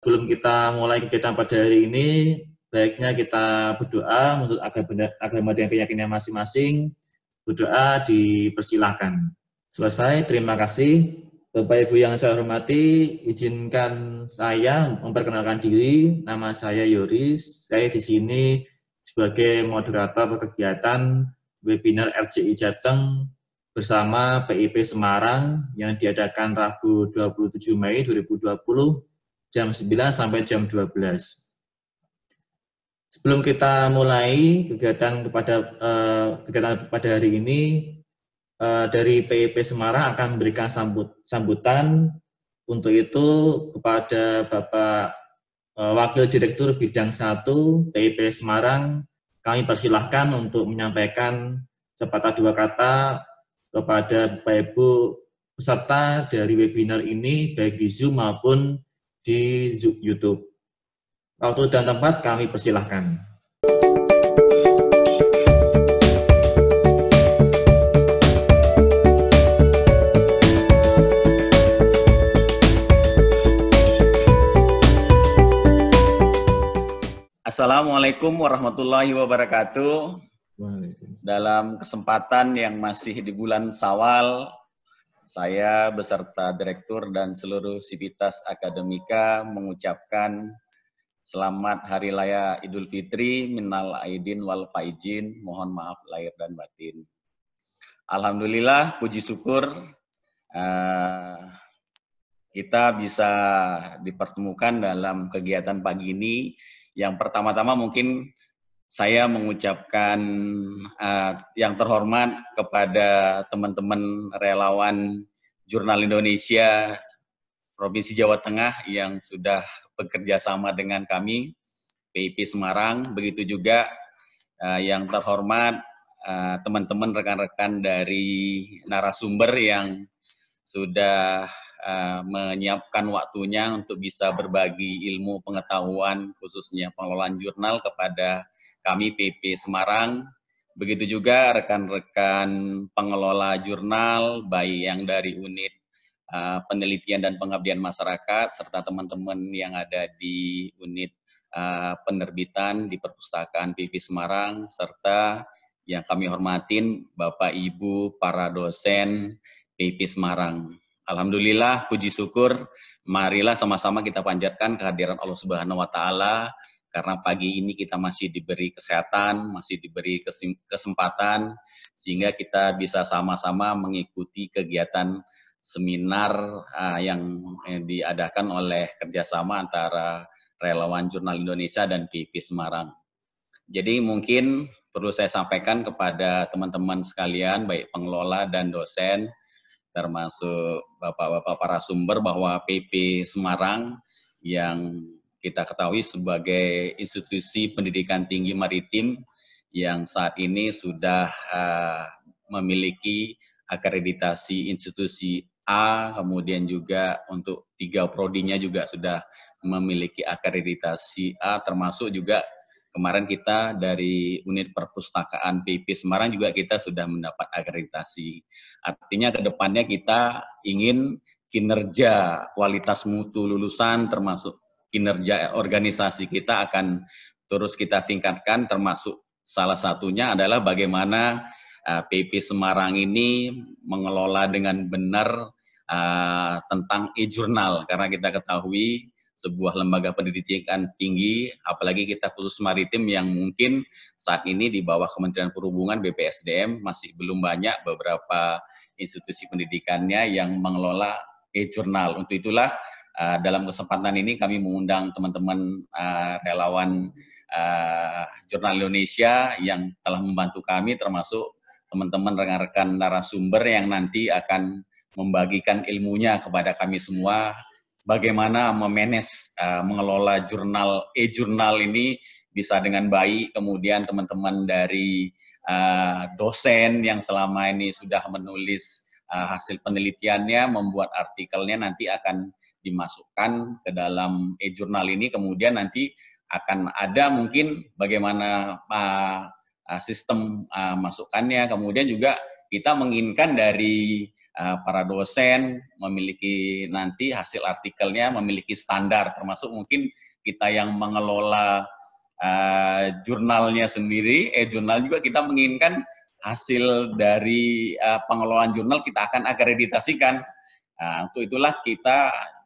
sebelum kita mulai kegiatan pada hari ini, baiknya kita berdoa untuk agama dan keyakinan masing-masing. Berdoa dipersilahkan. Selesai, terima kasih. Bapak Ibu yang saya hormati, izinkan saya memperkenalkan diri. Nama saya Yoris. Saya di sini sebagai moderator kegiatan webinar RJI Jateng bersama PIP Semarang yang diadakan Rabu 27 Mei 2020 jam 9 sampai jam 12. Sebelum kita mulai kegiatan pada hari ini, dari PIP Semarang akan memberikan sambutan. Untuk itu kepada Bapak Wakil Direktur Bidang 1 PIP Semarang, kami persilahkan untuk menyampaikan sepatah dua kata kepada Bapak Ibu peserta dari webinar ini, baik di Zoom maupun di YouTube. Waktu dan tempat kami persilahkan. Assalamualaikum warahmatullahi wabarakatuh. Dalam kesempatan yang masih di bulan Syawal, saya beserta Direktur dan seluruh sivitas akademika mengucapkan selamat Hari Raya Idul Fitri, minal aidin wal faizin, mohon maaf lahir dan batin. Alhamdulillah, puji syukur kita bisa dipertemukan dalam kegiatan pagi ini. Yang pertama-tama mungkin saya mengucapkan yang terhormat kepada teman-teman relawan Jurnal Indonesia Provinsi Jawa Tengah yang sudah bekerja sama dengan kami, PIP Semarang. Begitu juga yang terhormat teman-teman rekan-rekan dari narasumber yang sudah menyiapkan waktunya untuk bisa berbagi ilmu pengetahuan khususnya pengelolaan jurnal kepada kami PIP Semarang. Begitu juga rekan-rekan pengelola jurnal, baik yang dari unit penelitian dan pengabdian masyarakat, serta teman-teman yang ada di unit penerbitan di perpustakaan PIP Semarang, serta yang kami hormatin Bapak Ibu para dosen PIP Semarang. Alhamdulillah, puji syukur, marilah sama-sama kita panjatkan kehadiran Allah Subhanahu wa Ta'ala, karena pagi ini kita masih diberi kesehatan, masih diberi kesempatan, sehingga kita bisa sama-sama mengikuti kegiatan seminar yang diadakan oleh kerjasama antara relawan Jurnal Indonesia dan PIP Semarang. Jadi mungkin perlu saya sampaikan kepada teman-teman sekalian, baik pengelola dan dosen, termasuk bapak-bapak para sumber, bahwa PIP Semarang yang kita ketahui sebagai institusi pendidikan tinggi maritim yang saat ini sudah memiliki akreditasi institusi A, kemudian juga untuk 3 prodinya juga sudah memiliki akreditasi A, termasuk juga kemarin kita dari unit perpustakaan PIP Semarang juga kita sudah mendapat akreditasi. Artinya ke depannya kita ingin kinerja kualitas mutu lulusan termasuk kinerja organisasi kita akan terus kita tingkatkan, termasuk salah satunya adalah bagaimana PIP Semarang ini mengelola dengan benar tentang e-jurnal, karena kita ketahui sebuah lembaga pendidikan tinggi, apalagi kita khusus maritim yang mungkin saat ini di bawah Kementerian Perhubungan BPSDM masih belum banyak beberapa institusi pendidikannya yang mengelola e-jurnal. Untuk itulah dalam kesempatan ini kami mengundang teman-teman relawan Jurnal Indonesia yang telah membantu kami, termasuk teman-teman rekan-rekan narasumber yang nanti akan membagikan ilmunya kepada kami semua, bagaimana memanage, mengelola jurnal, e-jurnal ini bisa dengan baik. Kemudian teman-teman dari dosen yang selama ini sudah menulis hasil penelitiannya, membuat artikelnya, nanti akan dimasukkan ke dalam e-jurnal ini. Kemudian nanti akan ada mungkin bagaimana sistem masukannya. Kemudian juga kita menginginkan dari para dosen memiliki nanti hasil artikelnya memiliki standar, termasuk mungkin kita yang mengelola jurnalnya sendiri, jurnal juga kita menginginkan hasil dari pengelolaan jurnal kita akan akreditasikan. Untuk itulah kita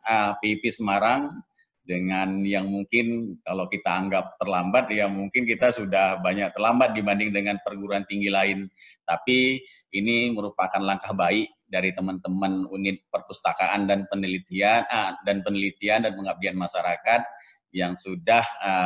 PIP Semarang dengan yang mungkin kalau kita anggap terlambat, ya mungkin kita sudah banyak terlambat dibanding dengan perguruan tinggi lain. Tapi ini merupakan langkah baik dari teman-teman unit perpustakaan dan penelitian dan pengabdian masyarakat yang sudah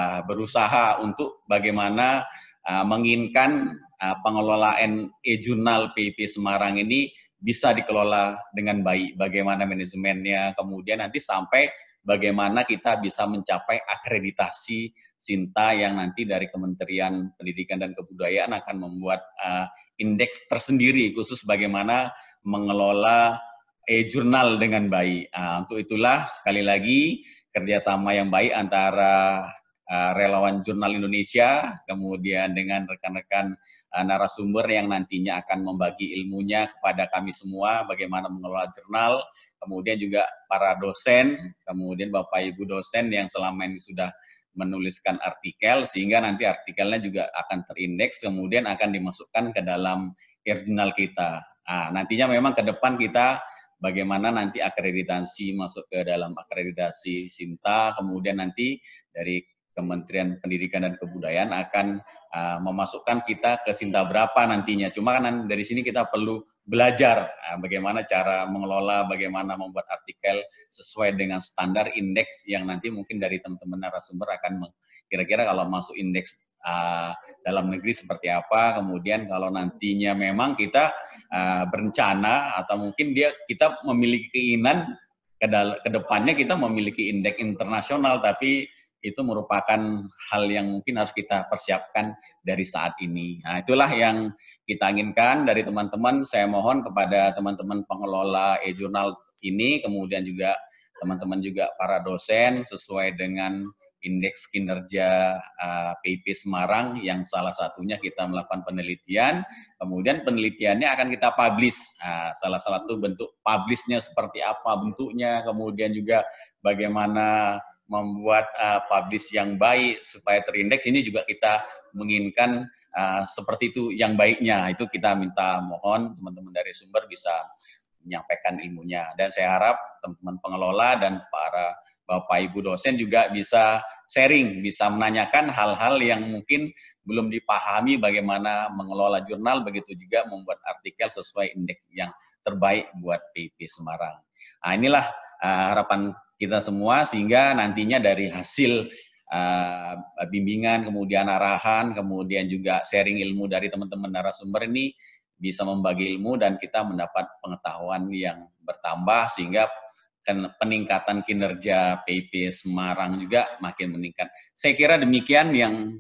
berusaha untuk bagaimana menginginkan pengelolaan e-jurnal PIP Semarang ini bisa dikelola dengan baik, bagaimana manajemennya, kemudian nanti sampai bagaimana kita bisa mencapai akreditasi SINTA yang nanti dari Kementerian Pendidikan dan Kebudayaan akan membuat indeks tersendiri khusus bagaimana mengelola e-jurnal dengan baik. Untuk itulah sekali lagi kerjasama yang baik antara relawan Jurnal Indonesia, kemudian dengan rekan-rekan narasumber yang nantinya akan membagi ilmunya kepada kami semua, bagaimana mengelola jurnal, kemudian juga para dosen, kemudian Bapak Ibu dosen yang selama ini sudah menuliskan artikel, sehingga nanti artikelnya juga akan terindeks, kemudian akan dimasukkan ke dalam jurnal kita. Nantinya memang ke depan kita bagaimana nanti akreditasi masuk ke dalam akreditasi SINTA, kemudian nanti dari Kementerian Pendidikan dan Kebudayaan akan memasukkan kita ke SINTA berapa nantinya. Cuma kan dari sini kita perlu belajar bagaimana cara mengelola, bagaimana membuat artikel sesuai dengan standar indeks yang nanti mungkin dari teman-teman narasumber akan kira-kira kalau masuk indeks dalam negeri seperti apa, kemudian kalau nantinya memang kita berencana atau mungkin kita memiliki keinginan ke depannya kita memiliki indeks internasional, tapi itu merupakan hal yang mungkin harus kita persiapkan dari saat ini. Nah, itulah yang kita inginkan dari teman-teman. Saya mohon kepada teman-teman pengelola e-jurnal ini, kemudian juga teman-teman juga para dosen sesuai dengan indeks kinerja PIP Semarang yang salah satunya kita melakukan penelitian, kemudian penelitiannya akan kita publish. Salah satu bentuk publishnya seperti apa bentuknya, kemudian juga bagaimana membuat publish yang baik supaya terindeks, ini juga kita menginginkan seperti itu yang baiknya. Itu kita minta mohon teman-teman dari sumber bisa menyampaikan ilmunya. Dan saya harap teman-teman pengelola dan para Bapak Ibu dosen juga bisa sharing, bisa menanyakan hal-hal yang mungkin belum dipahami bagaimana mengelola jurnal, begitu juga membuat artikel sesuai indeks yang terbaik buat PIP Semarang. Nah, inilah harapan kita semua, sehingga nantinya dari hasil bimbingan, kemudian arahan, kemudian juga sharing ilmu dari teman-teman narasumber ini bisa membagi ilmu dan kita mendapat pengetahuan yang bertambah, sehingga peningkatan kinerja PIP Semarang juga makin meningkat. Saya kira demikian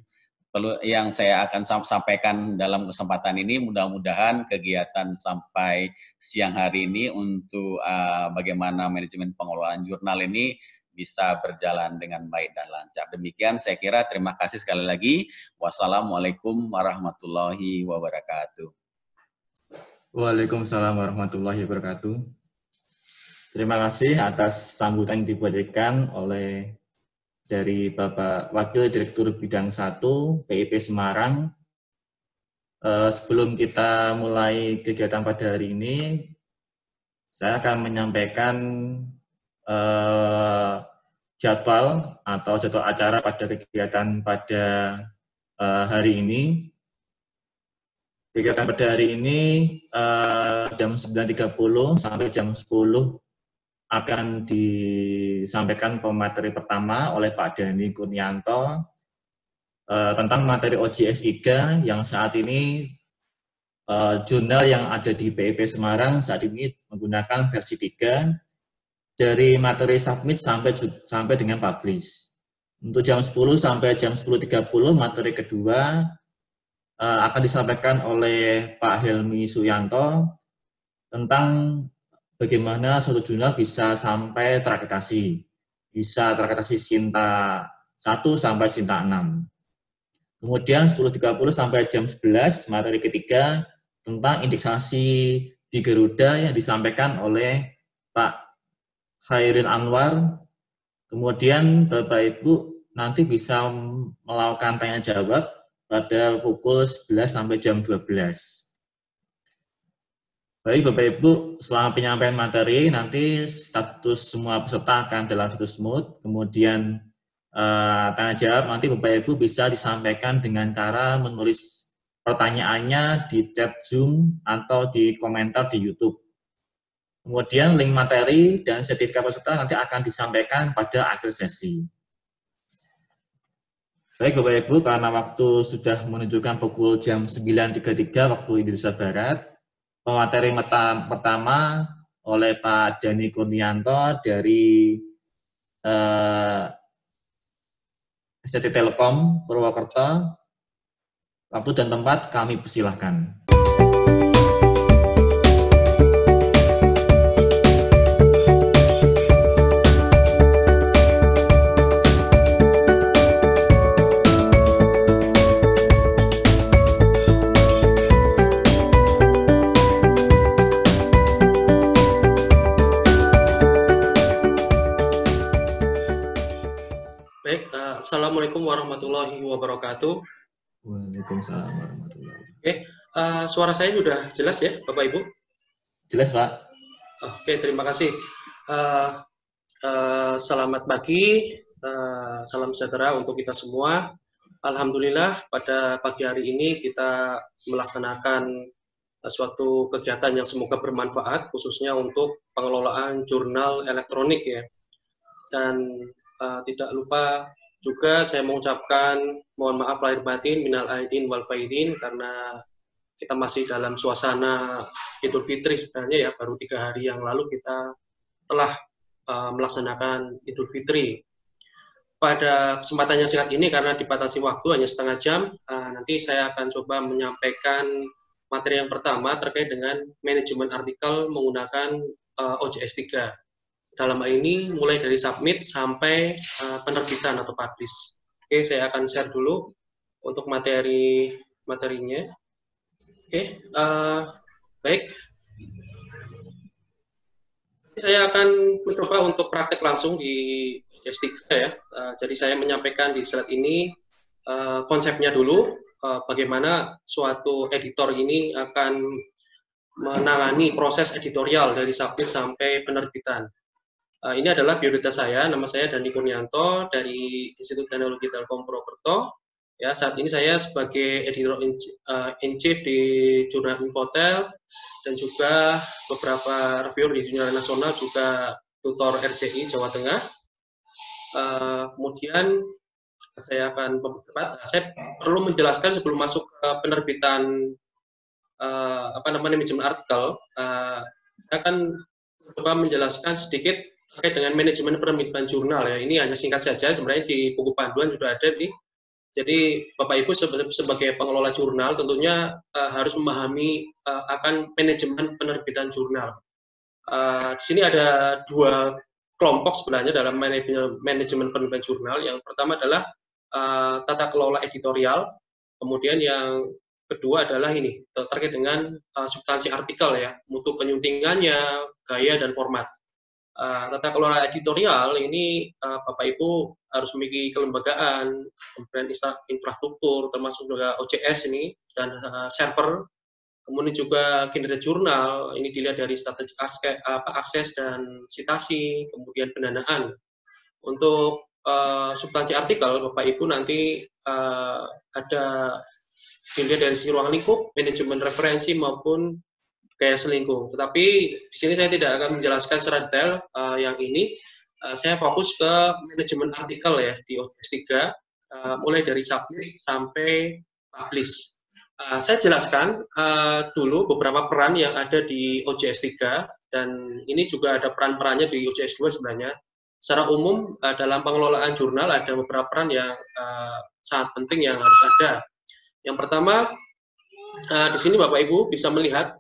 yang saya akan sampaikan dalam kesempatan ini. Mudah-mudahan kegiatan sampai siang hari ini untuk bagaimana manajemen pengelolaan jurnal ini bisa berjalan dengan baik dan lancar. Demikian saya kira, terima kasih sekali lagi. Wassalamualaikum warahmatullahi wabarakatuh. Waalaikumsalam warahmatullahi wabarakatuh. Terima kasih atas sambutan yang diberikan oleh dari Bapak Wakil Direktur Bidang 1 PIP Semarang. Sebelum kita mulai kegiatan pada hari ini, saya akan menyampaikan jadwal acara pada kegiatan pada hari ini. Kegiatan pada hari ini jam 9.30 sampai jam 10 akan disampaikan pemateri pertama oleh Pak Dhani Kurnianto tentang materi OJS 3 yang saat ini jurnal yang ada di PIP Semarang saat ini menggunakan versi 3 dari materi submit sampai dengan publish. Untuk jam 10 sampai jam 10.30 materi kedua akan disampaikan oleh Pak Helmi Suyanto tentang bagaimana suatu jurnal bisa sampai terakreditasi. Bisa terakreditasi SINTA 1 sampai SINTA 6. Kemudian 10.30 sampai jam 11, materi ketiga tentang indeksasi di Garuda yang disampaikan oleh Pak Khairil Anwar. Kemudian Bapak Ibu nanti bisa melakukan tanya jawab pada pukul 11 sampai jam 12. Baik Bapak Ibu, selama penyampaian materi nanti status semua peserta akan dalam status mood, kemudian tanya jawab nanti Bapak Ibu bisa disampaikan dengan cara menulis pertanyaannya di chat Zoom atau di komentar di YouTube. Kemudian link materi dan sertifikat peserta nanti akan disampaikan pada akhir sesi. Baik Bapak Ibu, karena waktu sudah menunjukkan pukul jam 9.33 waktu Indonesia Barat, pemateri pertama oleh Pak Dani Kurnianto dari SCT Telkom Purwokerto. Waktu dan tempat kami persilahkan. Assalamualaikum warahmatullahi wabarakatuh. Waalaikumsalam warahmatullahi wabarakatuh. Oke, suara saya sudah jelas ya, Bapak Ibu? Jelas, Pak. Oke, terima kasih. Selamat pagi, salam sejahtera untuk kita semua. Alhamdulillah pada pagi hari ini kita melaksanakan suatu kegiatan yang semoga bermanfaat, khususnya untuk pengelolaan jurnal elektronik ya. Dan tidak lupa juga saya mengucapkan mohon maaf lahir batin minal aidin wal faidin karena kita masih dalam suasana Idul Fitri sebenarnya ya, baru 3 hari yang lalu kita telah melaksanakan Idul Fitri. Pada kesempatan yang singkat ini karena dibatasi waktu hanya setengah jam, nanti saya akan coba menyampaikan materi yang pertama terkait dengan manajemen artikel menggunakan OJS 3. Dalam hal ini mulai dari submit sampai penerbitan atau publish. Oke, saya akan share dulu untuk materinya. Oke, baik. Saya akan mencoba untuk praktek langsung di OJS 3 ya. Jadi saya menyampaikan di slide ini konsepnya dulu, bagaimana suatu editor ini akan menangani proses editorial dari submit sampai penerbitan. Ini adalah biodata saya, nama saya Dani Kurnianto dari Institut Teknologi Telkom Purwokerto. Ya, saat ini saya sebagai editor in chief di Jurnal Infotel dan juga beberapa reviewer di jurnal nasional, juga tutor RCI Jawa Tengah. Kemudian saya perlu menjelaskan sebelum masuk ke penerbitan manajemen artikel. Saya akan coba menjelaskan sedikit terkait dengan manajemen penerbitan jurnal ya. Ini hanya singkat saja, sebenarnya di buku panduan sudah ada nih. Jadi Bapak Ibu sebagai pengelola jurnal tentunya harus memahami akan manajemen penerbitan jurnal. Di sini ada 2 kelompok sebenarnya dalam manajemen penerbitan jurnal. Yang pertama adalah tata kelola editorial, kemudian yang kedua adalah ini terkait dengan substansi artikel ya, mutu penyuntingannya, gaya dan format. Tata kelola editorial ini Bapak Ibu harus memiliki kelembagaan, kemudian infrastruktur termasuk juga OJS ini dan server, kemudian juga kinerja jurnal ini dilihat dari strategi akses dan citasi, kemudian pendanaan. Untuk substansi artikel Bapak Ibu nanti ada dilihat dari sisi ruang lingkup, manajemen referensi maupun gaya selingkuh. Tetapi di sini saya tidak akan menjelaskan secara detail yang ini. Saya fokus ke manajemen artikel ya di OJS 3, mulai dari submit sampai publish. Saya jelaskan dulu beberapa peran yang ada di OJS 3 dan ini juga ada peran-perannya di OJS 2 sebenarnya. Secara umum dalam pengelolaan jurnal ada beberapa peran yang sangat penting yang harus ada. Yang pertama, di sini Bapak Ibu bisa melihat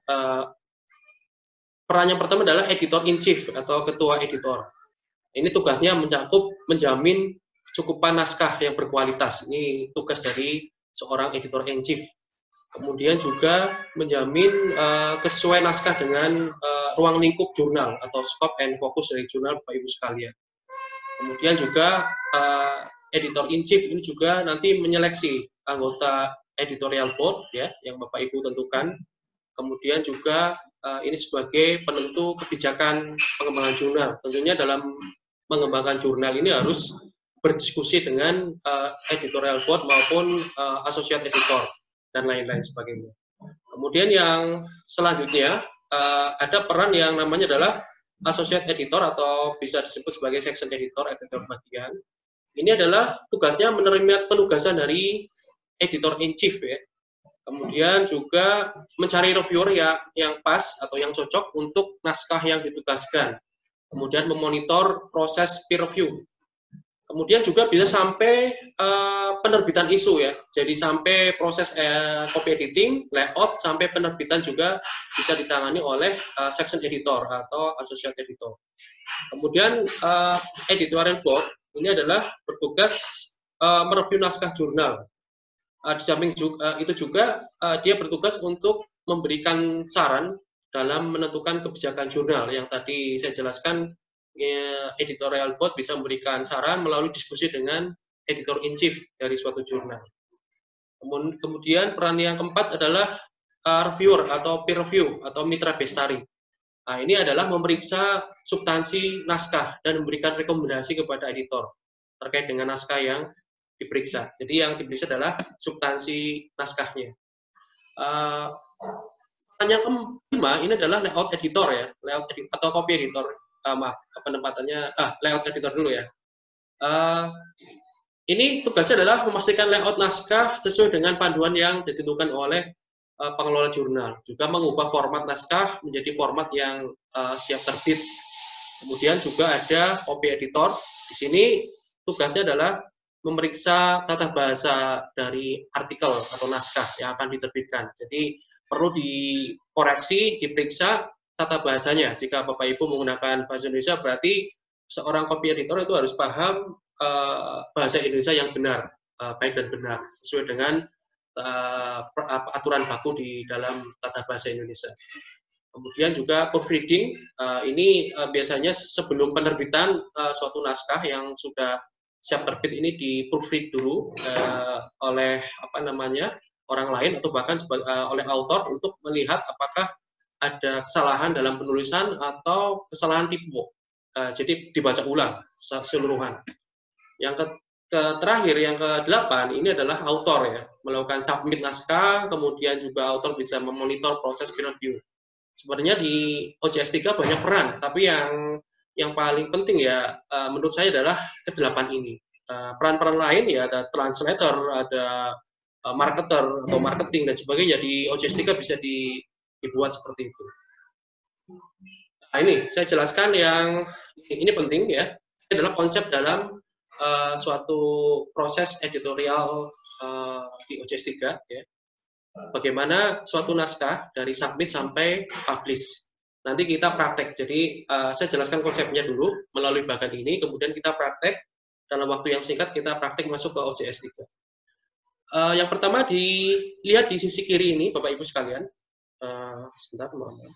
peran yang pertama adalah editor in chief atau ketua editor. Ini tugasnya menjamin kecukupan naskah yang berkualitas. Ini tugas dari seorang editor in chief. Kemudian juga menjamin kesesuaian naskah dengan ruang lingkup jurnal atau scope and fokus dari jurnal Bapak Ibu sekalian. Kemudian juga editor in chief ini juga nanti menyeleksi anggota editorial board ya yang Bapak Ibu tentukan. Kemudian juga ini sebagai penentu kebijakan pengembangan jurnal. Tentunya dalam mengembangkan jurnal ini harus berdiskusi dengan editorial board maupun associate editor dan lain-lain sebagainya. Kemudian yang selanjutnya ada peran yang namanya adalah associate editor atau bisa disebut sebagai section editor bagian. Ini adalah tugasnya menerima penugasan dari editor in chief ya. Kemudian juga mencari reviewer yang pas atau yang cocok untuk naskah yang ditugaskan. Kemudian memonitor proses peer review. Kemudian juga bisa sampai penerbitan isu ya. Jadi sampai proses copy editing, layout, sampai penerbitan juga bisa ditangani oleh section editor atau associate editor. Kemudian editorial board ini adalah bertugas mereview naskah jurnal. Di samping itu juga dia bertugas untuk memberikan saran dalam menentukan kebijakan jurnal yang tadi saya jelaskan. Editorial board bisa memberikan saran melalui diskusi dengan editor in chief dari suatu jurnal. Kemudian peran yang keempat adalah reviewer atau peer review atau mitra bestari. Nah, ini adalah memeriksa substansi naskah dan memberikan rekomendasi kepada editor terkait dengan naskah yang diperiksa. Jadi yang diperiksa adalah substansi naskahnya. Yang kelima ini adalah layout editor ya, layout atau copy editor. Penempatannya layout editor dulu ya. Ini tugasnya adalah memastikan layout naskah sesuai dengan panduan yang ditentukan oleh pengelola jurnal. Juga mengubah format naskah menjadi format yang siap terbit. Kemudian juga ada copy editor. Di sini tugasnya adalah memeriksa tata bahasa dari artikel atau naskah yang akan diterbitkan. Jadi perlu dikoreksi, diperiksa tata bahasanya. Jika Bapak Ibu menggunakan bahasa Indonesia, berarti seorang copy editor itu harus paham bahasa Indonesia yang benar, baik dan benar, sesuai dengan aturan baku di dalam tata bahasa Indonesia. Kemudian juga proofreading, ini biasanya sebelum penerbitan suatu naskah yang sudah siap terbit ini di proofread dulu oleh orang lain atau bahkan oleh author untuk melihat apakah ada kesalahan dalam penulisan atau kesalahan tipe. Jadi dibaca ulang keseluruhan. Yang terakhir, yang ke-8, ini adalah author ya, melakukan submit naskah, kemudian juga author bisa memonitor proses peer review. Sebenarnya di OJS 3 banyak peran, tapi yang paling penting ya menurut saya adalah ke-8 ini. Peran-peran lain ya ada translator, ada marketer atau marketing dan sebagainya. Di OJS 3 bisa dibuat seperti itu. Nah, ini saya jelaskan yang ini penting ya. Ini adalah konsep dalam suatu proses editorial di OJS 3 ya. Bagaimana suatu naskah dari submit sampai publish. Nanti kita praktek. Jadi saya jelaskan konsepnya dulu melalui bagian ini, kemudian kita praktek dalam waktu yang singkat kita praktek masuk ke OJS 3. Yang pertama dilihat di sisi kiri ini Bapak Ibu sekalian. Sebentar teman-teman.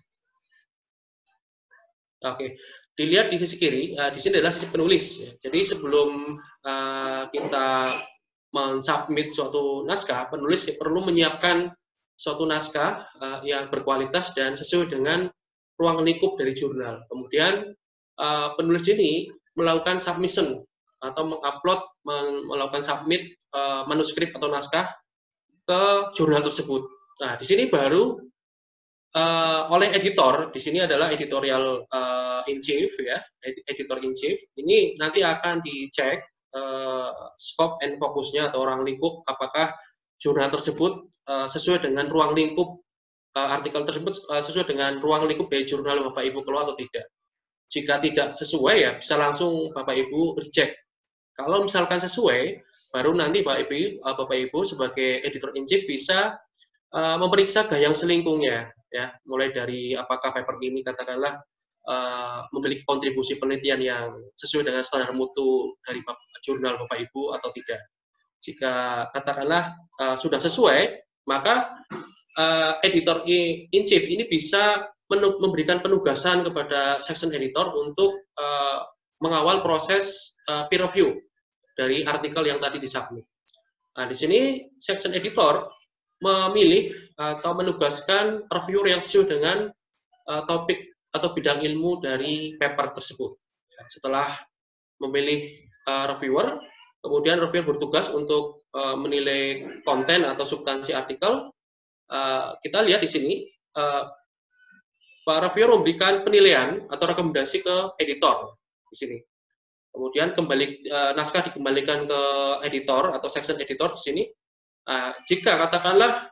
Oke, dilihat di sisi kiri. Di sini adalah sisi penulis. Ya. Jadi sebelum kita mensubmit suatu naskah, penulis perlu menyiapkan suatu naskah yang berkualitas dan sesuai dengan ruang lingkup dari jurnal. Kemudian penulis ini melakukan submission atau melakukan submit manuskrip atau naskah ke jurnal tersebut. Nah, di sini baru oleh editor, di sini adalah editorial in chief ya, editor in chief. Ini nanti akan dicek scope and fokusnya atau ruang lingkup, apakah jurnal tersebut sesuai dengan ruang lingkup artikel tersebut sesuai dengan ruang lingkup dari jurnal yang Bapak Ibu kelola atau tidak. Jika tidak sesuai ya bisa langsung Bapak Ibu reject. Kalau misalkan sesuai, baru nanti Bapak Ibu sebagai editor in chief bisa memeriksa gayang selingkungnya ya, mulai dari apakah paper ini katakanlah memiliki kontribusi penelitian yang sesuai dengan standar mutu dari jurnal Bapak Ibu atau tidak. Jika katakanlah sudah sesuai, Maka editor in chief ini bisa memberikan penugasan kepada section editor untuk mengawal proses peer review dari artikel yang tadi disubmit. Nah, di sini section editor memilih atau menugaskan reviewer yang sesuai dengan topik atau bidang ilmu dari paper tersebut. Setelah memilih reviewer, kemudian reviewer bertugas untuk menilai konten atau substansi artikel. Kita lihat di sini, Pak reviewer memberikan penilaian atau rekomendasi ke editor di sini. Kemudian naskah dikembalikan ke editor atau section editor di sini. Jika katakanlah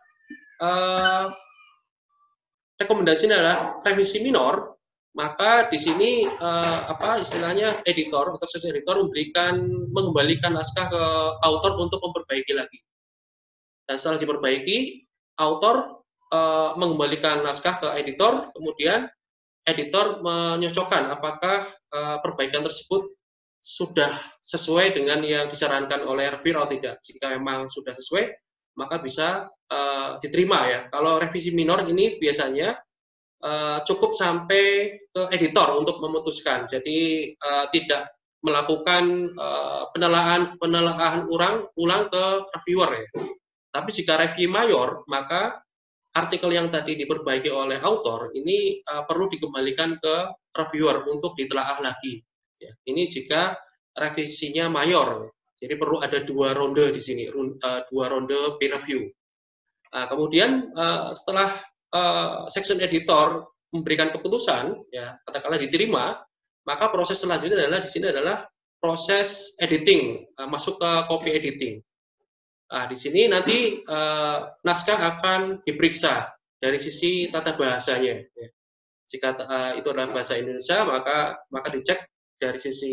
rekomendasinya adalah revisi minor, maka di sini istilahnya editor atau section editor mengembalikan naskah ke author untuk memperbaiki lagi. Dan setelah diperbaiki, author mengembalikan naskah ke editor, kemudian editor menyocokkan apakah perbaikan tersebut sudah sesuai dengan yang disarankan oleh reviewer atau tidak. Jika memang sudah sesuai, maka bisa diterima ya. Kalau revisi minor ini biasanya cukup sampai ke editor untuk memutuskan. Jadi tidak melakukan penelaahan ulang ke reviewer ya. Tapi jika review mayor, maka artikel yang tadi diperbaiki oleh author ini perlu dikembalikan ke reviewer untuk ditelaah lagi. Ya, ini jika revisinya mayor, jadi perlu ada 2 ronde di sini, 2 ronde peer review. Kemudian setelah section editor memberikan keputusan, ya katakanlah diterima, maka proses selanjutnya adalah di sini adalah proses editing, masuk ke copy editing. Di sini nanti naskah akan diperiksa dari sisi tata bahasanya. Ya. Jika itu adalah bahasa Indonesia, maka dicek dari sisi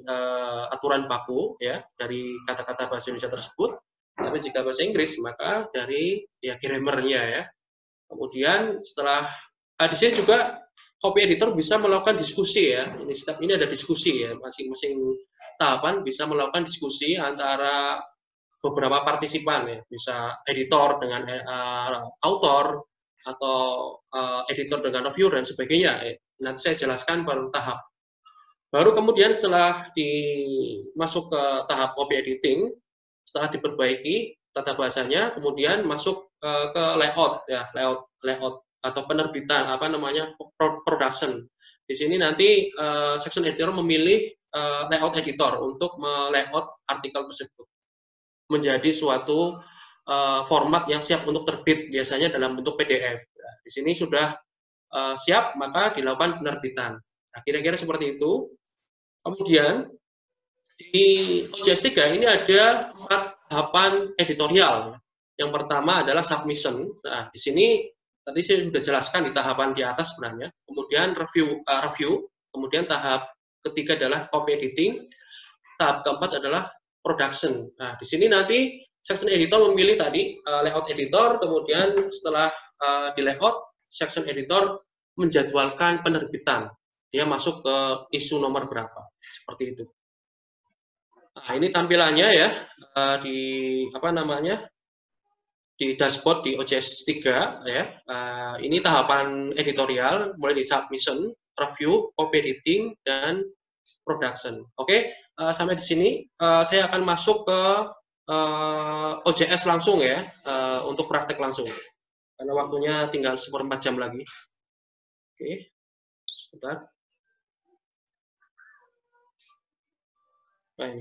aturan baku ya dari kata-kata bahasa Indonesia tersebut. Tapi jika bahasa Inggris maka dari ya grammarnya ya. Kemudian setelah di sini juga copy editor bisa melakukan diskusi ya. Ini step ini ada diskusi ya, masing-masing tahapan bisa melakukan diskusi antara beberapa partisipan ya, bisa editor dengan author atau editor dengan reviewer dan sebagainya. Nanti saya jelaskan per tahap. Baru kemudian setelah masuk ke tahap copy editing, setelah diperbaiki tata bahasanya, kemudian masuk ke layout ya, layout atau penerbitan production. Di sini nanti section editor memilih layout editor untuk melayout artikel tersebut menjadi suatu format yang siap untuk terbit, biasanya dalam bentuk PDF. Nah, di sini sudah siap, maka dilakukan penerbitan. Nah, kira-kira seperti itu. Kemudian di OJS 3 ini ada 4 tahapan editorial. Yang pertama adalah submission. Nah, di sini tadi saya sudah jelaskan di tahapan di atas sebenarnya. Kemudian review, kemudian tahap ketiga adalah copy editing. Tahap keempat adalah production. Nah, di sini nanti section editor memilih tadi layout editor, kemudian setelah di layout, section editor menjadwalkan penerbitan. Dia masuk ke isu nomor berapa, seperti itu. Nah, ini tampilannya ya di di dashboard di OJS 3 ya. Ini tahapan editorial mulai di submission, review, copy editing dan production. Oke, sampai di sini saya akan masuk ke OJS langsung ya untuk praktek langsung. Karena waktunya tinggal 1/4 jam lagi. Oke, sebentar. Nah, ini.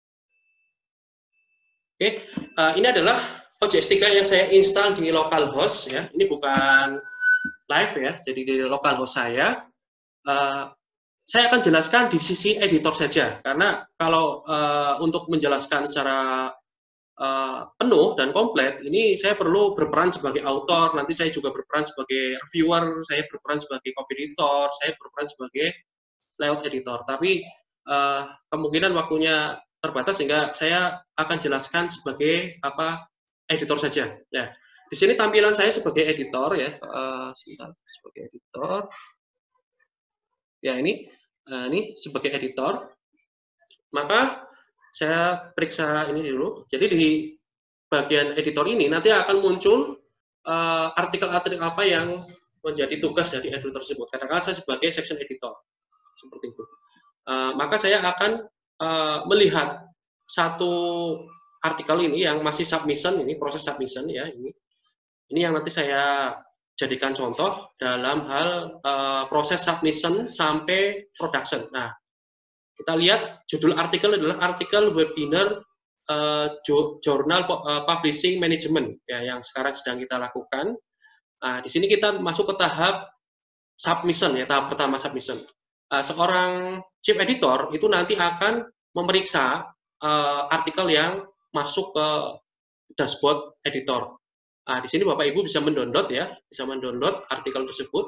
Oke, ini adalah OJS 3 yang saya install di localhost ya. Ini bukan live ya, jadi di localhost saya. Saya akan jelaskan di sisi editor saja, karena kalau untuk menjelaskan secara penuh dan komplit, ini saya perlu berperan sebagai author, nanti saya juga berperan sebagai reviewer, saya berperan sebagai copy editor, saya berperan sebagai layout editor. Tapi kemungkinan waktunya terbatas sehingga saya akan jelaskan sebagai editor saja. Ya, di sini tampilan saya sebagai editor ya, sebagai editor. Ya ini sebagai editor. Maka saya periksa ini dulu. Jadi bagian editor ini nanti akan muncul artikel-artikel apa yang menjadi tugas dari editor tersebut. Katakanlah saya sebagai section editor, seperti itu. Maka saya akan melihat satu artikel ini yang masih submission, ini proses submission ya, ini yang nanti saya jadikan contoh dalam hal proses submission sampai production. Nah, kita lihat judul artikel adalah artikel webinar Journal Publishing Management ya, yang sekarang sedang kita lakukan. Nah, di sini kita masuk ke tahap submission ya, tahap pertama submission. Seorang chief editor itu nanti akan memeriksa artikel yang masuk ke dashboard editor. Nah, di sini Bapak Ibu bisa mendownload ya, bisa mendownload artikel tersebut.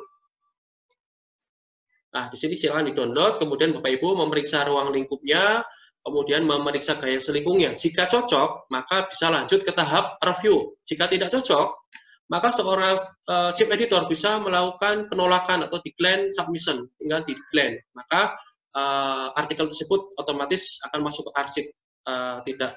Nah, di sini silakan di-download, kemudian Bapak Ibu memeriksa ruang lingkupnya, kemudian memeriksa gaya selingkungnya. Jika cocok, maka bisa lanjut ke tahap review. Jika tidak cocok, maka seorang chief editor bisa melakukan penolakan atau decline submission, tinggal di decline. Maka artikel tersebut otomatis akan masuk ke arsip, tidak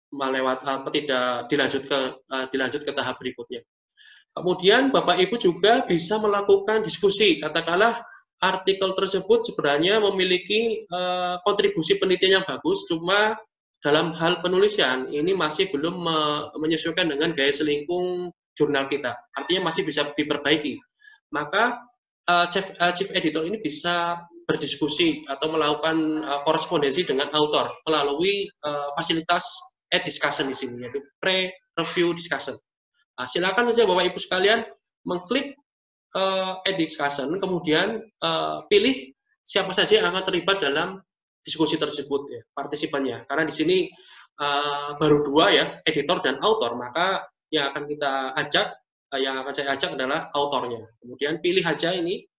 dilanjut ke tahap berikutnya. Kemudian Bapak Ibu juga bisa melakukan diskusi. Katakanlah artikel tersebut sebenarnya memiliki kontribusi penelitian yang bagus, cuma dalam hal penulisan ini masih belum menyesuaikan dengan gaya selingkung jurnal kita. Artinya masih bisa diperbaiki. Maka chief editor ini bisa berdiskusi atau melakukan korespondensi dengan author melalui fasilitas discussion di sini, yaitu pre-review discussion. Nah, silakan saja Bapak Ibu sekalian mengklik discussion, kemudian pilih siapa saja yang akan terlibat dalam diskusi tersebut ya, partisipannya. Karena di sini baru dua ya, editor dan author, maka yang akan kita ajak, yang akan saya ajak adalah autornya. Kemudian pilih aja ini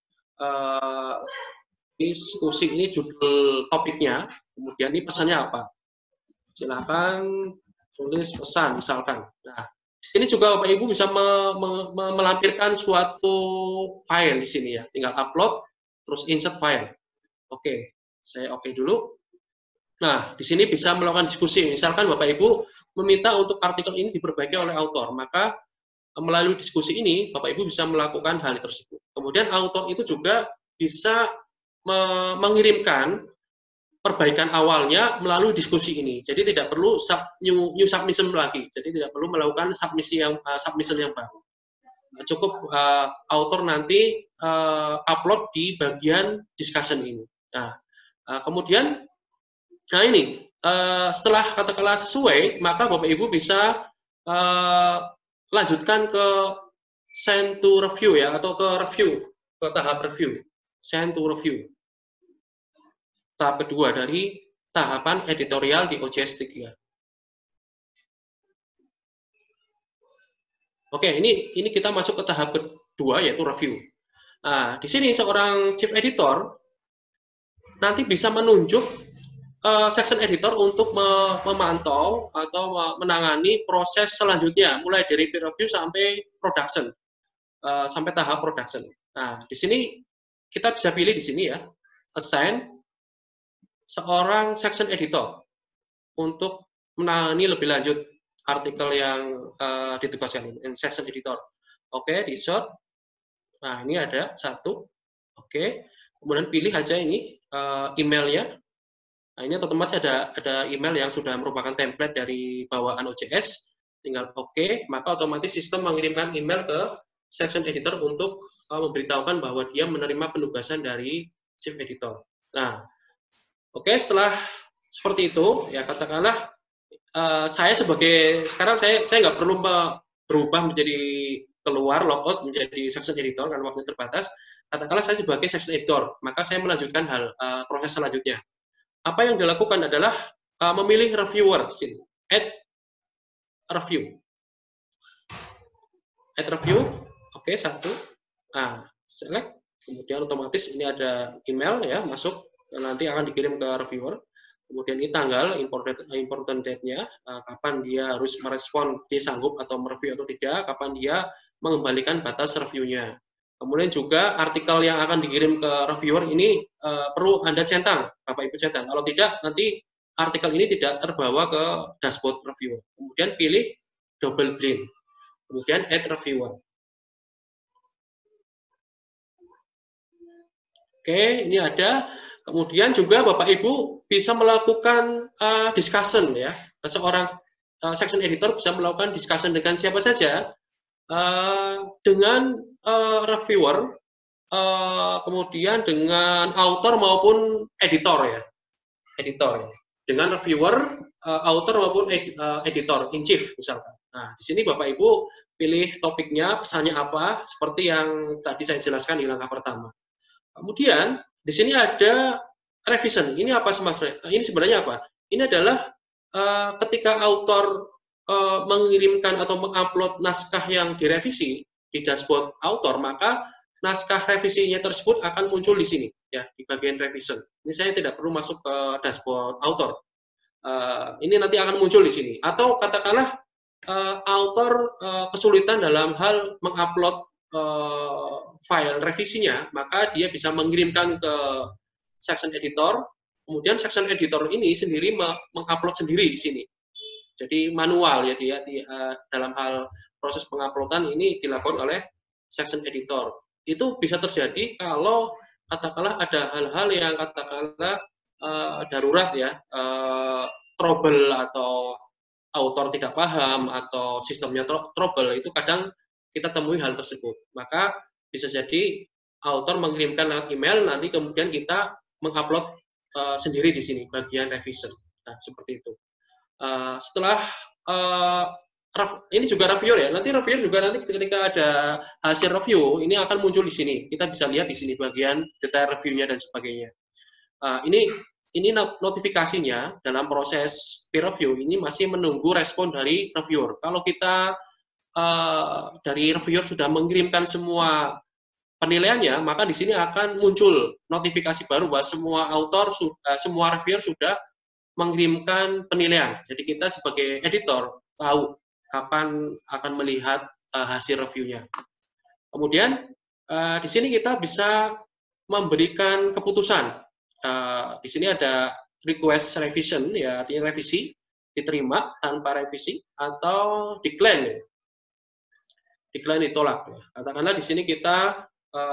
diskusi ini judul topiknya, kemudian ini pesannya apa. Silakan tulis pesan misalkan. Nah, ini juga Bapak Ibu bisa melampirkan suatu file di sini ya. Tinggal upload, terus insert file. Oke, saya oke dulu. Nah, di sini bisa melakukan diskusi. Misalkan Bapak Ibu meminta untuk artikel ini diperbaiki oleh author, maka melalui diskusi ini Bapak Ibu bisa melakukan hal tersebut. Kemudian author itu juga bisa mengirimkan perbaikan awalnya melalui diskusi ini. Jadi tidak perlu new submission lagi. Jadi tidak perlu melakukan submission yang baru. Cukup author nanti upload di bagian discussion ini. Nah, kemudian ini setelah katakanlah sesuai, maka Bapak Ibu bisa lanjutkan ke send to review ya, atau ke review, ke tahap review, send to review. Tahap kedua dari tahapan editorial di OJS 3. Oke, ini kita masuk ke tahap kedua yaitu review. Nah, di sini seorang chief editor nanti bisa menunjuk section editor untuk memantau atau menangani proses selanjutnya, mulai dari peer review sampai production, sampai tahap production. Nah, di sini kita bisa pilih di sini ya, assign seorang section editor untuk menangani lebih lanjut artikel yang ditugaskan ini, section editor. Oke, di sort. Nah, ini ada satu. Oke, kemudian pilih aja ini emailnya. Nah, ini otomatis ada email yang sudah merupakan template dari bawaan OJS. Tinggal oke, maka otomatis sistem mengirimkan email ke section editor untuk memberitahukan bahwa dia menerima penugasan dari chief editor. Nah, oke, setelah seperti itu, ya katakanlah saya sebagai, sekarang saya nggak perlu berubah menjadi keluar, logout menjadi section editor karena waktu terbatas. Katakanlah saya sebagai section editor, maka saya melanjutkan proses selanjutnya. Apa yang dilakukan adalah memilih reviewer, add review. Add review, oke, satu. Nah, select, kemudian otomatis ini ada email ya, masuk. Nanti akan dikirim ke reviewer. Kemudian ini tanggal important date-nya, kapan dia harus merespon, dia sanggup atau mereview atau tidak, kapan dia mengembalikan batas review-nya. Kemudian juga artikel yang akan dikirim ke reviewer ini perlu Anda centang, Bapak Ibu centang. Kalau tidak, nanti artikel ini tidak terbawa ke dashboard reviewer. Kemudian pilih double blind. Kemudian add reviewer. Oke, ini ada. Kemudian juga Bapak Ibu bisa melakukan discussion ya. Seorang section editor bisa melakukan discussion dengan siapa saja, dengan reviewer, kemudian dengan author maupun editor ya. Editor ya. Dengan reviewer, author maupun editor in chief misalkan. Nah, di sini Bapak Ibu pilih topiknya, pesannya apa, seperti yang tadi saya jelaskan di langkah pertama. Kemudian di sini ada revision. Ini apa sebenarnya? Ini sebenarnya apa? Ini adalah ketika author mengirimkan atau mengupload naskah yang direvisi di dashboard author, maka naskah revisinya tersebut akan muncul di sini ya, di bagian revision. Ini saya tidak perlu masuk ke dashboard author. Ini nanti akan muncul di sini. Atau katakanlah author kesulitan dalam hal mengupload file revisinya, maka dia bisa mengirimkan ke section editor, kemudian section editor ini sendiri mengupload sendiri di sini. Jadi manual ya, dia dalam hal proses penguploadan ini dilakukan oleh section editor. Itu bisa terjadi kalau katakanlah ada hal-hal yang katakanlah darurat ya, trouble atau author tidak paham atau sistemnya trouble, itu kadang kita temui hal tersebut. Maka bisa jadi author mengirimkan lewat email, nanti kemudian kita mengupload sendiri di sini bagian revision. Nah, seperti itu. Setelah ini juga reviewer ya. Nanti reviewer juga nanti ketika ada hasil review ini akan muncul di sini. Kita bisa lihat di sini bagian detail reviewnya dan sebagainya. Ini notifikasinya dalam proses peer review ini masih menunggu respon dari reviewer. Kalau kita dari reviewer sudah mengirimkan semua penilaiannya, maka di sini akan muncul notifikasi baru bahwa semua author, semua reviewer sudah mengirimkan penilaian. Jadi kita sebagai editor tahu kapan akan melihat hasil reviewnya. Kemudian di sini kita bisa memberikan keputusan. Di sini ada request revision, ya artinya revisi, diterima tanpa revisi, atau decline. Decline ditolak. Katakanlah di sini kita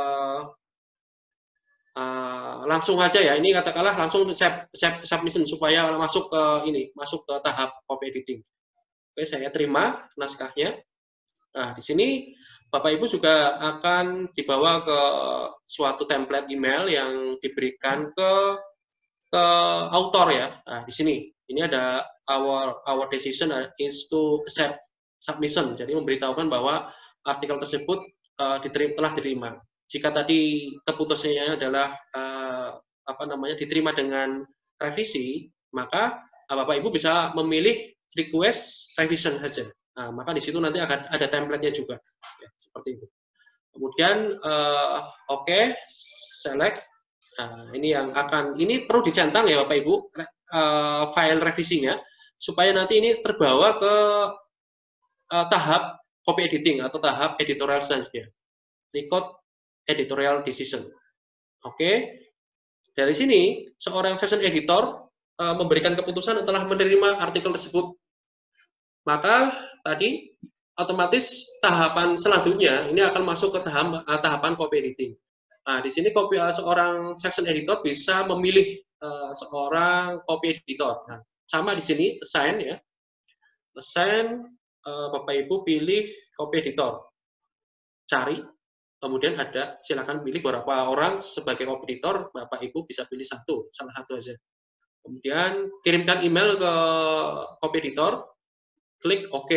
langsung aja ya, ini katakanlah langsung submission supaya masuk ke masuk ke tahap copy editing. Oke, saya terima naskahnya. Nah, di sini Bapak Ibu juga akan dibawa ke suatu template email yang diberikan ke author ya. Nah, di sini ini ada our decision is to accept submission. Jadi memberitahukan bahwa artikel tersebut telah diterima. Jika tadi keputusannya adalah diterima dengan revisi, maka Bapak Ibu bisa memilih request revision saja. Nah, maka di situ nanti akan ada template-nya juga, ya, seperti itu. Kemudian oke, select. Nah, ini perlu dicentang ya Bapak Ibu, file revisinya, supaya nanti ini terbawa ke tahap copy editing atau tahap editorial selanjutnya. Record editorial decision. Oke. Dari sini seorang section editor memberikan keputusan setelah menerima artikel tersebut. Maka tadi otomatis tahapan selanjutnya ini akan masuk ke tahapan copy editing. Nah, di sini seorang section editor bisa memilih seorang copy editor. Nah, sama di sini assign ya. Assign, Bapak Ibu pilih copy editor. Cari, kemudian ada silakan pilih berapa orang sebagai copy editor, Bapak Ibu bisa pilih salah satu aja. Kemudian kirimkan email ke copy editor, klik OK.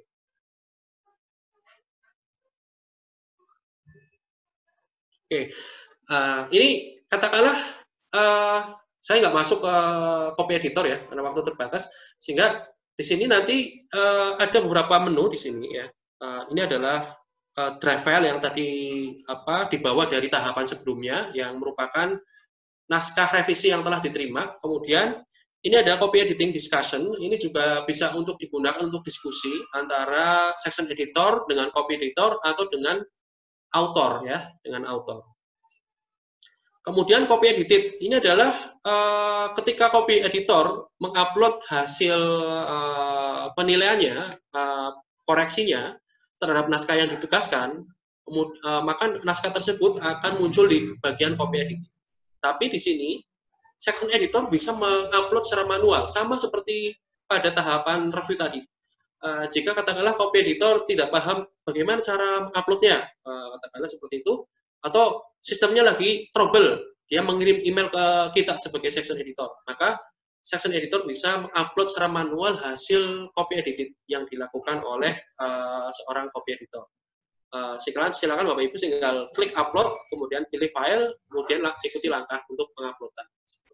Oke, ini katakanlah saya nggak masuk ke copy editor ya, karena waktu terbatas, sehingga di sini nanti ada beberapa menu di sini ya. Ini adalah draft file yang tadi dibawa dari tahapan sebelumnya yang merupakan naskah revisi yang telah diterima. Kemudian ini ada copy editing discussion. Ini juga bisa untuk digunakan untuk diskusi antara section editor dengan copy editor atau dengan author ya, dengan author. Kemudian copy edited, ini adalah ketika copy editor mengupload hasil penilaiannya koreksinya terhadap naskah yang ditugaskan, maka naskah tersebut akan muncul di bagian copy edit. Tapi di sini section editor bisa mengupload secara manual, sama seperti pada tahapan review tadi. Jika katakanlah copy editor tidak paham bagaimana cara menguploadnya, katakanlah seperti itu, atau sistemnya lagi trouble, dia mengirim email ke kita sebagai section editor, maka section editor bisa mengupload secara manual hasil copy edited yang dilakukan oleh seorang copy editor. Silakan Bapak Ibu tinggal klik upload, kemudian pilih file, kemudian ikuti langkah untuk penguploadan.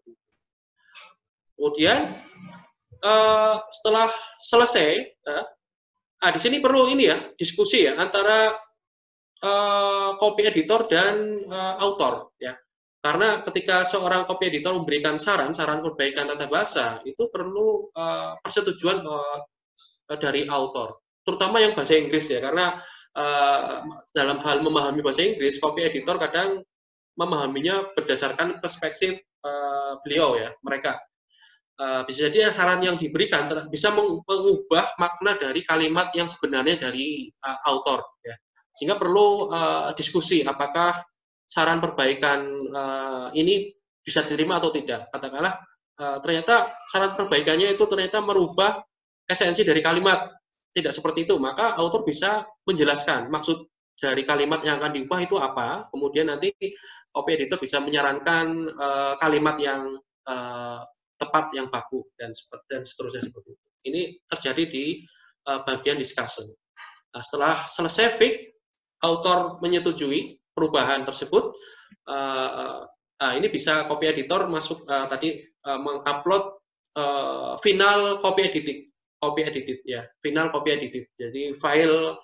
Kemudian setelah selesai, di sini perlu ini ya, diskusi ya antara copy editor dan author ya. Karena ketika seorang copy editor memberikan saran perbaikan tata bahasa, itu perlu persetujuan dari author, terutama yang bahasa Inggris ya, karena dalam hal memahami bahasa Inggris, copy editor kadang memahaminya berdasarkan perspektif beliau ya, mereka. Bisa jadi saran yang diberikan bisa mengubah makna dari kalimat yang sebenarnya dari author ya. Sehingga perlu diskusi apakah saran perbaikan ini bisa diterima atau tidak. Katakanlah ternyata saran perbaikannya itu ternyata merubah esensi dari kalimat, tidak seperti itu, maka author bisa menjelaskan maksud dari kalimat yang akan diubah itu apa, kemudian nanti copy editor bisa menyarankan kalimat yang tepat, yang baku, dan seterusnya seperti itu. Ini terjadi di bagian discussion. Nah, setelah selesai fix, author menyetujui perubahan tersebut, ini bisa copy editor masuk tadi mengupload final copy edited ya, final copy edited. Jadi file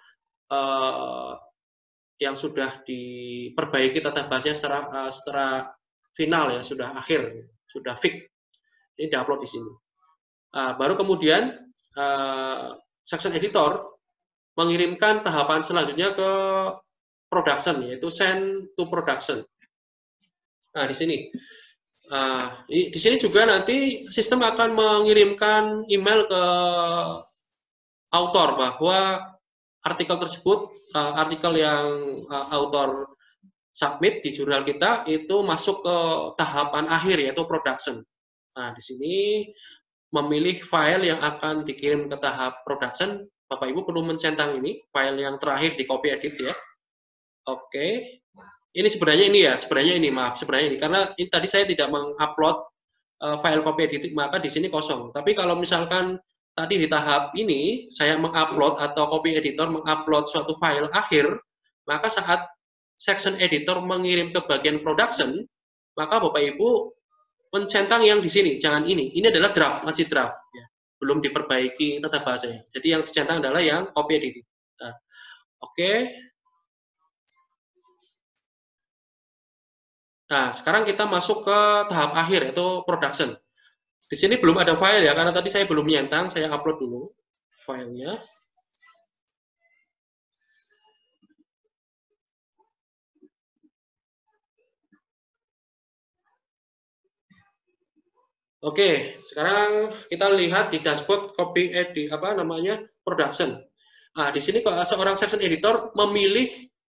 yang sudah diperbaiki tata bahasanya secara final ya, sudah akhir, sudah fix. Ini diupload di sini. Baru kemudian section editor mengirimkan tahapan selanjutnya ke production, yaitu send to production. Nah, di sini. Di sini juga nanti sistem akan mengirimkan email ke author bahwa artikel tersebut, artikel yang author submit di jurnal kita itu masuk ke tahapan akhir, yaitu production. Nah, di sini memilih file yang akan dikirim ke tahap production, Bapak Ibu perlu mencentang ini, file yang terakhir di copy edit ya. Oke, ini sebenarnya ini, karena ini tadi saya tidak mengupload file copy editing, maka di sini kosong. Tapi kalau misalkan tadi di tahap ini saya mengupload atau copy editor mengupload suatu file akhir, maka saat section editor mengirim ke bagian production, maka Bapak Ibu mencentang yang di sini, jangan ini. Ini adalah draft, masih draft, ya. Belum diperbaiki tata bahasanya. Jadi yang dicentang adalah yang copy editing. Nah, oke. Nah, sekarang kita masuk ke tahap akhir, yaitu production. Di sini belum ada file ya, karena tadi saya belum nyentang, saya upload dulu filenya. Oke, sekarang kita lihat di dashboard copy edit production. Nah, di sini seorang section editor memilih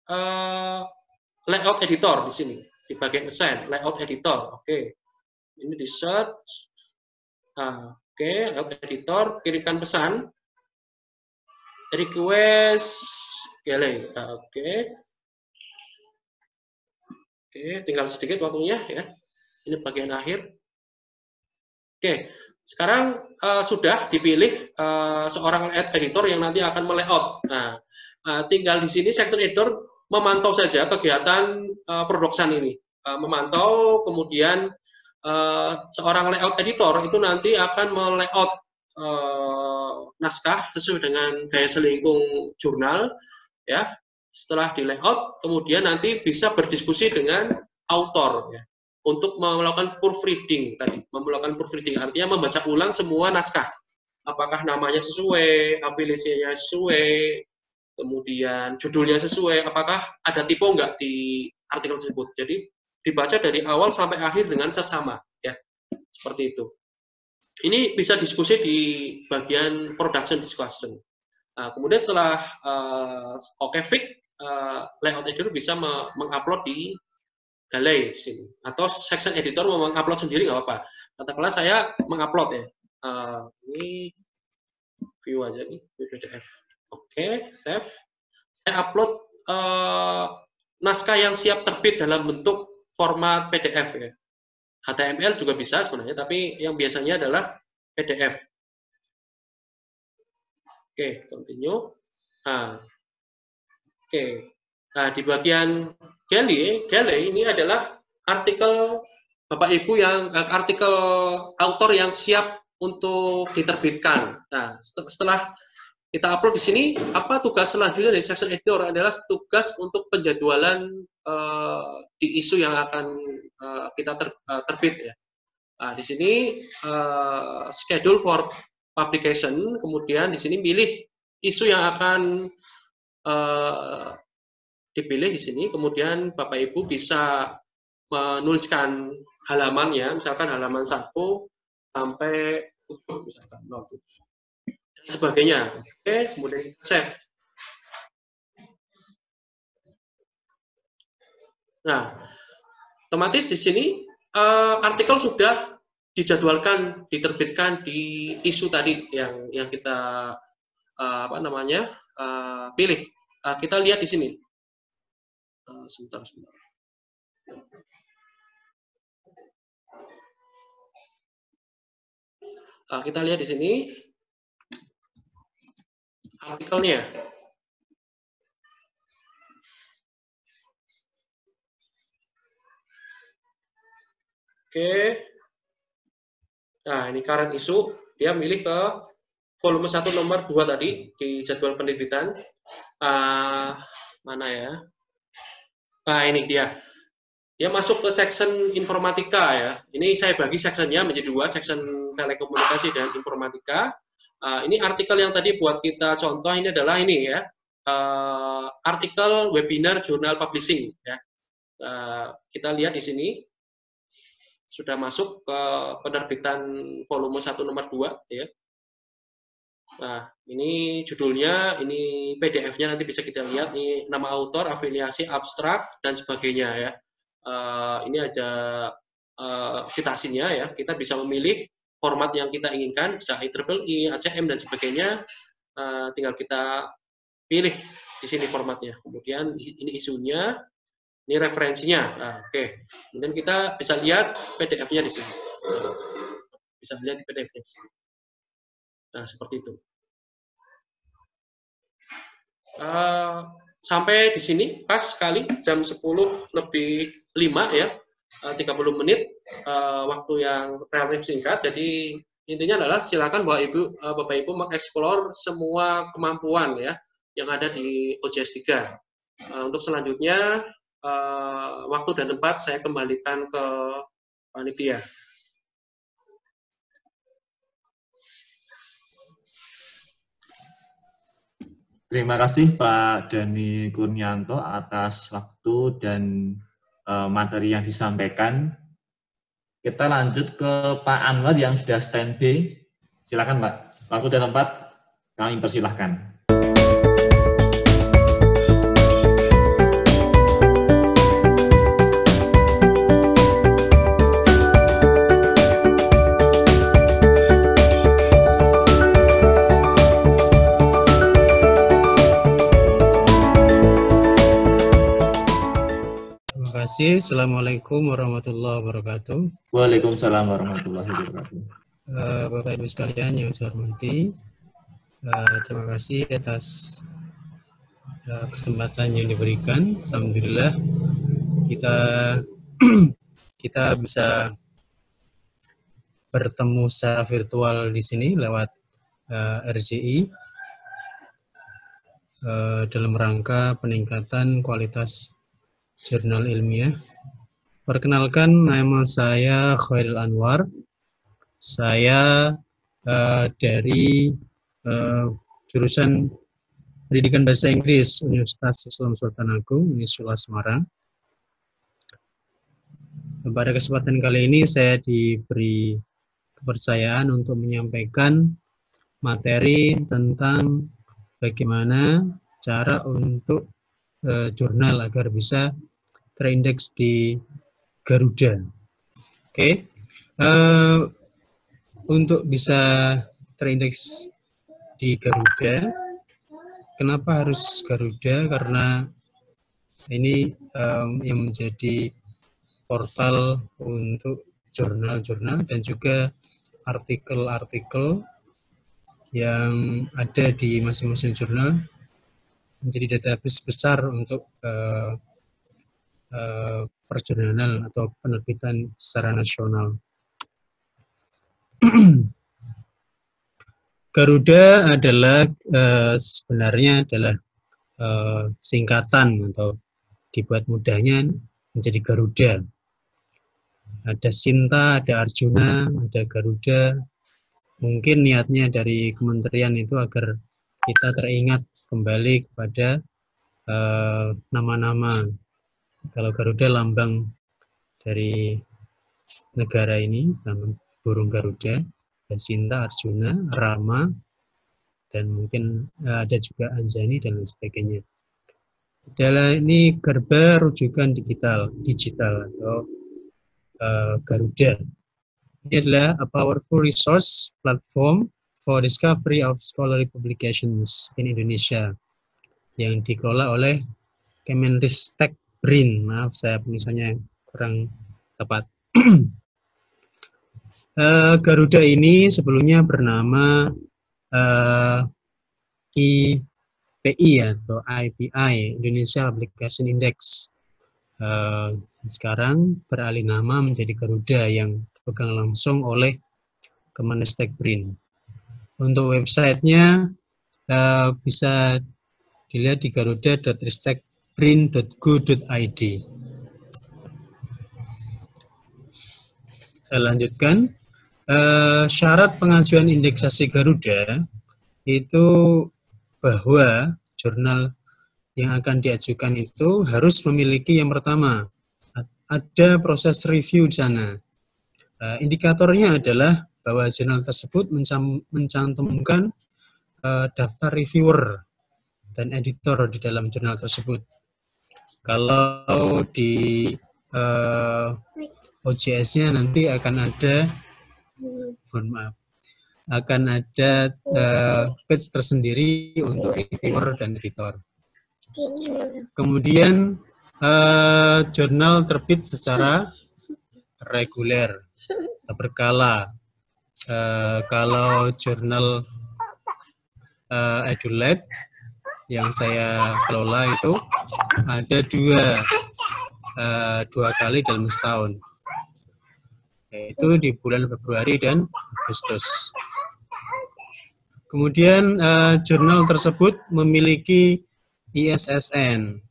layout editor di sini. Di bagian assign, layout editor. Oke. Ini di search. Oke, layout editor, kirimkan pesan. Request geleng. Oke. Oke, tinggal sedikit waktunya ya. Ini bagian akhir. Oke, sekarang sudah dipilih seorang layout editor yang nanti akan melayout. Nah, tinggal di sini section editor memantau saja kegiatan production ini, memantau, kemudian seorang layout editor itu nanti akan melayout naskah sesuai dengan gaya selingkung jurnal, ya. Setelah di layout, kemudian nanti bisa berdiskusi dengan author, ya, untuk melakukan proofreading tadi, artinya membaca ulang semua naskah, apakah namanya sesuai, afiliasinya sesuai, kemudian judulnya sesuai, apakah ada typo enggak di artikel tersebut. Jadi dibaca dari awal sampai akhir dengan seksama, ya, seperti itu. Ini bisa diskusi di bagian production discussion. Kemudian setelah oke fix, layout editor bisa mengupload di Galei di sini. Atau section editor mau mengupload sendiri nggak apa-apa. Katakanlah saya mengupload ya. Ini view aja nih, PDF. Oke, tab. Saya upload naskah yang siap terbit dalam bentuk format PDF ya. HTML juga bisa sebenarnya, tapi yang biasanya adalah PDF. Oke, continue. Oke. Nah, di bagian Galei ini adalah artikel Bapak Ibu yang artikel author yang siap untuk diterbitkan. Nah, setelah kita upload di sini, apa tugas selanjutnya dari section editor adalah tugas untuk penjadwalan di isu yang akan kita terbit ya. Nah, di sini schedule for publication, kemudian di sini pilih isu yang akan dipilih di sini, kemudian Bapak Ibu bisa menuliskan halamannya, misalkan halaman 1 sampai misalkan 07 dan sebagainya. Oke, kemudian kita save. Nah, otomatis di sini artikel sudah dijadwalkan diterbitkan di isu tadi yang kita pilih. Kita lihat di sini. Sebentar. Kita lihat di sini artikelnya. Oke. Nah, ini current issue, dia milih ke volume 1 nomor 2 tadi di jadwal penerbitan. Mana ya? Nah, ini dia. Dia masuk ke section informatika ya. Ini saya bagi sectionnya menjadi 2, section telekomunikasi dan informatika. Ini artikel yang tadi buat kita contoh ini adalah ini ya. Artikel webinar jurnal publishing ya. Kita lihat di sini sudah masuk ke penerbitan volume 1 nomor 2 ya. Nah, ini judulnya, ini PDF-nya nanti bisa kita lihat nih, nama autor, afiliasi, abstrak dan sebagainya ya. Ini aja citasinya ya. Kita bisa memilih format yang kita inginkan, bisa IEEE, ACM dan sebagainya. Tinggal kita pilih di sini formatnya. Kemudian ini isunya, ini referensinya. Oke. Kemudian kita bisa lihat PDF-nya di sini. Bisa lihat di PDF-nya. Nah, seperti itu. Sampai di sini pas sekali jam 10:05 ya, 30 menit, waktu yang relatif singkat. Jadi intinya adalah silakan Bapak Ibu mengeksplor semua kemampuan ya yang ada di OJS 3. Untuk selanjutnya waktu dan tempat saya kembalikan ke panitia. Terima kasih Pak Dhani Kurnianto atas waktu dan materi yang disampaikan. Kita lanjut ke Pak Anwar yang sudah standby. Silakan Pak. Waktu dan tempat kami persilahkan. Assalamualaikum warahmatullahi wabarakatuh. Waalaikumsalam warahmatullahi wabarakatuh. Bapak Ibu sekalian yang saya hormati, terima kasih atas kesempatan yang diberikan. Alhamdulillah kita bisa bertemu secara virtual di sini lewat RJI dalam rangka peningkatan kualitas jurnal ilmiah. Perkenalkan, nama saya Khairil Anwar. Saya dari jurusan Pendidikan Bahasa Inggris Universitas Islam Sultan Agung, Unisula Semarang. Pada kesempatan kali ini saya diberi kepercayaan untuk menyampaikan materi tentang bagaimana cara untuk jurnal agar bisa terindeks di Garuda. Oke. Untuk bisa terindeks di Garuda, kenapa harus Garuda? Karena ini yang menjadi portal untuk jurnal-jurnal dan juga artikel-artikel yang ada di masing-masing jurnal menjadi database besar untuk perjurnalan atau penerbitan secara nasional. Garuda adalah sebenarnya adalah singkatan atau dibuat mudahnya menjadi Garuda. Ada Sinta, ada Arjuna, ada Garuda. Mungkin niatnya dari kementerian itu agar kita teringat kembali kepada nama-nama. Kalau Garuda lambang dari negara ini, lambang burung Garuda, ada Sinta, Arjuna, Rama, dan mungkin ada juga Anjani dan lain sebagainya. Adalah ini Garba rujukan digital atau Garuda. Ini adalah a powerful resource platform for discovery of scholarly publications in Indonesia yang dikelola oleh Kemenristek BRIN. Maaf, saya penulisannya kurang tepat. Garuda ini sebelumnya bernama IPI atau IPI, Indonesia Publication Index. Sekarang beralih nama menjadi Garuda yang dipegang langsung oleh Kemenristek BRIN. Untuk websitenya bisa dilihat di garuda.ristekbrin.go.id. Saya lanjutkan. Syarat pengajuan indeksasi Garuda itu bahwa jurnal yang akan diajukan itu harus memiliki yang pertama, ada proses review di sana. Indikatornya adalah bahwa jurnal tersebut mencantumkan daftar reviewer dan editor di dalam jurnal tersebut. Kalau di OJS-nya nanti akan ada, page tersendiri untuk reviewer dan editor. Kemudian jurnal terbit secara reguler, berkala. Kalau jurnal EduLab yang saya kelola itu ada dua kali dalam setahun, yaitu di bulan Februari dan Agustus. Kemudian jurnal tersebut memiliki ISSN,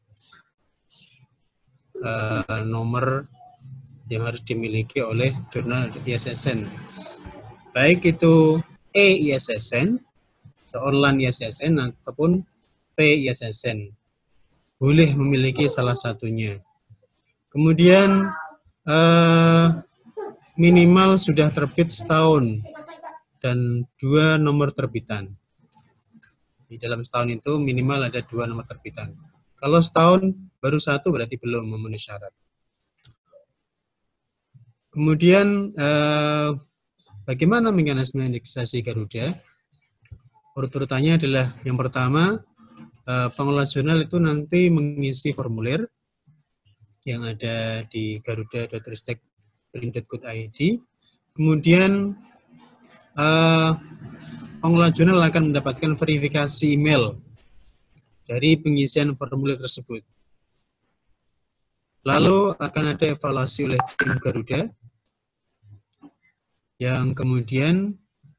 nomor yang harus dimiliki oleh jurnal ISSN, baik itu E-ISSN, online ISSN, ataupun P-ISSN. Boleh memiliki salah satunya. Kemudian minimal sudah terbit setahun dan 2 nomor terbitan. Di dalam setahun itu minimal ada 2 nomor terbitan. Kalau setahun baru 1 berarti belum memenuhi syarat. Kemudian bagaimana mekanisme indeksasi Garuda? Urut-urutannya adalah yang pertama, pengelola jurnal itu nanti mengisi formulir yang ada di garuda.ristekbrin.go.id. Kemudian pengelola jurnal akan mendapatkan verifikasi email dari pengisian formulir tersebut. Lalu akan ada evaluasi oleh tim Garuda yang kemudian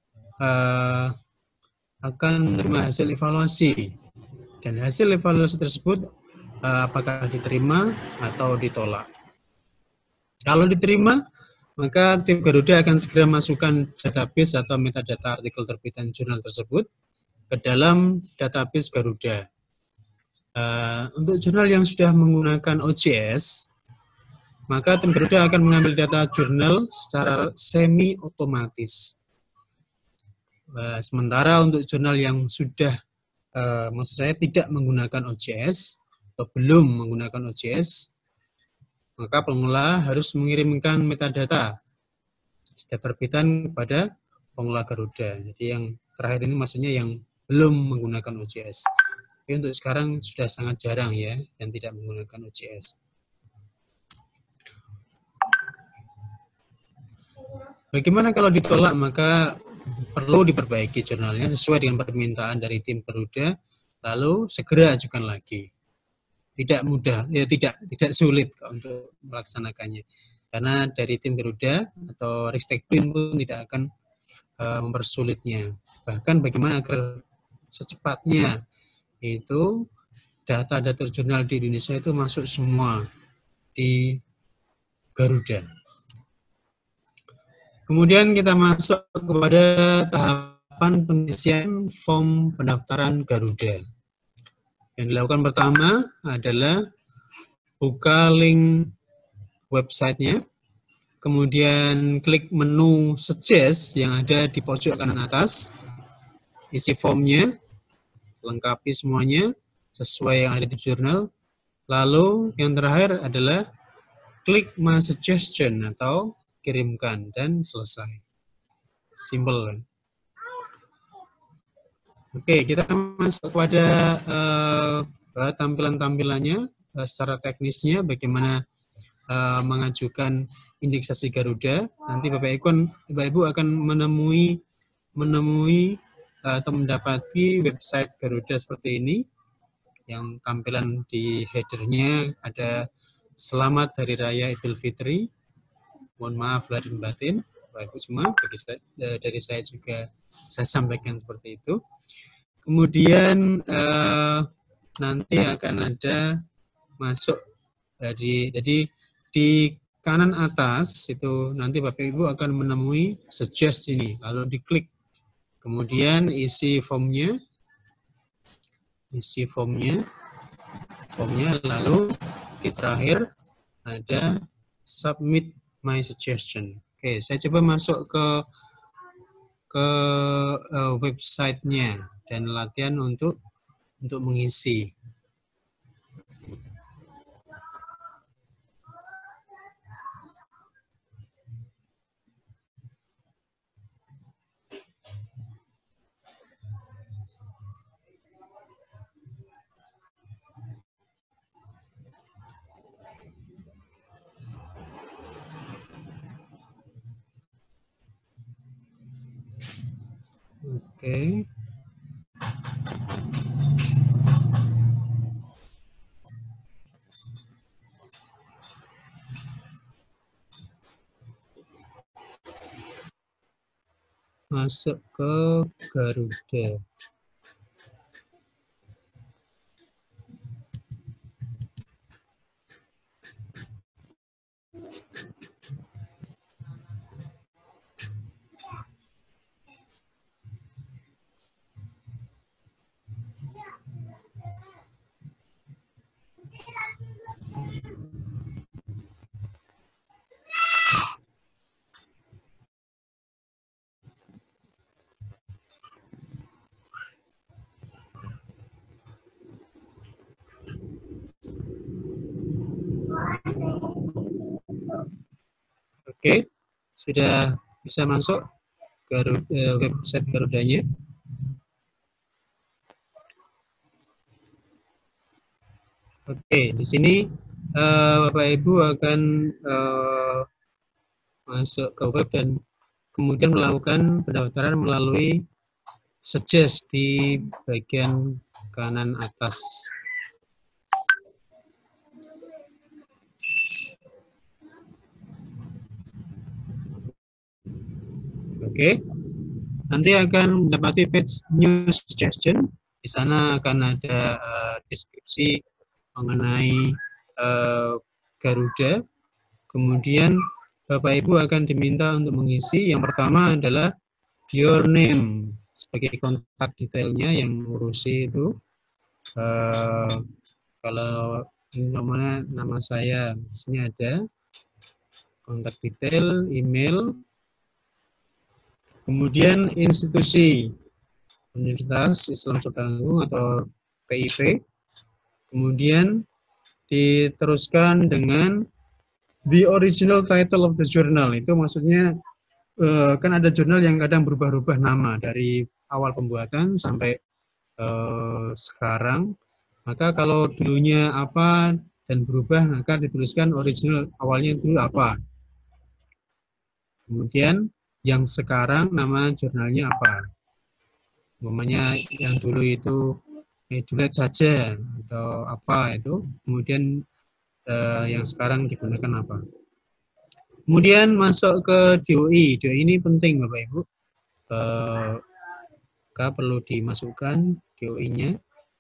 akan menerima hasil evaluasi, dan hasil evaluasi tersebut apakah diterima atau ditolak. Kalau diterima, maka tim Garuda akan segera masukkan database atau metadata artikel terbitan jurnal tersebut ke dalam database Garuda. Untuk jurnal yang sudah menggunakan OJS, maka tim Garuda akan mengambil data jurnal secara semi-otomatis. Sementara untuk jurnal yang sudah maksud saya tidak menggunakan OJS atau belum menggunakan OJS, maka pengelola harus mengirimkan metadata setiap terbitan kepada pengelola Garuda. Jadi yang terakhir ini maksudnya yang belum menggunakan OJS. Tapi untuk sekarang sudah sangat jarang ya yang tidak menggunakan OJS. Bagaimana kalau ditolak? Maka perlu diperbaiki jurnalnya sesuai dengan permintaan dari tim Garuda, lalu segera ajukan lagi. Tidak mudah, ya tidak sulit untuk melaksanakannya. Karena dari tim Garuda atau Ristek Bin pun tidak akan mempersulitnya. Bahkan bagaimana agar secepatnya itu data-data jurnal di Indonesia itu masuk semua di Garuda. Kemudian kita masuk kepada tahapan pengisian form pendaftaran Garuda. Yang dilakukan pertama adalah buka link websitenya, kemudian klik menu suggest yang ada di pojok kanan atas, isi formnya, lengkapi semuanya sesuai yang ada di jurnal. Lalu yang terakhir adalah klik my suggestion atau kirimkan dan selesai. Simple kan? Oke, kita masuk kepada tampilan-tampilannya secara teknisnya, bagaimana mengajukan indeksasi Garuda. Nanti Bapak Ibu akan menemui atau mendapati website Garuda seperti ini, yang tampilan di headernya ada Selamat Hari Raya Idul Fitri. Mohon maaf lahir dan batin, Bapak Ibu semua, dari saya juga saya sampaikan seperti itu. Kemudian nanti akan ada masuk jadi di kanan atas itu nanti Bapak Ibu akan menemui suggest ini, lalu diklik. Kemudian isi formnya, lalu di terakhir ada submit my suggestion. Oke, saya coba masuk ke websitenya dan latihan untuk mengisi. Oke. Masuk ke Garuda. Oke, sudah bisa masuk website Garudanya. Oke, di sini Bapak Ibu akan masuk ke web dan kemudian melakukan pendaftaran melalui suggest di bagian kanan atas. Oke, nanti akan mendapati page new suggestion. Di sana akan ada deskripsi mengenai Garuda. Kemudian Bapak Ibu akan diminta untuk mengisi. Yang pertama adalah your name sebagai kontak detailnya yang ngurusi itu. Kalau namanya nama saya, di sini ada kontak detail, email. Kemudian institusi, Universitas Islam Sultan atau PIP. Kemudian diteruskan dengan the original title of the journal. Itu maksudnya kan ada jurnal yang kadang berubah-ubah nama dari awal pembuatan sampai sekarang. Maka kalau dulunya apa dan berubah, maka dituliskan original awalnya dulu apa. Kemudian yang sekarang nama jurnalnya apa. Umpamanya yang dulu itu Edulet saja atau apa itu, kemudian yang sekarang digunakan apa. Kemudian masuk ke DOI. DOI ini penting Bapak Ibu. Maka perlu dimasukkan DOI-nya.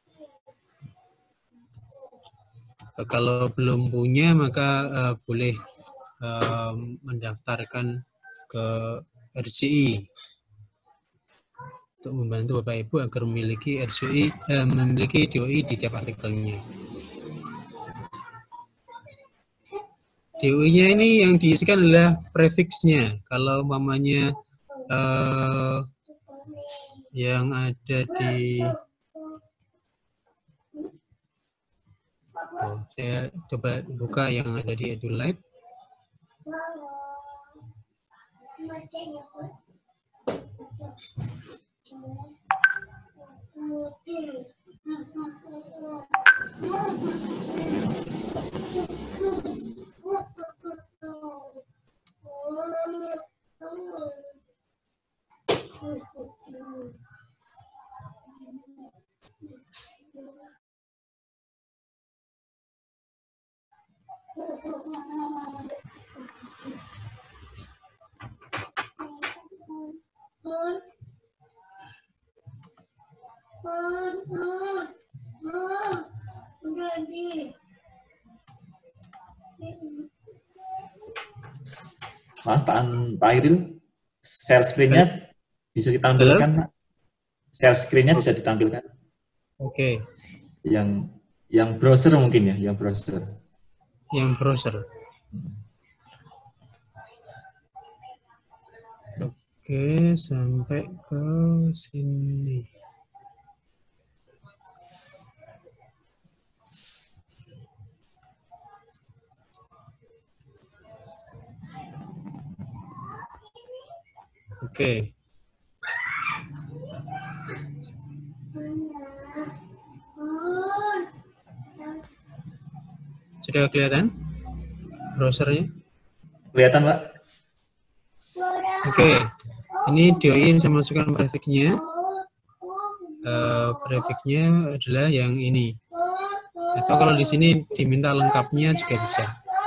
Kalau belum punya maka boleh mendaftarkan ke RCI untuk membantu Bapak Ibu agar memiliki memiliki DOI di tiap artikelnya. DOI-nya ini yang diisikan adalah prefiksnya. Kalau umpamanya yang ada di saya coba buka yang ada di Edulight. Pak Iril, share screen-nya bisa ditampilkan, Pak? Share screen-nya bisa ditampilkan. Oke. Yang browser mungkin ya, yang browser. Yang browser. Oke, sampai ke sini. Oke. Sudah kelihatan browsernya? Kelihatan, Pak? Oke. Ini DOI saya masukkan prefiknya. Prefiknya adalah yang ini. Atau kalau di sini diminta lengkapnya juga bisa.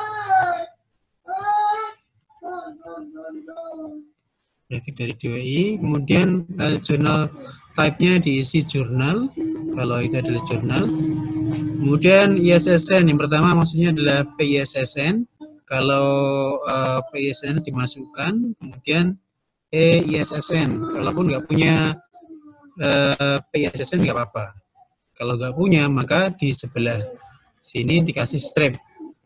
Prefik dari DOI. Kemudian jurnal type-nya diisi jurnal. Kalau itu adalah jurnal. Kemudian ISSN. Yang pertama maksudnya adalah PISSN. Kalau PISSN dimasukkan, kemudian ISSN. Kalaupun nggak punya PISSN nggak apa-apa. Kalau nggak punya, maka di sebelah sini dikasih strip.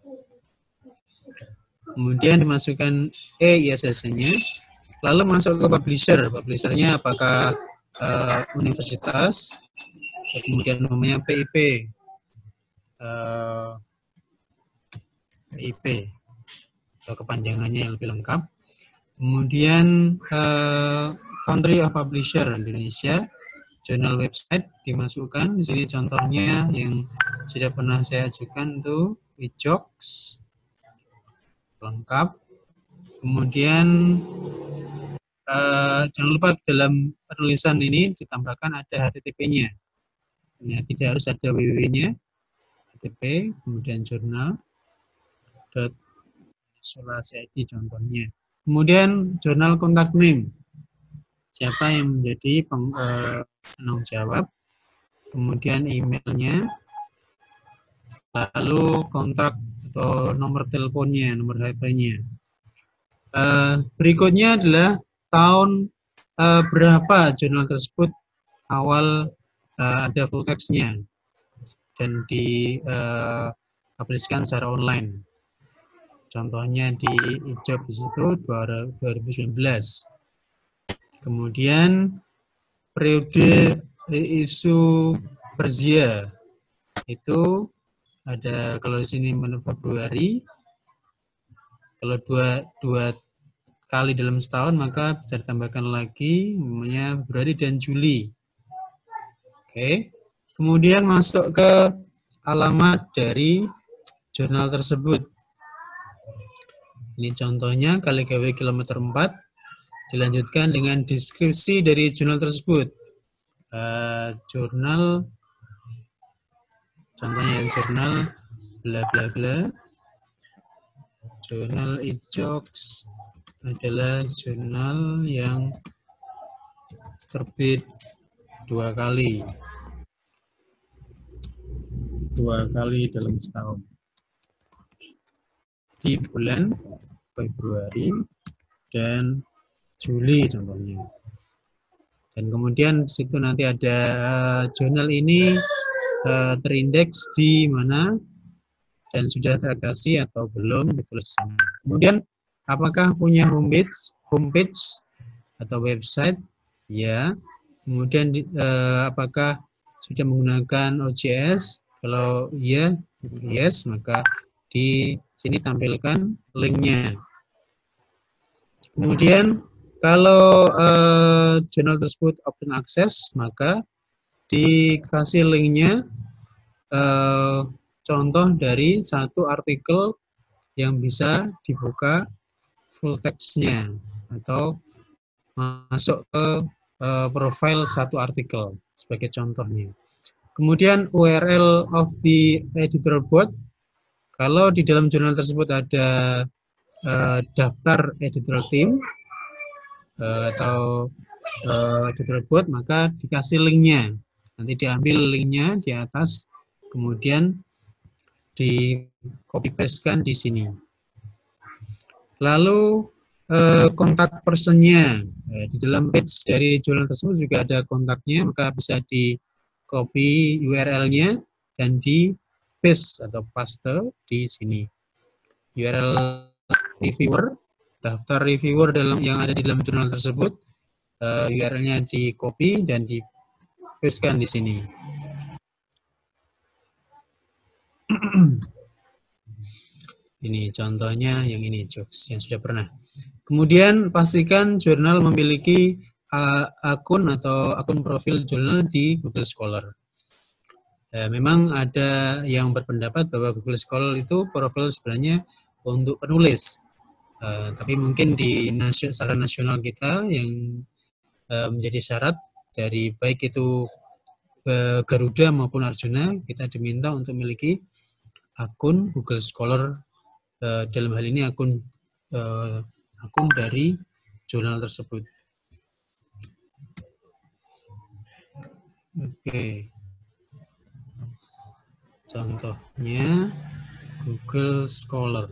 Kemudian dimasukkan ISSN-nya. Lalu masuk ke publisher. Publishernya apakah universitas, kemudian namanya PIP. PIP atau kepanjangannya yang lebih lengkap. Kemudian country of publisher Indonesia, jurnal website dimasukkan. Di sini contohnya yang sudah pernah saya ajukan itu Wijoks lengkap. Kemudian jangan lupa dalam penulisan ini ditambahkan ada HTTP-nya. Ya, tidak harus ada www-nya. HTTP, kemudian jurnal .isolasi ID contohnya. Kemudian jurnal kontak name. Siapa yang menjadi penanggung jawab. Kemudian emailnya. Lalu kontak atau nomor teleponnya, nomor HP-nya. Berikutnya adalah tahun berapa jurnal tersebut awal ada full text-nya dan dipublikasikan secara online. Contohnya di IJOB di situ 2019. Kemudian periode isu Persia itu ada, kalau di sini Februari, kalau dua kali dalam setahun maka bisa ditambahkan lagi namanya Februari dan Juli. Oke. Kemudian masuk ke alamat dari jurnal tersebut. Ini contohnya kali KW kilometer 4, dilanjutkan dengan deskripsi dari jurnal tersebut. Jurnal, contohnya jurnal bla bla bla. Jurnal IJOKS adalah jurnal yang terbit 2 kali dalam setahun, di bulan Februari dan Juli contohnya. Dan kemudian di situ nanti ada jurnal ini terindeks di mana dan sudah teradaptasi atau belum, ditulis di sana. Kemudian apakah punya homepage atau website? Ya. Kemudian apakah sudah menggunakan OJS? Kalau iya, yes, maka di sini tampilkan linknya. Kemudian kalau jurnal tersebut open access, maka dikasih linknya contoh dari satu artikel yang bisa dibuka full text-nya atau masuk ke profil satu artikel sebagai contohnya. Kemudian URL of the editorial board, kalau di dalam jurnal tersebut ada daftar editorial team atau editorial board, maka dikasih linknya. Nanti diambil linknya di atas, kemudian di copy paste-kan di sini. Lalu kontak personnya, di dalam page dari jurnal tersebut juga ada kontaknya, maka bisa di copy URL-nya dan di paste atau paste di sini. URL reviewer, daftar reviewer yang ada di dalam jurnal tersebut, URL-nya di copy dan di paste-kan di sini. Ini contohnya yang ini, jokes yang sudah pernah. Kemudian pastikan jurnal memiliki akun atau akun profil jurnal di Google Scholar. Memang ada yang berpendapat bahwa Google Scholar itu profil sebenarnya untuk penulis. Tapi mungkin secara nasional kita yang menjadi syarat dari baik itu Garuda maupun Arjuna, kita diminta untuk memiliki akun Google Scholar, dalam hal ini akun dari jurnal tersebut. Oke. Contohnya Google Scholar.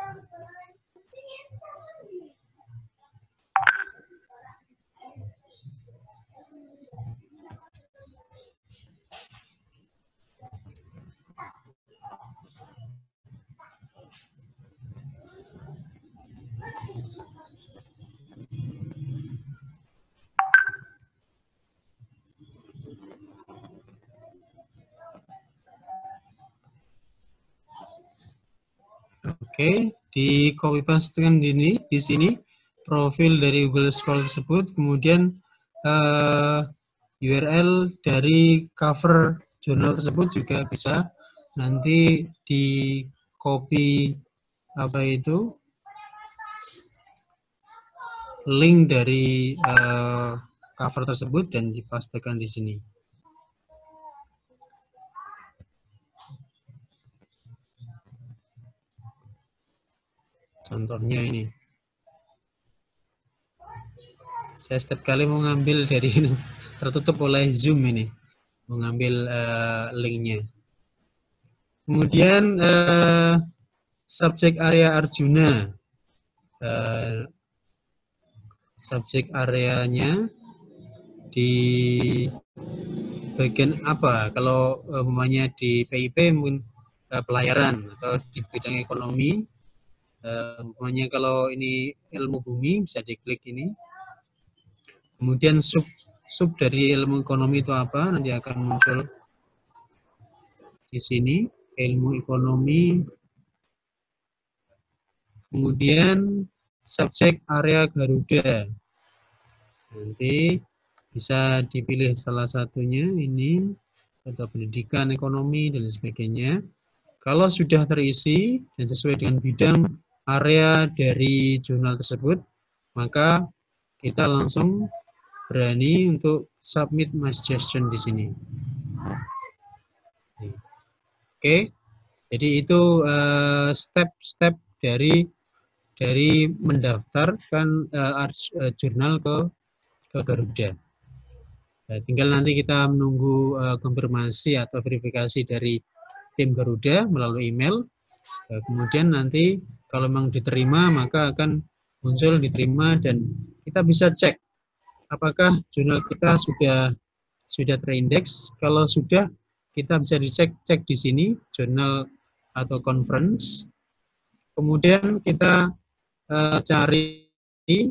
Oke, di copy paste-kan di sini profil dari Google Scholar tersebut, kemudian URL dari cover jurnal tersebut juga bisa nanti di copy link dari cover tersebut dan dipastekan di sini. Contohnya ini. Saya setiap kali mau ngambil dari ini, tertutup oleh Zoom ini, mengambil linknya. Kemudian subjek area Arjuna, subjek areanya di bagian apa? Kalau umpamanya di PIP mungkin pelayaran atau di bidang ekonomi. Umpamanya kalau ini ilmu bumi bisa diklik ini. Kemudian sub dari ilmu ekonomi itu apa? Nanti akan muncul di sini, ilmu ekonomi. Kemudian subjek area Garuda. Nanti bisa dipilih salah satunya ini, atau pendidikan, ekonomi, dan sebagainya. Kalau sudah terisi dan sesuai dengan bidang area dari jurnal tersebut, maka kita langsung berani untuk submit my suggestion di sini. Oke, jadi itu step-step dari mendaftarkan jurnal ke Garuda. Tinggal nanti kita menunggu konfirmasi atau verifikasi dari tim Garuda melalui email. Kemudian nanti kalau memang diterima, maka akan muncul diterima dan kita bisa cek apakah jurnal kita sudah terindeks. Kalau sudah, kita bisa cek di sini jurnal atau conference. Kemudian kita cari di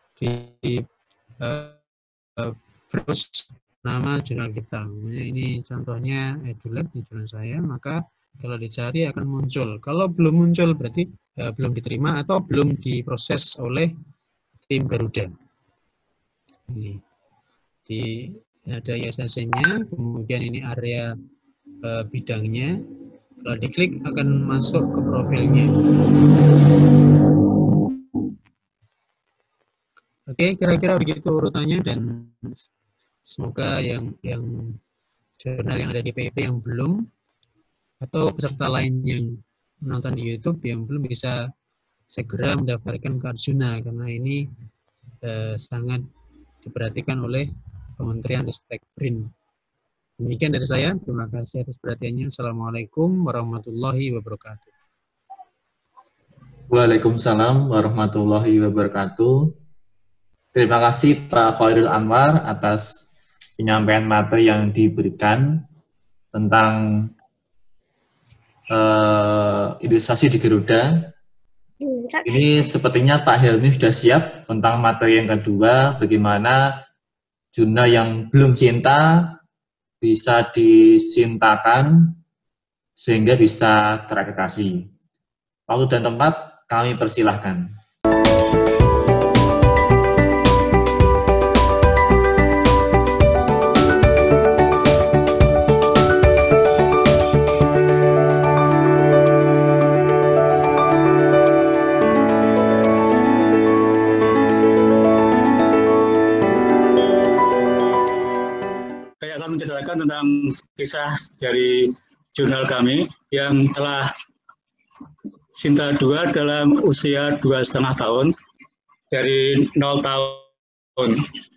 browse nama jurnal kita. Ini contohnya EduLab di jurnal saya, maka kalau dicari akan muncul. Kalau belum muncul berarti belum diterima atau belum diproses oleh tim Garuda. Ini ada ISSN-nya, kemudian ini area bidangnya. Kalau diklik akan masuk ke profilnya. Oke, kira-kira begitu urutannya, dan semoga yang jurnal yang ada di PIP yang belum, atau peserta lain yang menonton di YouTube yang belum, bisa segera mendaftarkan ke Arjuna, karena ini sangat diperhatikan oleh Kementerian Ristek BRIN. Demikian dari saya, terima kasih atas perhatiannya. Assalamualaikum warahmatullahi wabarakatuh. Waalaikumsalam warahmatullahi wabarakatuh. Terima kasih Pak Khairul Anwar atas penyampaian materi yang diberikan tentang investasi di Garuda. Ini sepertinya Pak Helmi sudah siap tentang materi yang kedua, bagaimana jurnal yang belum cinta bisa disintakan sehingga bisa terakreditasi. Waktu dan tempat kami persilahkan. Menceritakan tentang kisah dari jurnal kami yang telah Sinta 2 dalam usia 2,5 tahun dari 0 tahun.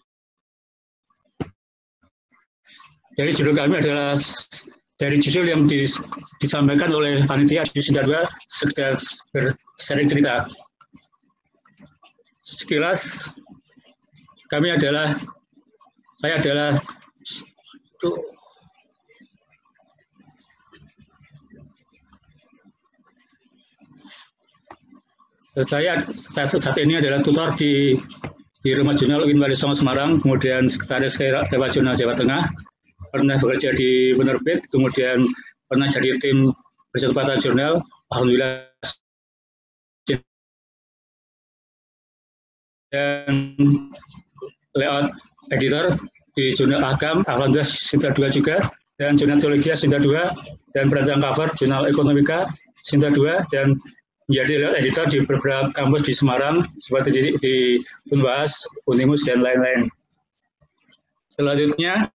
Jadi judul kami adalah dari judul yang disampaikan oleh panitia di Sinta 2 sekedar sharing cerita. Sekilas saya adalah saya saat ini adalah tutor di Rumah Jurnal UIN Walisongo Semarang, kemudian sekretaris Dewan Jurnal Jawa Tengah, pernah bekerja di penerbit, kemudian pernah jadi tim Percepatan Jurnal, alhamdulillah, dan layout editor di jurnal Agam, alhamdulillah Sinta 2 juga, dan jurnal Teologia Sinta 2, dan perancang cover jurnal Ekonomika Sinta 2, dan menjadi editor di beberapa kampus di Semarang, seperti di Unbahas, Unimus, dan lain-lain. Selanjutnya,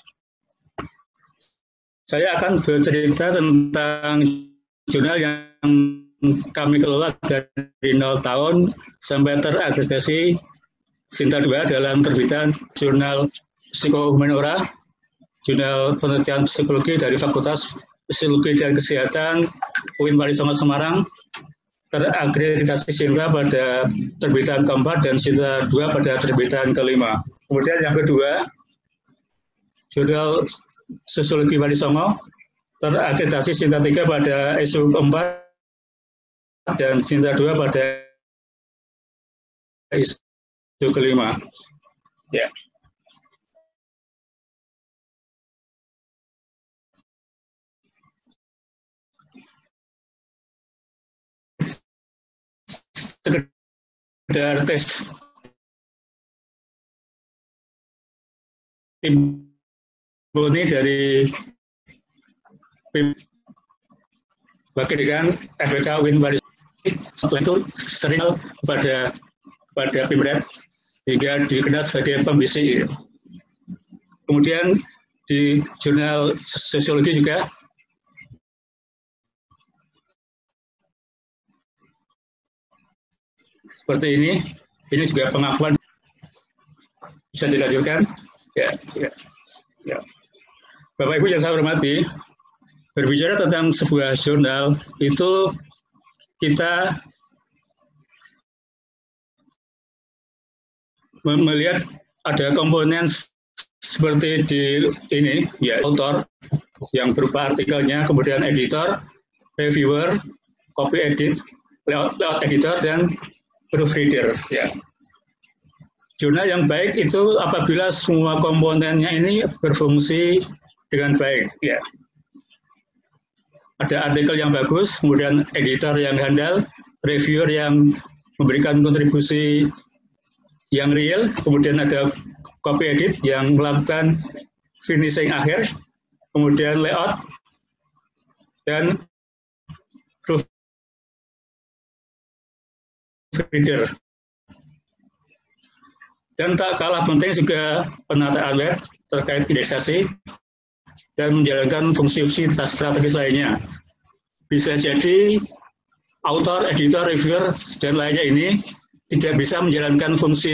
saya akan bercerita tentang jurnal yang kami kelola dari 0 tahun sampai terakreditasi Sinta 2 dalam terbitan jurnal Psikohumaniora, jurnal penelitian psikologi dari Fakultas Psikologi dan Kesehatan UIN Walisongo Semarang, terakreditasi Sinta pada terbitan keempat dan Sinta 2 pada terbitan kelima. Kemudian yang kedua, jurnal Sosiologi Walisongo, terakreditasi Sinta 3 pada ISO keempat dan Sinta 2 pada ISO kelima. Ya. sekedar tes ini dari wakil dengan FPK Win Waris itu sering pada Pimret sehingga dikenal sebagai pembisik. Kemudian di jurnal sosiologi juga seperti ini juga pengakuan. Bisa dilanjutkan. Ya. Bapak Ibu yang saya hormati, berbicara tentang sebuah jurnal itu kita melihat ada komponen seperti di ini, ya, author yang berupa artikelnya, kemudian editor, reviewer, copy edit, layout editor, dan proofreader. Ya. Jurnal yang baik itu apabila semua komponennya ini berfungsi dengan baik. Ya. Ada artikel yang bagus, kemudian editor yang handal, reviewer yang memberikan kontribusi yang real, kemudian ada copy edit yang melakukan finishing akhir, kemudian layout, dan proofreader. Dan tak kalah penting juga penataan web terkait indeksasi dan menjalankan fungsi-fungsi strategis lainnya. Bisa jadi author, editor, reviewer, dan lainnya ini tidak bisa menjalankan fungsi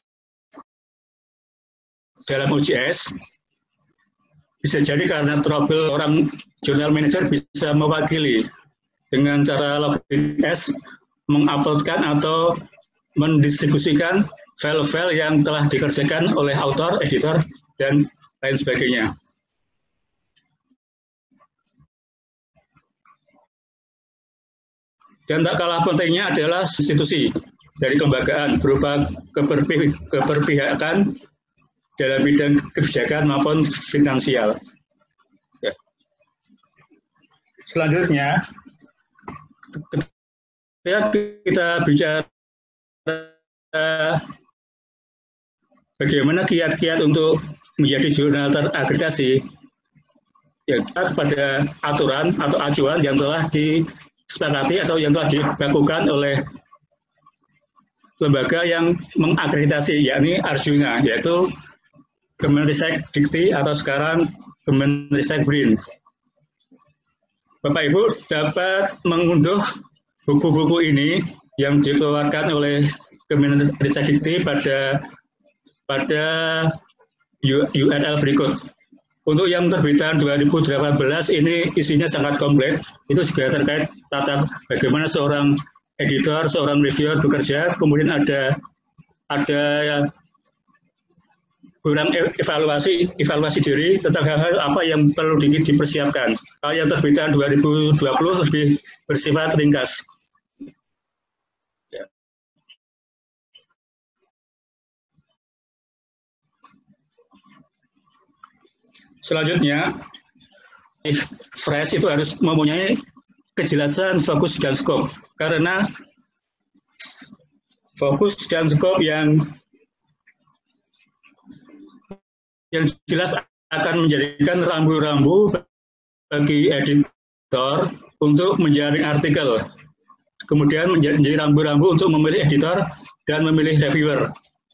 dalam OJS. Bisa jadi karena trouble orang jurnal manager bisa mewakili dengan cara login S, menguploadkan atau mendistribusikan file-file yang telah dikerjakan oleh author, editor, dan lain sebagainya. Dan tak kalah pentingnya adalah institusi dari kelembagaan berupa keberpihakan dalam bidang kebijakan maupun finansial. Ya. Selanjutnya, kita bicara bagaimana kiat-kiat untuk menjadi jurnal terakreditasi, ya, pada aturan atau acuan yang telah disepakati atau yang telah dilakukan oleh lembaga yang mengakreditasi, yakni Arjuna, yaitu Kemenristek Dikti atau sekarang Kemenristek BRIN. Bapak Ibu dapat mengunduh buku-buku ini yang dikeluarkan oleh Kemenristek Dikti pada URL berikut. Untuk yang terbitan 2018 ini isinya sangat komplit. Itu juga terkait tata bagaimana seorang editor, seorang reviewer bekerja, kemudian ada kurang evaluasi diri tentang hal-hal apa yang perlu dipersiapkan. Kalau yang terbitan 2020 lebih bersifat ringkas. Ya. Selanjutnya, fresh itu harus mempunyai kejelasan fokus dan skop, karena fokus dan skop yang jelas akan menjadikan rambu-rambu bagi editor untuk menjaring artikel, kemudian menjadi rambu-rambu untuk memilih editor dan memilih reviewer.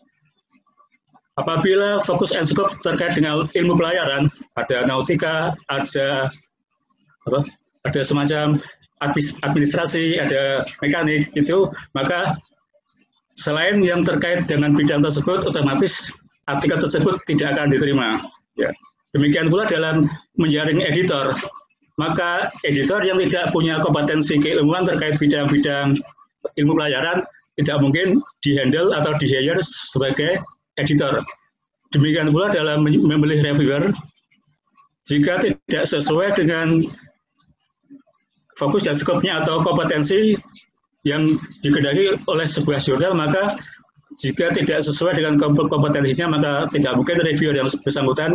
Apabila fokus and scope terkait dengan ilmu pelayaran, ada nautika, ada semacam administrasi, ada mekanik, itu maka selain yang terkait dengan bidang tersebut, otomatis artikel tersebut tidak akan diterima. Ya. Demikian pula dalam menjaring editor, maka editor yang tidak punya kompetensi keilmuan terkait bidang-bidang ilmu pelayaran tidak mungkin di-handle atau di-hire sebagai editor. Demikian pula dalam memilih reviewer, jika tidak sesuai dengan fokus dan skopnya atau kompetensi yang dikehendaki oleh sebuah jurnal, maka jika tidak sesuai dengan kompetensinya, maka tidak mungkin reviewer yang bersangkutan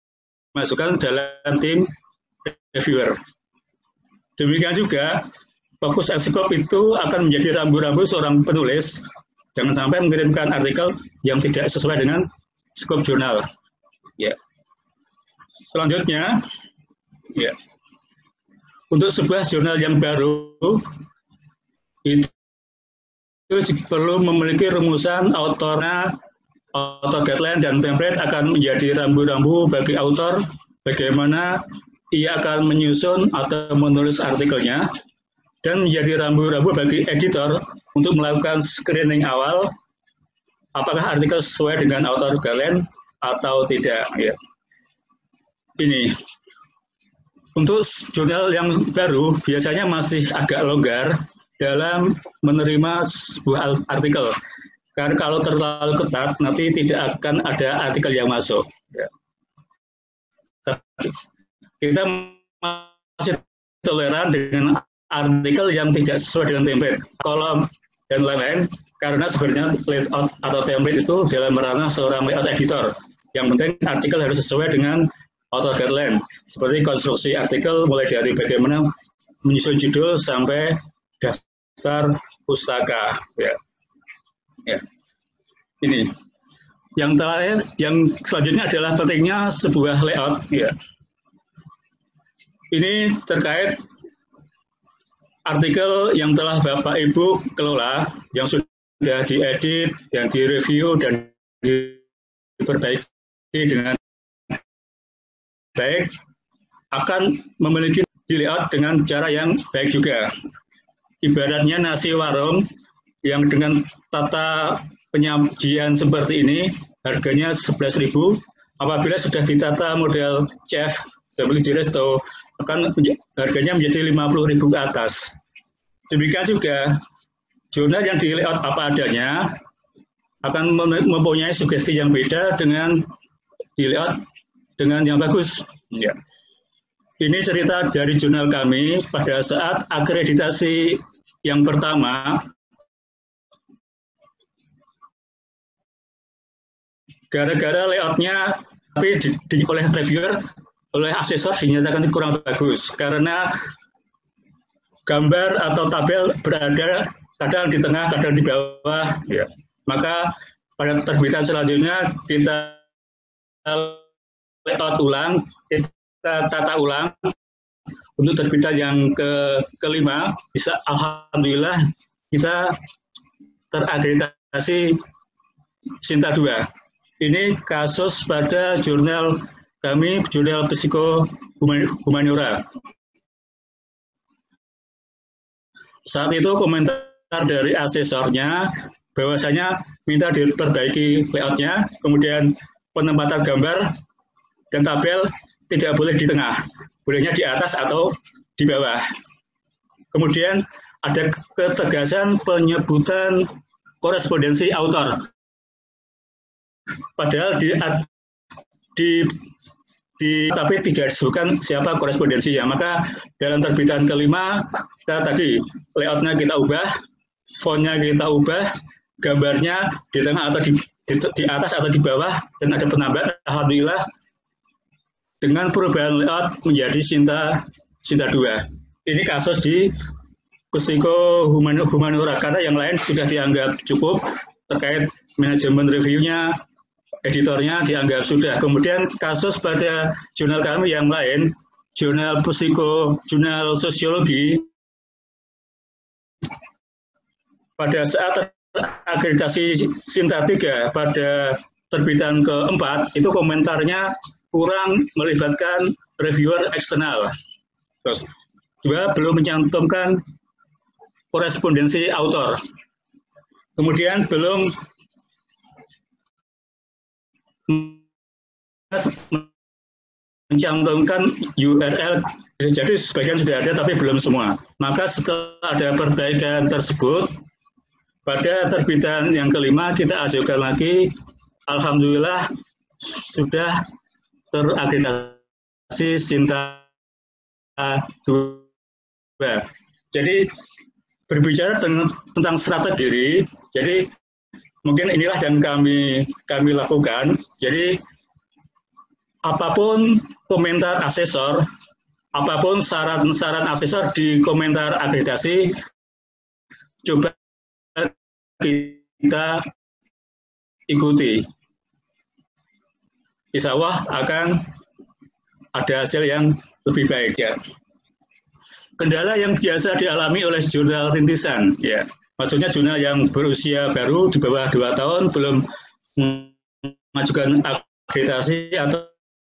dimasukkan dalam tim reviewer. Demikian juga fokus ekskop itu akan menjadi rambu-rambu seorang penulis. Jangan sampai mengirimkan artikel yang tidak sesuai dengan skop jurnal. Ya. Selanjutnya, ya, untuk sebuah jurnal yang baru itu perlu memiliki rumusan autornya, author guideline dan template akan menjadi rambu-rambu bagi author bagaimana ia akan menyusun atau menulis artikelnya, dan menjadi rambu-rambu bagi editor untuk melakukan screening awal apakah artikel sesuai dengan author guideline atau tidak. Ya. Ini untuk jurnal yang baru biasanya masih agak longgar dalam menerima sebuah artikel. Karena kalau terlalu ketat, nanti tidak akan ada artikel yang masuk. Ya. Kita masih toleran dengan artikel yang tidak sesuai dengan template, kolom, dan lain-lain, karena sebenarnya layout atau template itu dalam ranah seorang layout editor. Yang penting artikel harus sesuai dengan author guideline, seperti konstruksi artikel mulai dari bagaimana menyusun judul sampai daftar pustaka. Ya. Ya. Ini. Yang terakhir, yang selanjutnya adalah pentingnya sebuah layout. Ya. Ini terkait artikel yang telah Bapak Ibu kelola, yang sudah diedit, yang direview, dan diperbaiki dengan baik, akan memiliki layout dengan cara yang baik juga. Ibaratnya nasi warung yang dengan tata penyajian seperti ini, harganya 11.000, apabila sudah ditata model chef, seperti di resto, akan harganya menjadi 50.000 ke atas. Demikian juga, jurnal yang di layout apa adanya akan mempunyai sugesti yang beda dengan di layout dengan yang bagus. Ya. Ini cerita dari jurnal kami pada saat akreditasi yang pertama. Gara-gara layoutnya tapi oleh reviewer, oleh asesor dinyatakan kurang bagus karena gambar atau tabel berada kadang di tengah, kadang di bawah. Ya. Maka pada terbitan selanjutnya kita layout ulang, kita tata ulang untuk terbitan yang kelima. Bisa alhamdulillah kita terakreditasi Sinta 2. Ini kasus pada jurnal kami, jurnal Psiko Humaniora. Saat itu komentar dari asesornya bahwasanya minta diperbaiki layoutnya, kemudian penempatan gambar dan tabel tidak boleh di tengah, bolehnya di atas atau di bawah. Kemudian ada ketegasan penyebutan korespondensi autor. Padahal tapi tidak disebutkan siapa korespondensinya. Maka dalam terbitan kelima, kita tadi layoutnya kita ubah, fontnya kita ubah, gambarnya di tengah atau di atas atau di bawah, dan ada penambahan. Alhamdulillah dengan perubahan layout menjadi Sinta 2. Ini kasus di Psiko Humaniora, karena yang lain sudah dianggap cukup terkait manajemen reviewnya, editornya dianggap sudah. Kemudian kasus pada jurnal kami yang lain, jurnal Psiko, jurnal Sosiologi, pada saat akreditasi Sinta 3 pada terbitan keempat, itu komentarnya kurang melibatkan reviewer eksternal. Terus, 2, belum mencantumkan korespondensi autor. Kemudian belum mencantumkan URL, jadi sebagian sudah ada tapi belum semua. Maka setelah ada perbaikan tersebut, pada terbitan yang kelima kita ajukan lagi, alhamdulillah sudah terakreditasi Sinta 2. Jadi berbicara tentang strategi, jadi mungkin inilah yang kami lakukan. Jadi apapun komentar asesor, apapun saran-saran asesor di komentar akreditasi, coba kita ikuti. Insya Allah akan ada hasil yang lebih baik ya. Kendala yang biasa dialami oleh jurnal rintisan ya. Maksudnya jurnal yang berusia baru di bawah 2 tahun belum mengajukan akreditasi atau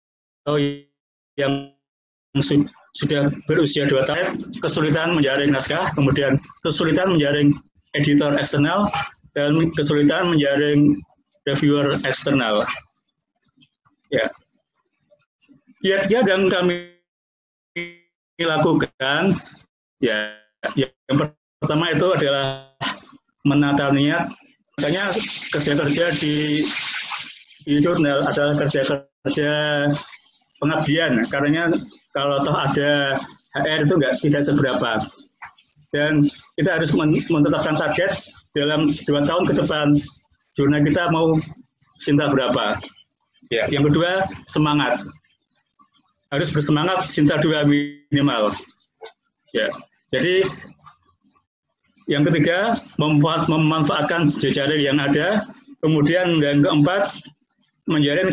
yang sudah berusia 2 tahun, kesulitan menjaring naskah, kemudian kesulitan menjaring editor eksternal, dan kesulitan menjaring reviewer eksternal. Ya, kiat-kiat yang kami lakukan, ya, yang pertama itu adalah menata niat. Misalnya kerja-kerja di jurnal adalah kerja-kerja pengabdian, karena kalau toh ada HR itu tidak seberapa. Dan kita harus menetapkan target dalam 2 tahun ke depan, jurnal kita mau Sinta berapa. Ya, yang kedua, semangat. Harus bersemangat Sinta 2 minimal. Ya, jadi yang ketiga, memanfaatkan jejaring yang ada. Kemudian yang keempat, menjalin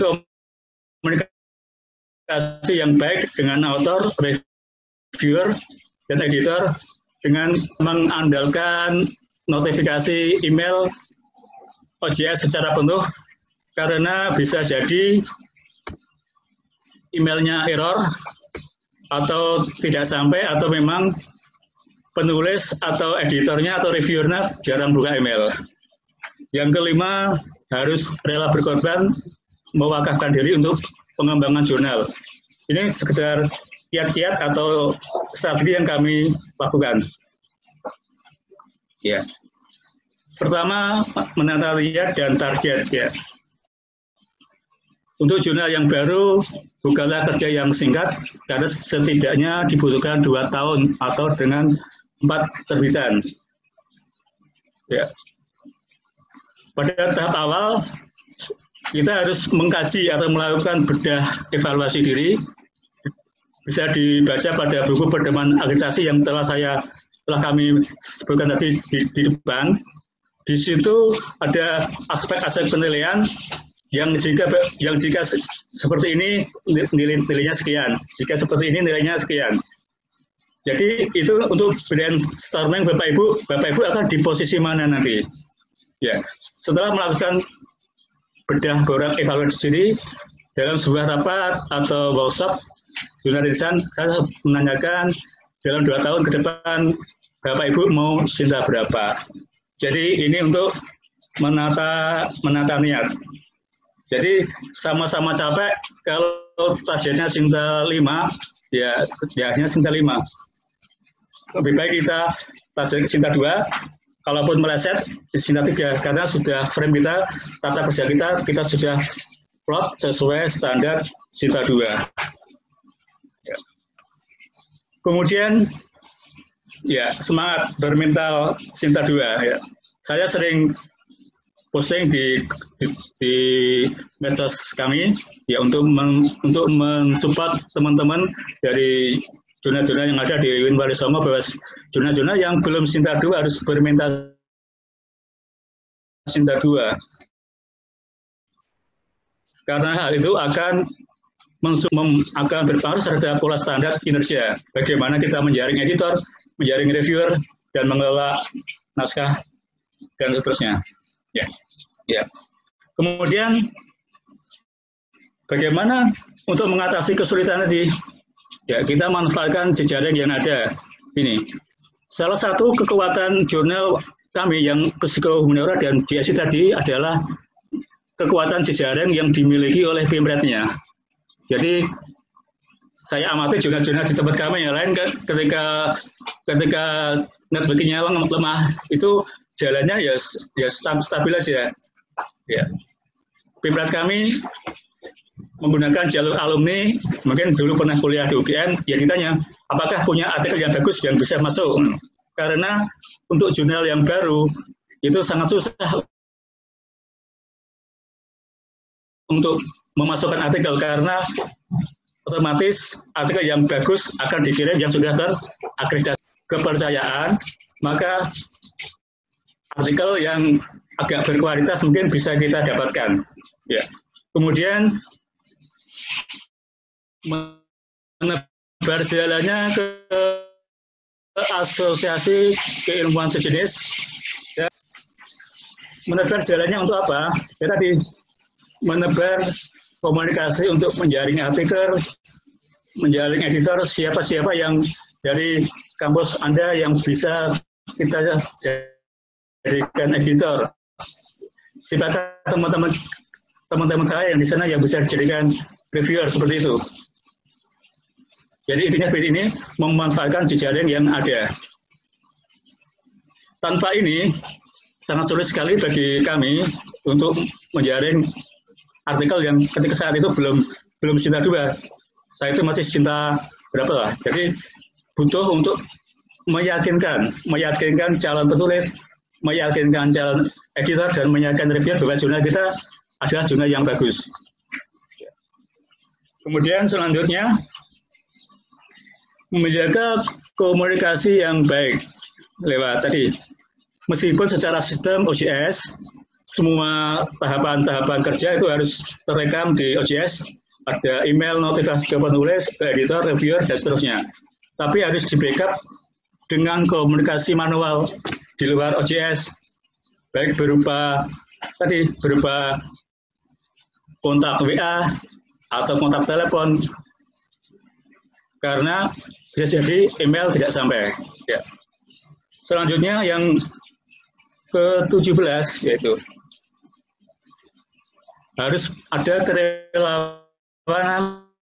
komunikasi yang baik dengan author, reviewer, dan editor dengan mengandalkan notifikasi email OJS secara penuh, karena bisa jadi emailnya error atau tidak sampai, atau memang penulis atau editornya atau reviewernya jarang buka email. Yang kelima, harus rela berkorban, mewakafkan diri untuk pengembangan jurnal. Ini sekedar kiat-kiat atau strategi yang kami lakukan. Ya. Pertama, menata niat dan target. Ya. Untuk jurnal yang baru, bukanlah kerja yang singkat, karena setidaknya dibutuhkan 2 tahun atau dengan 4 terbitan. Ya. Pada tahap awal, kita harus mengkaji atau melakukan bedah evaluasi diri. Bisa dibaca pada buku pedoman akreditasi yang telah kami sebutkan tadi di depan. Di situ ada aspek-aspek penilaian yang jika seperti ini nilainya sekian, jika seperti ini nilainya sekian. Jadi itu untuk brainstorming Bapak Ibu akan di posisi mana nanti. Ya, setelah melakukan bedah borak evaluasi diri dalam sebuah rapat atau workshop jurnal rintisan, saya menanyakan dalam 2 tahun ke depan Bapak Ibu mau Sinta berapa. Jadi ini untuk menata niat. Jadi sama-sama capek, kalau targetnya Sinta 5, ya hanya Sinta 5. Lebih baik kita target Sinta 2, kalaupun meleset di Sinta 3, karena sudah frame kita, tata kerja kita sudah plot sesuai standar Sinta 2. Ya. Kemudian, ya semangat bermental Sinta 2. Ya. Saya sering posting di medsos kami, ya untuk mensupport teman-teman dari jurnal-jurnal yang ada di UIN Wali-Songo, bahwa jurnal-jurnal yang belum Sinta 2 harus bermental Sinta 2. Karena hal itu akan berpengaruh terhadap pola standar kinerja. Bagaimana kita menjaring editor, menjaring reviewer, dan mengelola naskah, dan seterusnya. Ya. Kemudian, bagaimana untuk mengatasi kesulitan tadi? Ya, kita manfaatkan jejaring yang ada. Ini salah satu kekuatan jurnal kami yang psikohumaniora dan GSI tadi adalah kekuatan jejaring yang dimiliki oleh Pimretnya. Jadi saya amati jurnal-jurnal di tempat kami yang lain, ketika networkingnya lemah, itu jalannya ya stabil aja. Ya. Pimret kami menggunakan jalur alumni, mungkin dulu pernah kuliah di UGM, ya ditanya, apakah punya artikel yang bagus yang bisa masuk? Karena untuk jurnal yang baru, itu sangat susah untuk memasukkan artikel, karena otomatis artikel yang bagus akan dikirim yang sudah terakreditasi. Kepercayaan, maka artikel yang agak berkualitas mungkin bisa kita dapatkan. Ya. Kemudian menebar jalannya ke asosiasi keilmuan sejenis. Ya. Menebar jalannya untuk apa? Ya tadi menebar komunikasi untuk menjaring artikel, menjaring editor, siapa-siapa yang dari kampus Anda yang bisa kita jadikan editor. Silakan teman-teman saya yang di sana yang bisa dijadikan reviewer seperti itu. Jadi intinya seperti ini, memanfaatkan jejaring yang ada. Tanpa ini, sangat sulit sekali bagi kami untuk menjaring artikel yang ketika saat itu belum Sinta 2. Saya itu masih Sinta berapa lah. Jadi butuh untuk meyakinkan calon penulis, meyakinkan calon editor, dan meyakinkan reviewer bahwa jurnal kita adalah jurnal yang bagus. Kemudian selanjutnya, menjaga komunikasi yang baik lewat tadi. Meskipun secara sistem OJS, semua tahapan-tahapan kerja itu harus terekam di OJS, ada email, notifikasi ke penulis, ke editor, reviewer, dan seterusnya. Tapi harus di-backup dengan komunikasi manual di luar OJS, baik berupa kontak WA atau kontak telepon, karena bisa jadi email tidak sampai. Ya. Selanjutnya yang ke-17 yaitu harus ada kerelawanan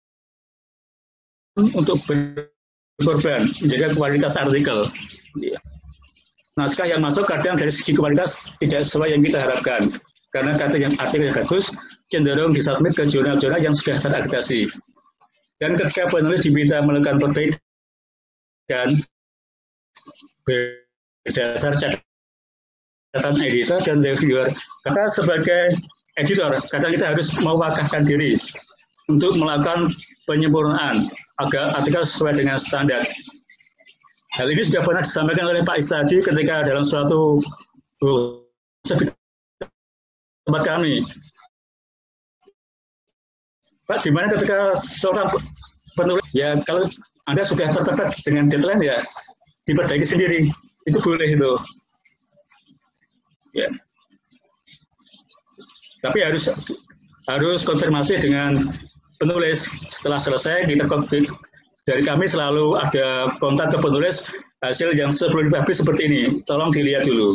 untuk berkorban menjaga kualitas artikel. Naskah yang masuk kadang dari segi kualitas tidak sesuai yang kita harapkan, karena artikel yang bagus cenderung disubmit ke jurnal-jurnal yang sudah terakreditasi. Dan ketika penulis diminta melakukan perbaikan berdasar catatan editor dan reviewer, maka sebagai editor kadang kita harus mewakafkan diri untuk melakukan penyempurnaan agar artikel sesuai dengan standar. Hal ini sudah pernah disampaikan oleh Pak Isadi ketika dalam suatu tempat kami. Pak, di mana ketika seorang penulis, ya kalau Anda sudah tertekan dengan deadline, ya diperbaiki sendiri. Itu boleh itu. Ya. Tapi harus konfirmasi dengan penulis. Setelah selesai, kita dari kami selalu ada kontak ke penulis, hasil yang sebelum dipublish seperti ini. Tolong dilihat dulu.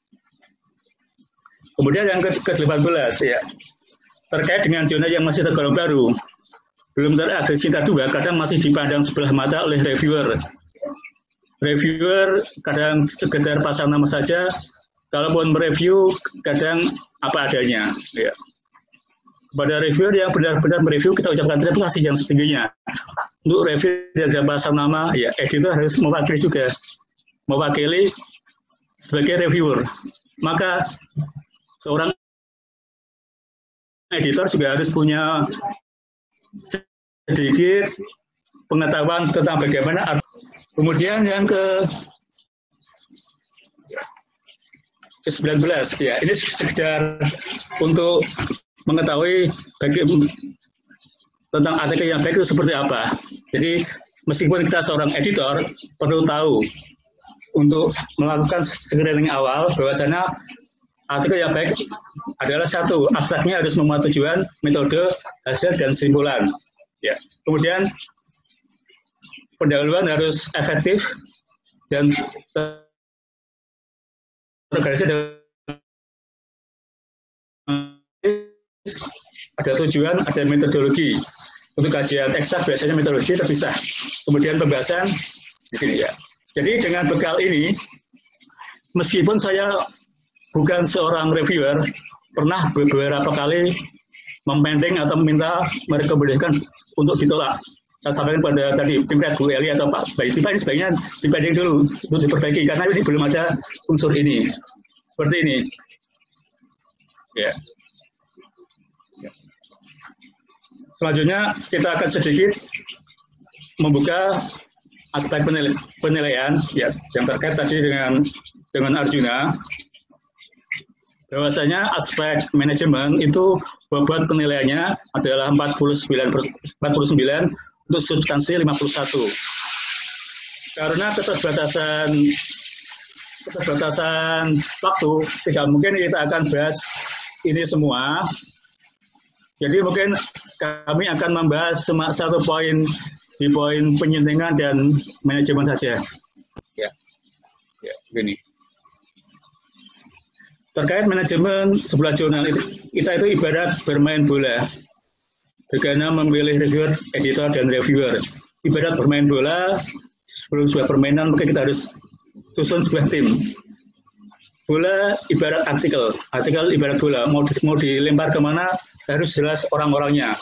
Kemudian yang ke-18, ya. Terkait dengan jurnal yang masih tergolong baru, belum terakreditasi Sinta 2, kadang masih dipandang sebelah mata oleh reviewer. Reviewer kadang sekedar pasang nama saja, kalaupun mereview kadang apa adanya. Ya. Kepada reviewer yang benar-benar mereview, kita ucapkan terima kasih yang setingginya. Untuk review dan pasang nama, ya editor harus mewakili sebagai reviewer. Maka seorang editor juga harus punya sedikit pengetahuan tentang bagaimana. Kemudian yang ke-19, ya ini sekedar untuk mengetahui tentang artikel yang baik itu seperti apa. Jadi meskipun kita seorang editor perlu tahu untuk melakukan screening awal bahwasanya artikel yang baik adalah satu, abstraknya harus memuat tujuan, metode, hasil, dan kesimpulan. Ya. Kemudian pendahuluan harus efektif dan terorganisir. Ada tujuan, ada metodologi. Untuk kajian eksak biasanya metodologi terpisah. Kemudian pembahasan, begini ya. Jadi dengan bekal ini, meskipun saya bukan seorang reviewer, pernah beberapa kali mempending atau meminta merekomendasikan untuk ditolak. Saya sampaikan pada tadi tim Red Bu Eli atau Pak Baitipa, ini sebaiknya dipending dulu untuk diperbaiki karena ini belum ada unsur ini. Seperti ini. Ya. Selanjutnya kita akan sedikit membuka aspek penilaian ya yang terkait tadi dengan Arjuna. Bahwasanya aspek manajemen itu bobot penilaiannya adalah 49 untuk substansi 51. Karena keterbatasan waktu, tidak mungkin kita akan bahas ini semua. Jadi mungkin kami akan membahas satu poin di poin penyuntingan dan manajemen saja. Ya, begini. Terkait manajemen sebuah jurnal kita itu ibarat bermain bola. Bagaimana memilih reviewer, editor, dan reviewer. Ibarat bermain bola, sebelum sebuah permainan maka kita harus susun sebuah tim. Bola ibarat artikel ibarat bola. Mau dilempar kemana harus jelas orang-orangnya.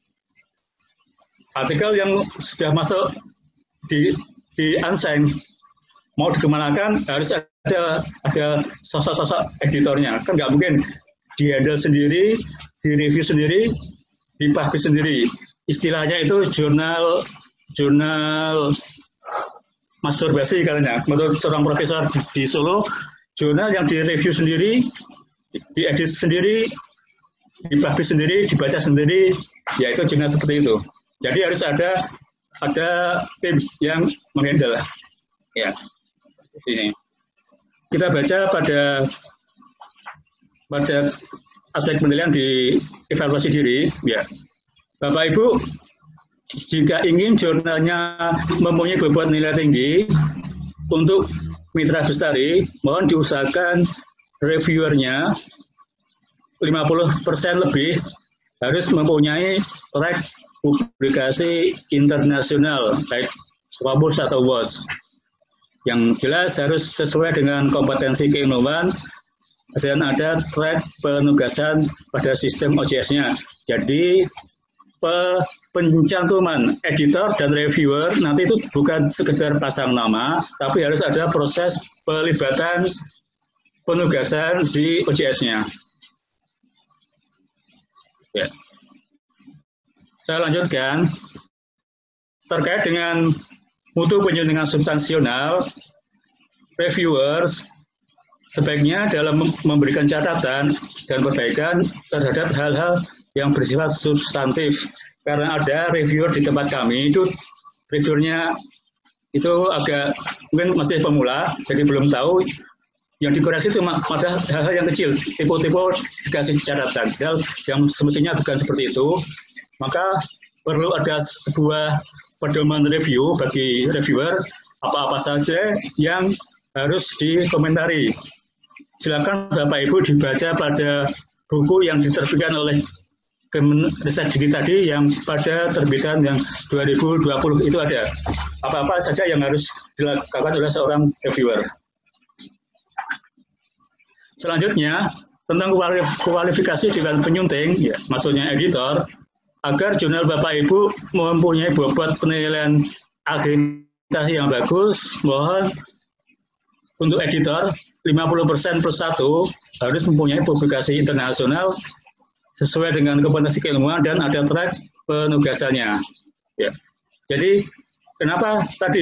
Artikel yang sudah masuk di unsign mau dikemanakan harus ada sosok-sosok editornya. Kan nggak mungkin di-handle sendiri, di-review sendiri, dipublish sendiri. Istilahnya itu jurnal masturbasi katanya. Menurut seorang profesor di Solo, jurnal yang di-review sendiri, diedit sendiri, dipublish sendiri, dibaca sendiri, ya itu jurnal seperti itu. Jadi harus ada tim yang menghandle. Ya. Ini kita baca pada aspek penilaian di evaluasi diri, ya. Bapak Ibu, jika ingin jurnalnya mempunyai bobot nilai tinggi untuk mitra bestari, mohon diusahakan reviewernya 50% lebih harus mempunyai track publikasi internasional, baik Scopus atau WOS. Yang jelas harus sesuai dengan kompetensi keilmuan dan ada track penugasan pada sistem OJS-nya. Jadi pencantuman editor dan reviewer nanti itu bukan sekedar pasang nama, tapi harus ada proses pelibatan penugasan di OJS-nya. Ya. Saya lanjutkan terkait dengan mutu penyuntingan substansional. Reviewers sebaiknya dalam memberikan catatan dan perbaikan terhadap hal-hal yang bersifat substantif. Karena ada reviewer di tempat kami itu reviewernya itu agak mungkin masih pemula, jadi belum tahu. Yang dikoreksi cuma pada hal-hal yang kecil, tipe-tipe dikasih catatan. Yang semestinya bukan seperti itu. Maka perlu ada sebuah pedoman review bagi reviewer, apa-apa saja yang harus dikomentari. Silakan Bapak Ibu dibaca pada buku yang diterbitkan oleh Kemenristek tadi yang pada terbitan yang 2020 itu ada. Apa-apa saja yang harus dilakukan oleh seorang reviewer. Selanjutnya, tentang kualifikasi dewan penyunting, ya, maksudnya editor, agar jurnal Bapak Ibu mempunyai bobot penilaian akreditasi yang bagus, mohon untuk editor 50% plus 1 harus mempunyai publikasi internasional sesuai dengan kompetensi keilmuan dan ada track penugasannya. Ya. Jadi kenapa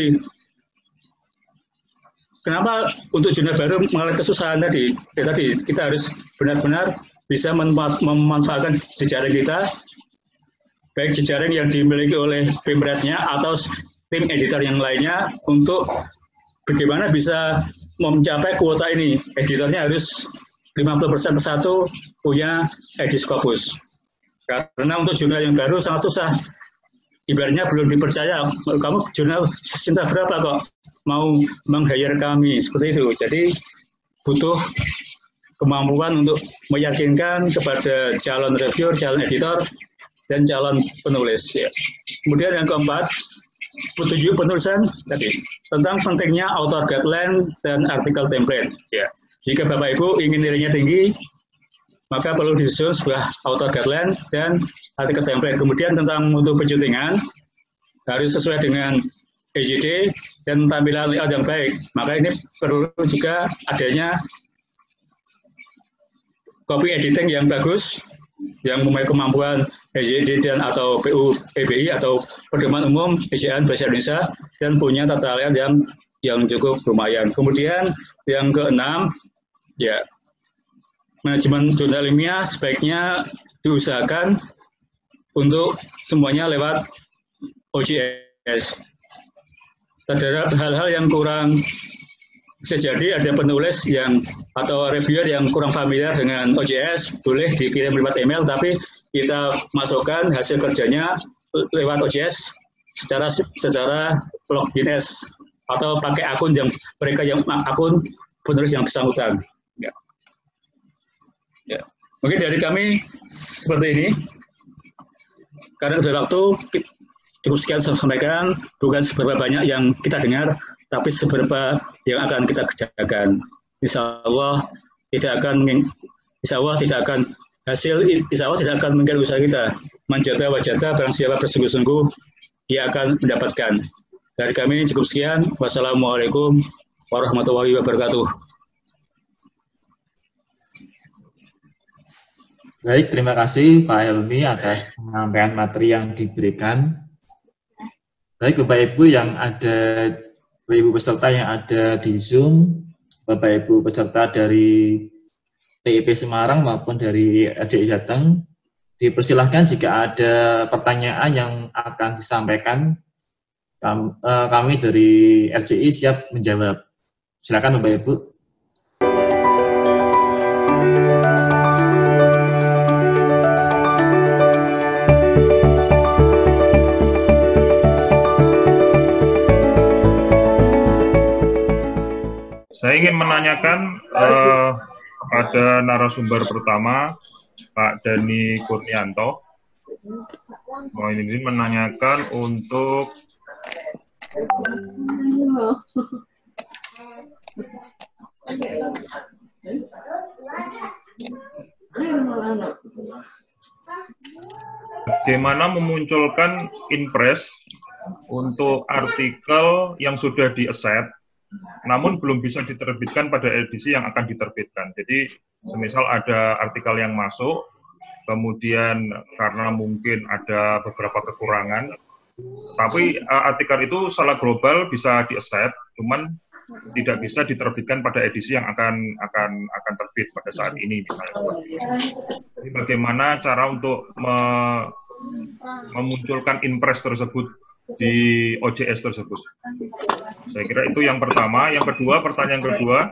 untuk jurnal baru mengalami kesusahan tadi? Ya, tadi kita harus benar-benar bisa memanfaatkan jejaring kita, baik jejaring yang dimiliki oleh Pemretnya atau tim editor yang lainnya untuk bagaimana bisa mencapai kuota ini. Editornya harus 50% persatu punya edisi Scopus. Karena untuk jurnal yang baru sangat susah. Ibaratnya belum dipercaya, kamu jurnal cinta berapa kok mau meng-hire kami, seperti itu. Jadi butuh kemampuan untuk meyakinkan kepada calon reviewer, calon editor, dan calon penulis. Ya. Kemudian yang keempat, petunjuk penulisan tadi tentang pentingnya author guideline dan artikel template. Ya. Jika Bapak Ibu ingin nilainya tinggi, maka perlu disusun sebuah author guideline dan artikel template. Kemudian tentang mutu penyuntingan harus sesuai dengan EJD dan tampilan layout yang baik. Maka ini perlu juga adanya copy editing yang bagus yang mempunyai kemampuan PJD dan atau PUPBI atau pedoman umum ejaan bahasa Indonesia dan punya tata liat yang cukup lumayan. Kemudian yang keenam, ya, manajemen jurnal ilmiah sebaiknya diusahakan untuk semuanya lewat OJS. Terhadap hal-hal yang kurang, bisa jadi ada penulis atau reviewer yang kurang familiar dengan OJS, boleh dikirim lewat email, tapi kita masukkan hasil kerjanya lewat OJS secara login atau pakai akun akun penulis yang bersangkutan. Ya. Ya. Mungkin dari kami seperti ini. Karena sudah waktu, cukup sekian saya sampaikan, bukan seberapa banyak yang kita dengar, tapi seberapa yang akan kita kerjakan. Insya Allah tidak akan mungkin usaha kita menjaga wajah barang siapa bersungguh-sungguh ia akan mendapatkan. Dari kami cukup sekian. Wassalamualaikum warahmatullahi wabarakatuh. Baik, terima kasih Pak Helmi atas penyampaian materi yang diberikan. Baik Bapak Ibu Bapak Ibu peserta yang ada di Zoom, Bapak Ibu peserta dari PIP Semarang maupun dari RJI Jateng, dipersilahkan jika ada pertanyaan yang akan disampaikan, kami dari RJI siap menjawab. Silakan Bapak Ibu. Saya ingin menanyakan kepada narasumber pertama, Pak Dani Kurnianto. Mohon izin menanyakan untuk bagaimana memunculkan impress untuk artikel yang sudah di-accept namun belum bisa diterbitkan pada edisi yang akan diterbitkan. Jadi, semisal ada artikel yang masuk, kemudian karena mungkin ada beberapa kekurangan, tapi artikel itu secara global bisa di-accept, cuman tidak bisa diterbitkan pada edisi yang akan terbit pada saat ini, misalnya. Jadi, bagaimana cara untuk memunculkan impress tersebut di OJS tersebut? Saya kira itu yang pertama. Yang kedua, pertanyaan kedua,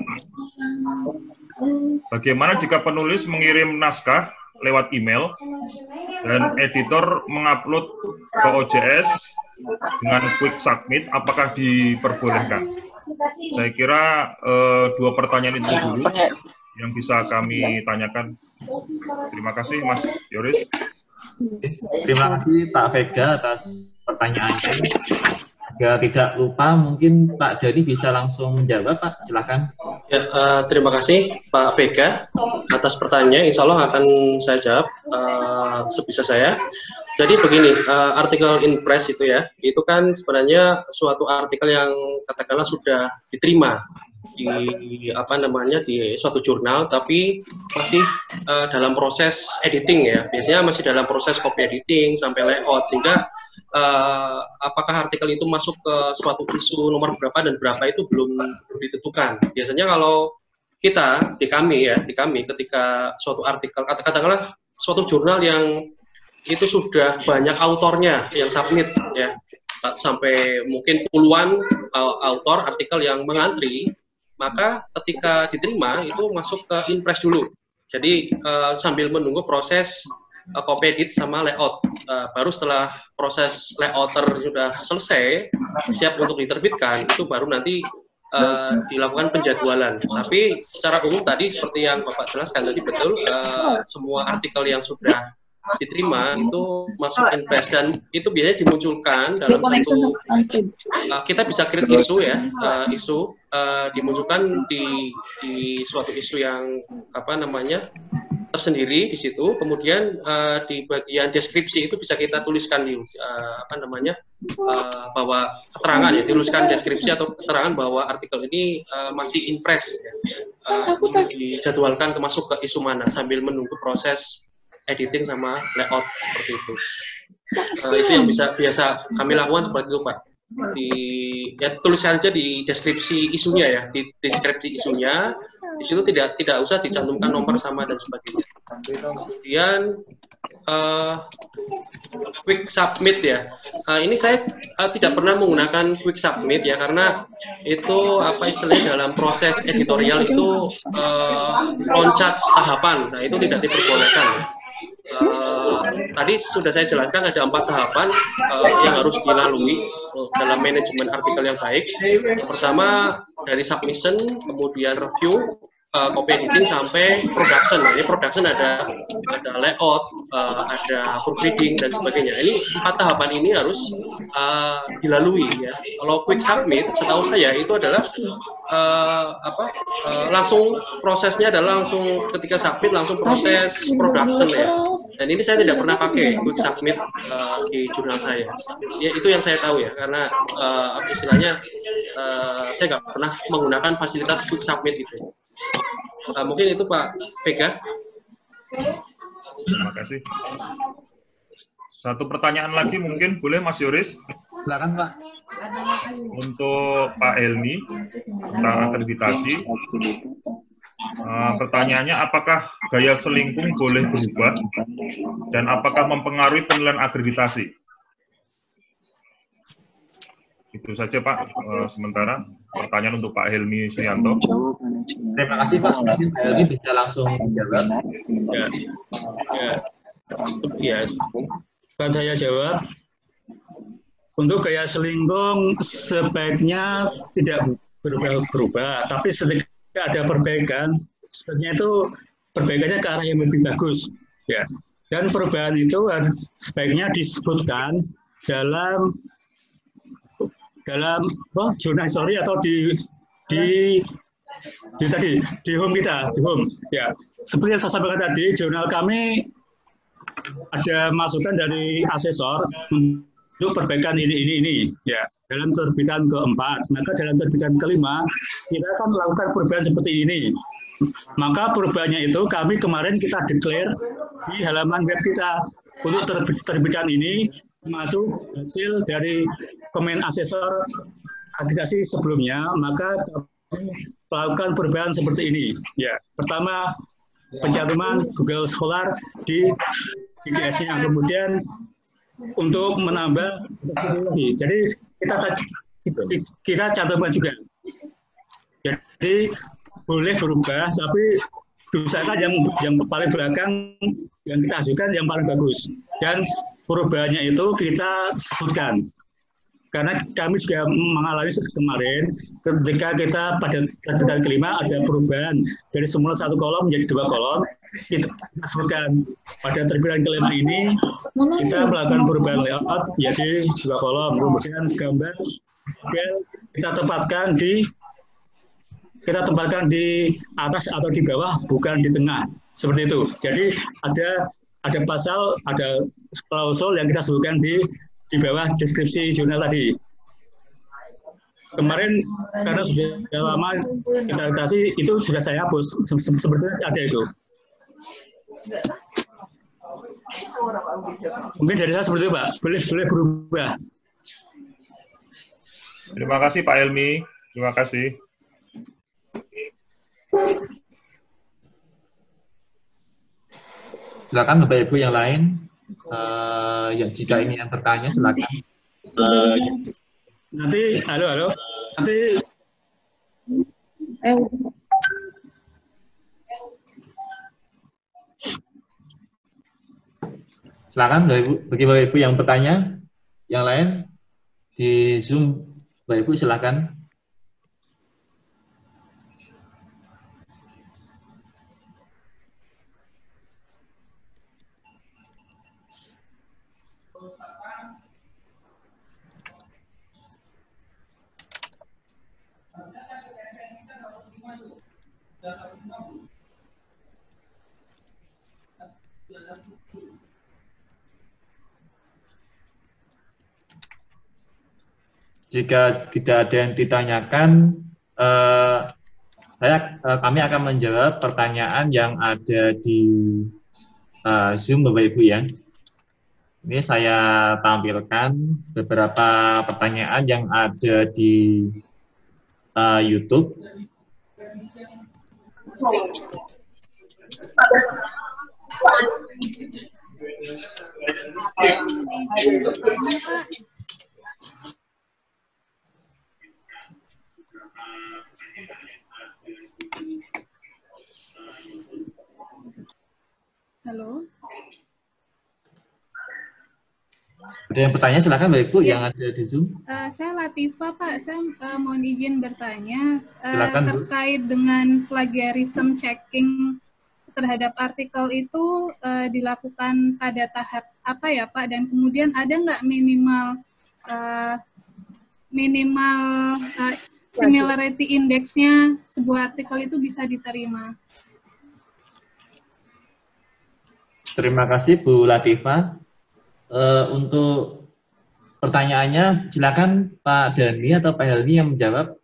bagaimana jika penulis mengirim naskah lewat email dan editor mengupload ke OJS dengan quick submit, apakah diperbolehkan? Saya kira dua pertanyaan itu dulu yang bisa kami tanyakan. Terima kasih Mas Yoris. Terima kasih Pak Vega atas pertanyaannya. Agar tidak lupa, mungkin Pak Dani bisa langsung menjawab, Pak. Silakan. Ya, terima kasih Pak Vega atas pertanyaannya. Insya Allah akan saya jawab sebisa saya. Jadi begini, artikel impress itu ya, itu kan sebenarnya suatu artikel yang katakanlah sudah diterima di suatu jurnal, tapi masih dalam proses editing ya. Biasanya masih dalam proses copy editing sampai layout, sehingga apakah artikel itu masuk ke suatu isu nomor berapa dan berapa itu belum ditentukan. Biasanya kalau kita di kami ketika suatu artikel, katakanlah suatu jurnal yang itu sudah banyak autornya yang submit ya, sampai mungkin puluhan autor artikel yang mengantri, maka ketika diterima itu masuk ke impress dulu. Jadi sambil menunggu proses copy edit sama layout, baru setelah proses layouter sudah selesai, siap untuk diterbitkan, itu baru nanti dilakukan penjadwalan. Tapi secara umum tadi seperti yang Bapak jelaskan tadi betul, semua artikel yang sudah diterima itu masuk impress, dan itu biasanya dimunculkan dalam satu, kita bisa create isu ya, dimunculkan di suatu isu yang tersendiri di situ. Kemudian di bagian deskripsi itu bisa kita tuliskan di bahwa keterangan ya, dituliskan deskripsi atau keterangan bahwa artikel ini masih impress ya, dijadwalkan masuk ke isu mana sambil menunggu proses editing sama layout seperti itu. Itu yang biasa kami lakukan seperti itu, Pak. Ya tulisan aja di deskripsi isunya ya, di deskripsi isunya, di situ tidak usah dicantumkan nomor sama dan sebagainya. Kemudian quick submit ya. Ini saya tidak pernah menggunakan quick submit ya, karena itu apa istilahnya dalam proses editorial itu loncat tahapan. Nah, itu tidak diperbolehkan. Tadi sudah saya jelaskan ada 4 tahapan yang harus dilalui dalam manajemen artikel yang baik. Yang pertama dari submission, kemudian review, copy editing sampai production. Ini production ada layout, ada proofreading dan sebagainya. Ini 4 tahapan ini harus dilalui ya. Kalau quick submit, setahu saya itu adalah langsung prosesnya adalah langsung ketika submit langsung proses production ya. Dan ini saya tidak pernah pakai quick submit di jurnal saya. Ya, itu yang saya tahu ya, karena istilahnya saya nggak pernah menggunakan fasilitas quick submit itu. Mungkin itu Pak Vega. Terima kasih. Satu pertanyaan lagi mungkin boleh Mas Yoris? Silakan Pak. Untuk Pak Helmi tentang akreditasi. Pertanyaannya, apakah gaya selingkung boleh berubah dan apakah mempengaruhi penilaian akreditasi? Itu saja Pak, sementara pertanyaan untuk Pak Helmi Suyanto. Terima kasih Pak. Mungkin Pak Helmi bisa langsung menjawab. Ya, kan saya jawab. Untuk gaya selingkung sebaiknya tidak berubah, tapi ketika ada perbaikan, sebenarnya itu perbaikannya ke arah yang lebih bagus. Ya. Dan perubahan itu sebaiknya disebutkan dalam jurnal histori atau di home kita, di home. Ya, seperti yang saya sampaikan tadi, jurnal kami ada masukan dari asesor untuk perbaikan ini. Ya, dalam terbitan keempat, maka dalam terbitan kelima kita akan melakukan perubahan seperti ini. Maka perubahannya itu kemarin kita declare di halaman web kita untuk terbitan ini masuk hasil dari komen asesor akreditasi sebelumnya, maka kami melakukan perubahan seperti ini. Ya, pertama pencantuman Google Scholar di GS-nya, kemudian untuk menambah, jadi kita cantumkan juga. Jadi boleh berubah, tapi usahakan yang paling belakang yang kita ajukan yang paling bagus. Dan perubahannya itu kita sebutkan. Karena kami juga mengalami kemarin ketika kita pada terbitan kelima ada perubahan dari semula 1 kolom menjadi 2 kolom, kita sebutkan pada terbitan kelima ini kita melakukan perubahan layout jadi 2 kolom, kemudian gambar kita tempatkan di atas atau di bawah, bukan di tengah, seperti itu. Jadi ada pasal, ada klausul yang kita sebutkan di bawah deskripsi jurnal tadi. Kemarin karena sudah lama kita adaptasi, itu sudah saya hapus. Sebenarnya ada itu. Mungkin dari saya seperti itu, Pak. Boleh berubah. Terima kasih Pak Helmi. Terima kasih. Silakan Bapak Ibu yang lain. Jika ini yang bertanya silakan. Nanti halo nanti silakan bagi Bapak Ibu yang bertanya yang lain di Zoom, Bapak Ibu silakan. Jika tidak ada yang ditanyakan, kami akan menjawab pertanyaan yang ada di Zoom Bapak Ibu ya. Ini saya tampilkan beberapa pertanyaan yang ada di YouTube. Halo. Ada yang bertanya, silakan Bapak Ibu yang ada di Zoom. Saya Latifah, Pak. Saya mohon izin bertanya Silakan, Bu. terkait dengan plagiarism checking terhadap artikel itu dilakukan pada tahap apa ya, Pak? Dan kemudian ada nggak minimal similarity index-nya sebuah artikel itu bisa diterima? Terima kasih Bu Latifah. Untuk pertanyaannya, silakan Pak Dhani atau Pak Helmi yang menjawab.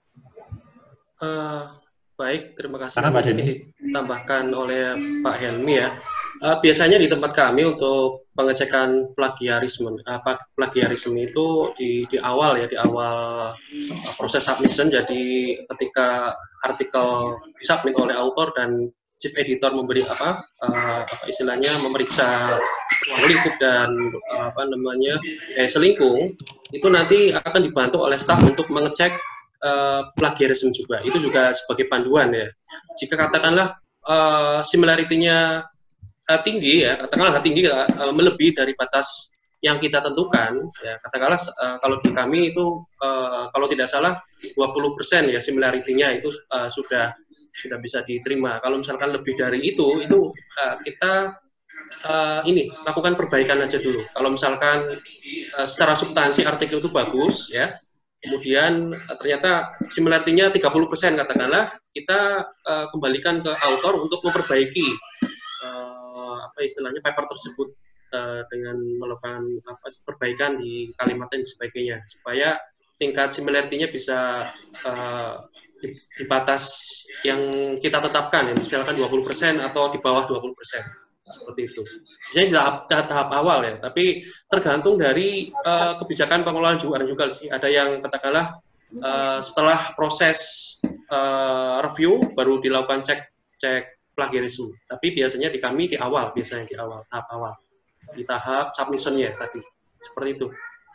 Baik, terima kasih. Silakan, Pak Dhani. Mungkin ditambahkan oleh Pak Helmi ya. Biasanya di tempat kami untuk pengecekan plagiarisme itu di awal ya, di awal proses submission. Jadi ketika artikel disubmit oleh author dan chief editor memberi istilahnya memeriksa ruang lingkup dan selingkung, itu nanti akan dibantu oleh staf untuk mengecek plagiarisme juga. Itu juga sebagai panduan ya. Jika katakanlah similarity-nya tinggi ya, katakanlah tinggi melebihi dari batas yang kita tentukan ya, katakanlah kalau di kami itu kalau tidak salah 20% ya similarity-nya itu sudah bisa diterima. Kalau misalkan lebih dari itu kita lakukan perbaikan aja dulu. Kalau misalkan secara substansi artikel itu bagus ya, kemudian ternyata similarity-nya 30% katakanlah, kita kembalikan ke author untuk memperbaiki istilahnya paper tersebut dengan melakukan perbaikan di kalimat dan sebagainya, supaya tingkat similarity-nya bisa di batas yang kita tetapkan, ya, misalkan 20% atau di bawah 20%, seperti itu. Biasanya di tahap awal ya, tapi tergantung dari kebijakan pengelolaan juga sih. Ada yang katakanlah setelah proses review baru dilakukan cek plagiarisme. Tapi biasanya di kami di awal, tahap awal, di tahap submission-nya tadi, seperti itu.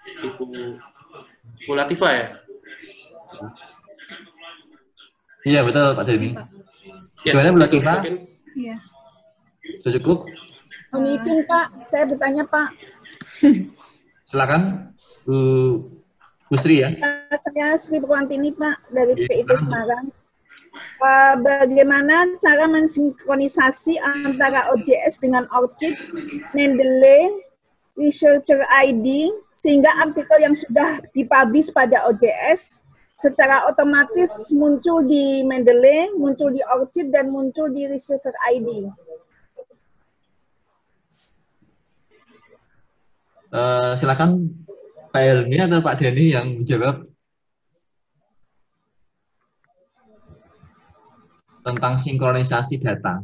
Ibu Latifah ya. Iya betul Pak Dhani. Gimana Bu Latifah? Iya. Sudah cukup? Mohon izin Pak, saya bertanya Pak. Silakan Bu Sri ya. Saya Sri Purwantini Pak dari PIT Semarang. Bagaimana cara mensinkronisasi antara OJS dengan ORCID, Mendeley, Researcher ID, sehingga artikel yang sudah dipublish pada OJS secara otomatis muncul di Mendeley, muncul di ORCID, dan muncul di Researcher ID. Silakan Pak Helmi atau Pak Dhani yang menjawab tentang sinkronisasi data.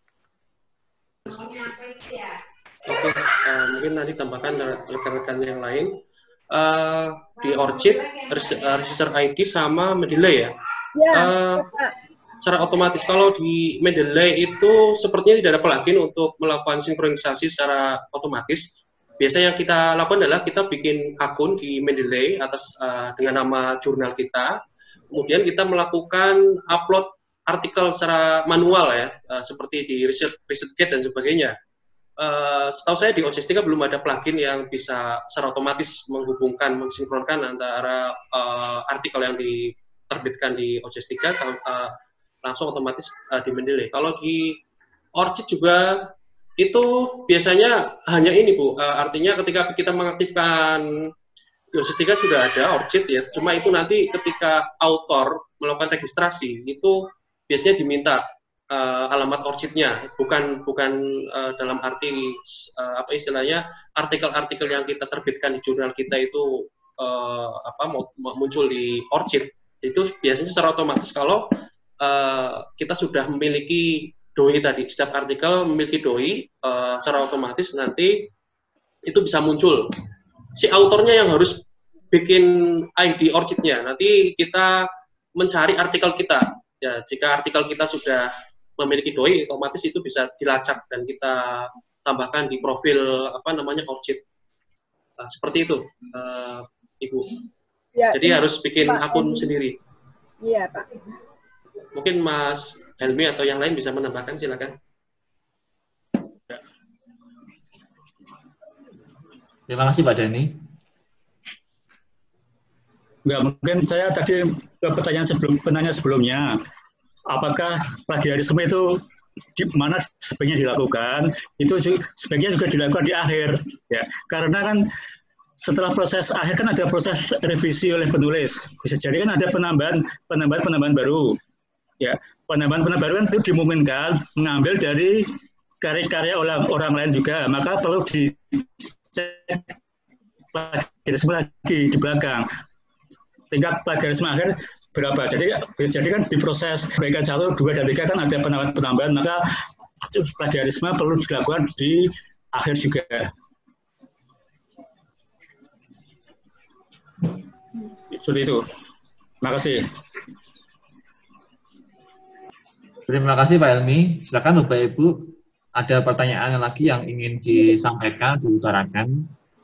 Oke, mungkin nanti tambahkan rekan-rekan yang lain. Di ORCID, Researcher ID sama Mendeley ya. Secara otomatis kalau di Mendeley itu sepertinya tidak ada plugin untuk melakukan sinkronisasi secara otomatis. Biasanya yang kita lakukan adalah kita bikin akun di Mendeley atas dengan nama jurnal kita. Kemudian kita melakukan upload artikel secara manual ya, seperti di ResearchGate dan sebagainya. Setahu saya di OJS3 belum ada plugin yang bisa secara otomatis mensinkronkan antara artikel yang diterbitkan di OJS3 langsung otomatis di Mendeley. Kalau di ORCID juga itu biasanya hanya ini Bu, artinya ketika kita mengaktifkan di OJS3 sudah ada ORCID ya, cuma itu nanti ketika author melakukan registrasi itu biasanya diminta alamat ORCID-nya, bukan dalam arti istilahnya artikel-artikel yang kita terbitkan di jurnal kita itu muncul di ORCID. Itu biasanya secara otomatis kalau kita sudah memiliki DOI tadi. Setiap artikel memiliki DOI, secara otomatis nanti itu bisa muncul. Si autornya yang harus bikin ID ORCID-nya. Nanti kita mencari artikel kita. Ya, jika artikel kita sudah memiliki DOI, otomatis itu bisa dilacak dan kita tambahkan di profil ORCID. Nah, seperti itu, Ibu. Ya, jadi harus bikin Pak, akun sendiri. Iya, Pak. Mungkin Mas Helmi atau yang lain bisa menambahkan, silakan. Terima kasih Pak Dani. Enggak, mungkin saya tadi ke penanya sebelumnya, apakah plagiarisme itu di mana sebaiknya dilakukan? Itu sebaiknya juga dilakukan di akhir, ya. Karena kan setelah proses akhir kan ada proses revisi oleh penulis. Bisa jadi kan ada penambahan baru. Ya, penambahan baru kan itu dimungkinkan mengambil dari karya-karya orang lain juga. Maka perlu dicek plagiarisme lagi di belakang. Tingkat plagiarisme akhir berapa? Jadi kan di proses perbaikan 1, 2, dan 3 kan ada penambahan, maka plagiarisme perlu dilakukan di akhir juga. Seperti itu. Terima kasih. Terima kasih Pak Helmi. Silakan Bapak Ibu, ada pertanyaan lagi yang ingin disampaikan, diutarakan?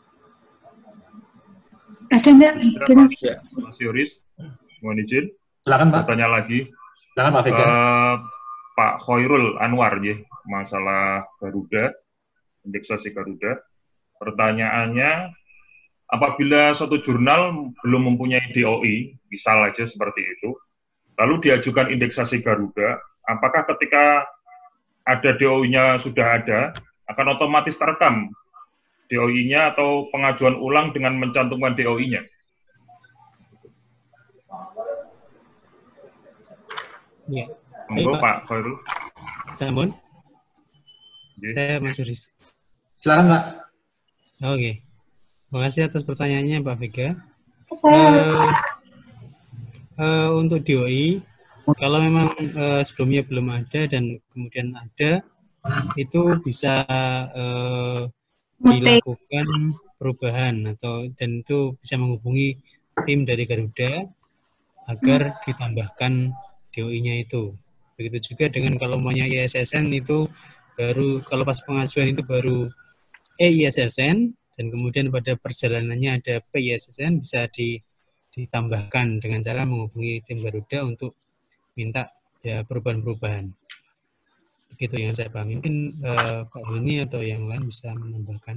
Ada enggak? Mas Yoris, mohon izin. Silakan Pak. Bertanya lagi. Silakan Pak Vega. Pak Khairul Anwar, ya, masalah Garuda, indeksasi Garuda. Pertanyaannya, apabila suatu jurnal belum mempunyai DOI, misal aja seperti itu, lalu diajukan indeksasi Garuda, apakah ketika ada DOI-nya sudah ada, akan otomatis terekam DOI-nya atau pengajuan ulang dengan mencantumkan DOI-nya? Ya. Monggo Pak Khairul. Sampun. Yeah. Mas Yuris. Silakan Pak. Oke. Terima kasih atas pertanyaannya Pak Vega. Untuk DOI, kalau memang sebelumnya belum ada dan kemudian ada, itu bisa dilakukan perubahan dan itu bisa menghubungi tim dari Garuda agar ditambahkan DOI-nya itu. Begitu juga dengan kalau maunya ISSN itu baru, kalau pas pengajuan itu baru ISSN, dan kemudian pada perjalanannya ada PISSN, bisa ditambahkan dengan cara menghubungi tim Garuda untuk minta ya perubahan-perubahan. Begitu yang saya pahami. Mungkin Pak Helmi atau yang lain bisa menambahkan.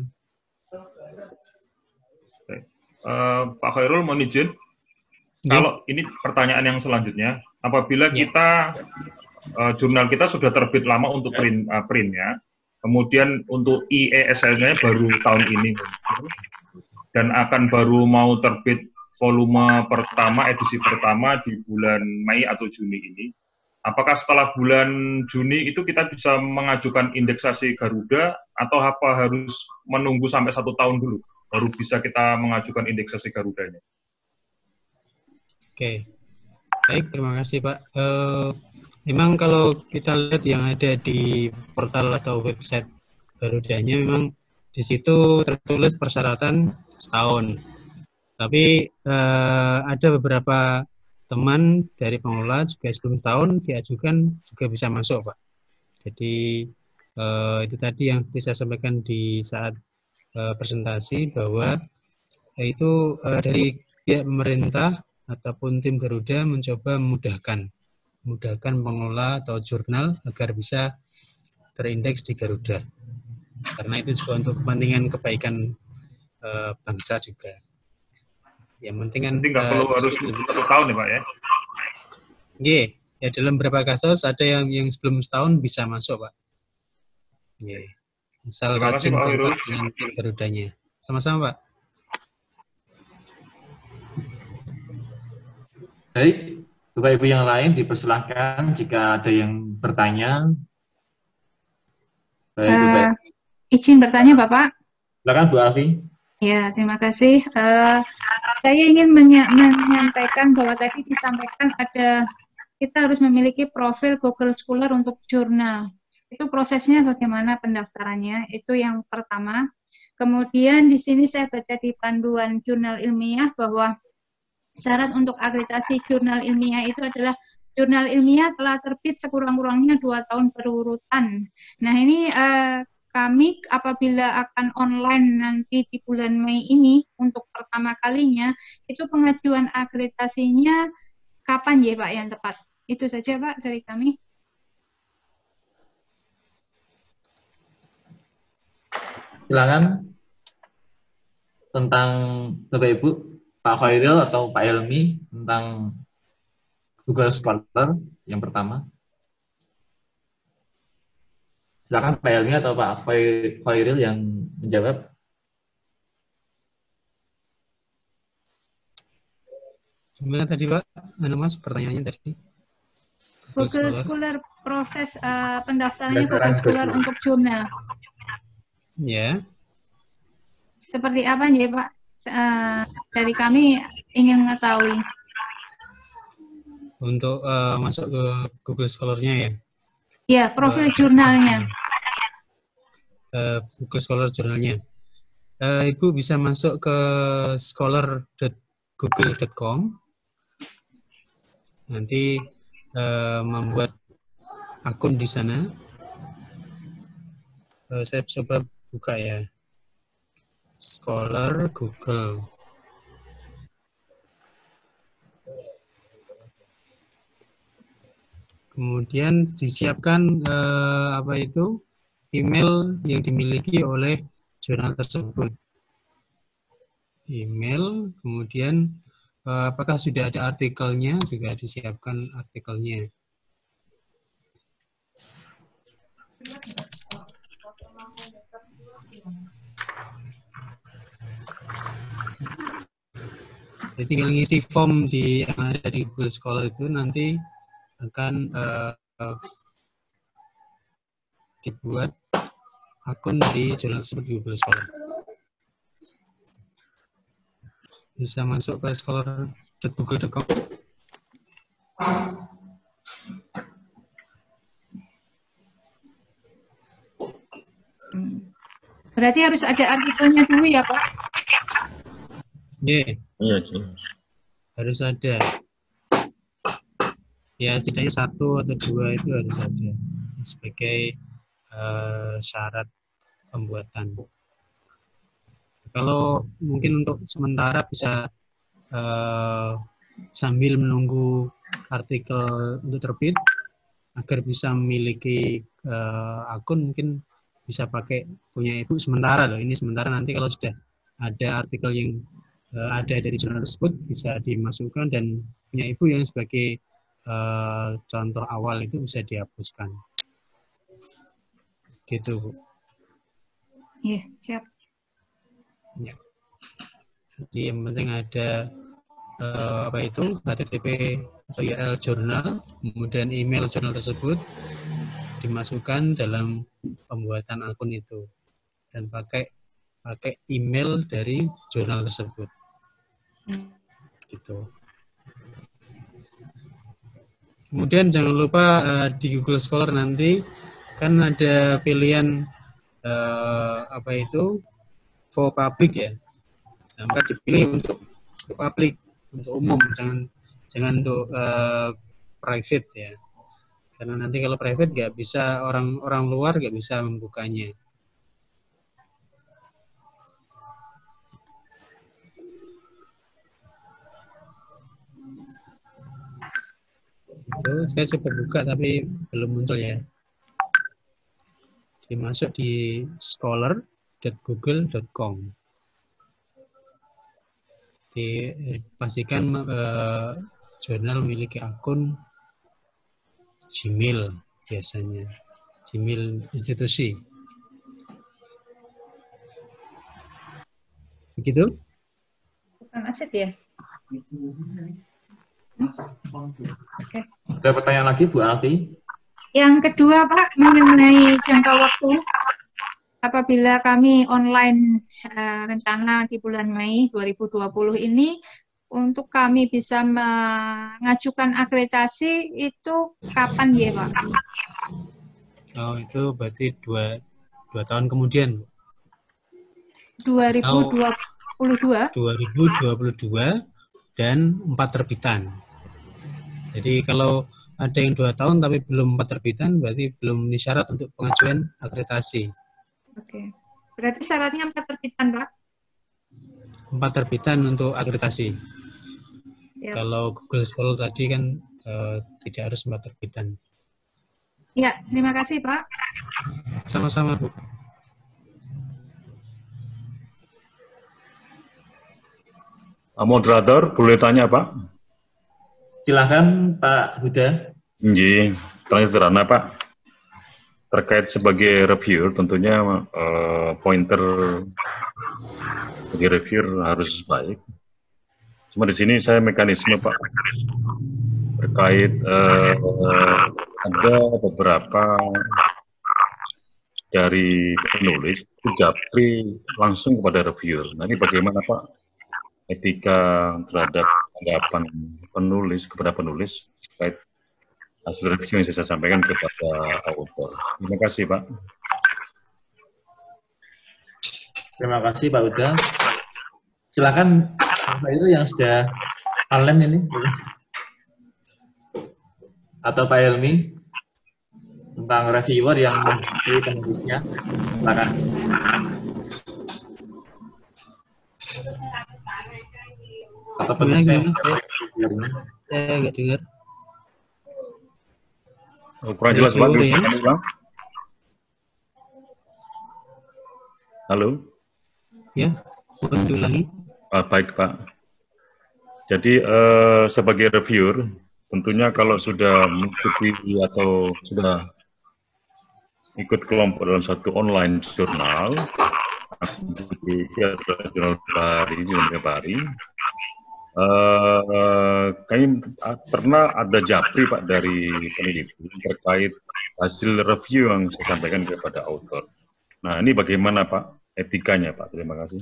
Pak Khairul, mohon izin. Ya. Kalau ini pertanyaan yang selanjutnya, apabila kita jurnal kita sudah terbit lama untuk printnya, kemudian untuk IESL-nya baru tahun ini, dan akan baru mau terbit volume pertama, edisi pertama di bulan Mei atau Juni ini. Apakah setelah bulan Juni itu kita bisa mengajukan indeksasi Garuda, atau apa harus menunggu sampai 1 tahun dulu, baru bisa kita mengajukan indeksasi Garudanya? Oke, baik, terima kasih Pak. Memang kalau kita lihat yang ada di portal atau website Garudanya, memang di situ tertulis persyaratan setahun. Tapi ada beberapa teman dari pengelola juga sebelum setahun diajukan juga bisa masuk, Pak. Jadi itu tadi yang saya sampaikan di saat presentasi, bahwa itu dari pihak pemerintah ataupun tim Garuda mencoba memudahkan pengelola atau jurnal agar bisa terindeks di Garuda. Karena itu juga untuk kepentingan kebaikan bangsa juga. Yang penting kan nggak perlu harus 1 tahun ya Pak ya? Iya, ya dalam beberapa kasus ada yang sebelum setahun bisa masuk Pak. Iya. Asal rajin kontak dengan tim Garudanya. Sama-sama Pak. Baik, Bapak Ibu yang lain dipersilahkan jika ada yang bertanya. Baik, izin bertanya Bapak. Silakan Bu Alfi. Ya, terima kasih. Saya ingin menyampaikan bahwa tadi disampaikan kita harus memiliki profil Google Scholar untuk jurnal. Itu prosesnya bagaimana pendaftarannya, itu yang pertama. Kemudian di sini saya baca di panduan jurnal ilmiah bahwa syarat untuk akreditasi jurnal ilmiah itu adalah jurnal ilmiah telah terbit sekurang-kurangnya 2 tahun berurutan. Nah ini kami apabila akan online nanti di bulan Mei ini untuk pertama kalinya, itu pengajuan akreditasinya kapan ya Pak yang tepat? Itu saja Pak dari kami. Silakan tentang Bapak Ibu, Pak Khairil atau Pak Helmi tentang Google Scholar yang pertama. Silakan Pak Helmi atau Pak Khairil yang menjawab. Gimana tadi Pak? Mana Mas pertanyaannya tadi? Google Scholar proses pendaftarannya Google Scholar untuk jurnal. Ya. Seperti apa ya Pak? Dari kami ingin mengetahui. Untuk masuk ke Google Scholar-nya ya? Ya, profil jurnalnya. Google Scholar jurnalnya. Ibu bisa masuk ke scholar.google.com. Nanti membuat akun di sana. Saya coba buka ya. Scholar Google. Kemudian disiapkan email yang dimiliki oleh jurnal tersebut. Email, kemudian apakah sudah ada artikelnya, juga disiapkan artikelnya. Jadi tinggal ngisi form yang ada di Google Scholar itu nanti akan dibuat akun di jurnal tersebut di Google Scholar. Bisa masuk ke scholar.google.com. Berarti harus ada artikelnya dulu ya Pak? Iya. Harus ada. Ya setidaknya 1 atau 2 itu harus ada sebagai syarat pembuatan. Kalau mungkin untuk sementara bisa sambil menunggu artikel untuk terbit agar bisa memiliki akun, mungkin bisa pakai punya Ibu sementara loh. Ini sementara, nanti kalau sudah ada artikel yang ada dari jurnal tersebut bisa dimasukkan dan punya Ibu yang sebagai contoh awal itu bisa dihapuskan. Gitu, Bu. Iya, siap. Ya. Jadi yang penting ada HTTP atau URL jurnal, kemudian email jurnal tersebut dimasukkan dalam pembuatan akun itu dan pakai email dari jurnal tersebut. Gitu. Kemudian jangan lupa di Google Scholar nanti kan ada pilihan for public ya. Nah, maka dipilih untuk public, untuk umum, jangan untuk private ya. Karena nanti kalau private nggak bisa, orang luar nggak bisa membukanya. Itu saya coba buka tapi belum muncul ya. Dimasuk di scholar.google.com. Dipastikan jurnal memiliki akun Gmail biasanya, Gmail institusi. Begitu? Bukan aset ya? Oke. Ada pertanyaan lagi Bu Alfi? Yang kedua Pak, mengenai jangka waktu apabila kami online rencana di bulan Mei 2020 ini, untuk kami bisa mengajukan akreditasi itu kapan ya Pak? Oh, itu berarti dua tahun kemudian. 2022. 2022 dan 4 terbitan. Jadi kalau ada yang 2 tahun tapi belum 4 terbitan, berarti belum memenuhi syarat untuk pengajuan akreditasi. Oke. Berarti syaratnya 4 terbitan, Pak? 4 terbitan untuk akreditasi. Yep. Kalau Google Scholar tadi kan tidak harus 4 terbitan. Ya, terima kasih, Pak. Sama-sama, Bu. Moderator, boleh tanya, Pak? Silakan Pak Huda. Iya, pertanyaan sederhana, Pak. Terkait sebagai reviewer, tentunya pointer sebagai reviewer harus baik. Cuma di sini saya mekanisme, Pak, terkait ada beberapa dari penulis itu japri langsung kepada reviewer. Nah, ini bagaimana, Pak, etika terhadap tanggapan penulis kepada penulis terkait hasil review yang saya sampaikan kepada author. Terima kasih, Pak. Terima kasih Pak Huda. Silakan Pak itu yang sudah online ini atau Pak Helmi tentang reviewer yang menjadi penulisnya. Silakan. Atau penulisnya yang saya nggak dengar. Kurang jelas, Pak. Halo? Ya, mohon diulangi. Baik, Pak. Jadi, sebagai reviewer, tentunya kalau sudah mengikuti atau sudah ikut kelompok dalam satu online jurnal, jurnal Bahari, kayaknya pernah ada japri, Pak, dari peneliti terkait hasil review yang saya sampaikan kepada author. Nah, ini bagaimana, Pak, etikanya, Pak? Terima kasih.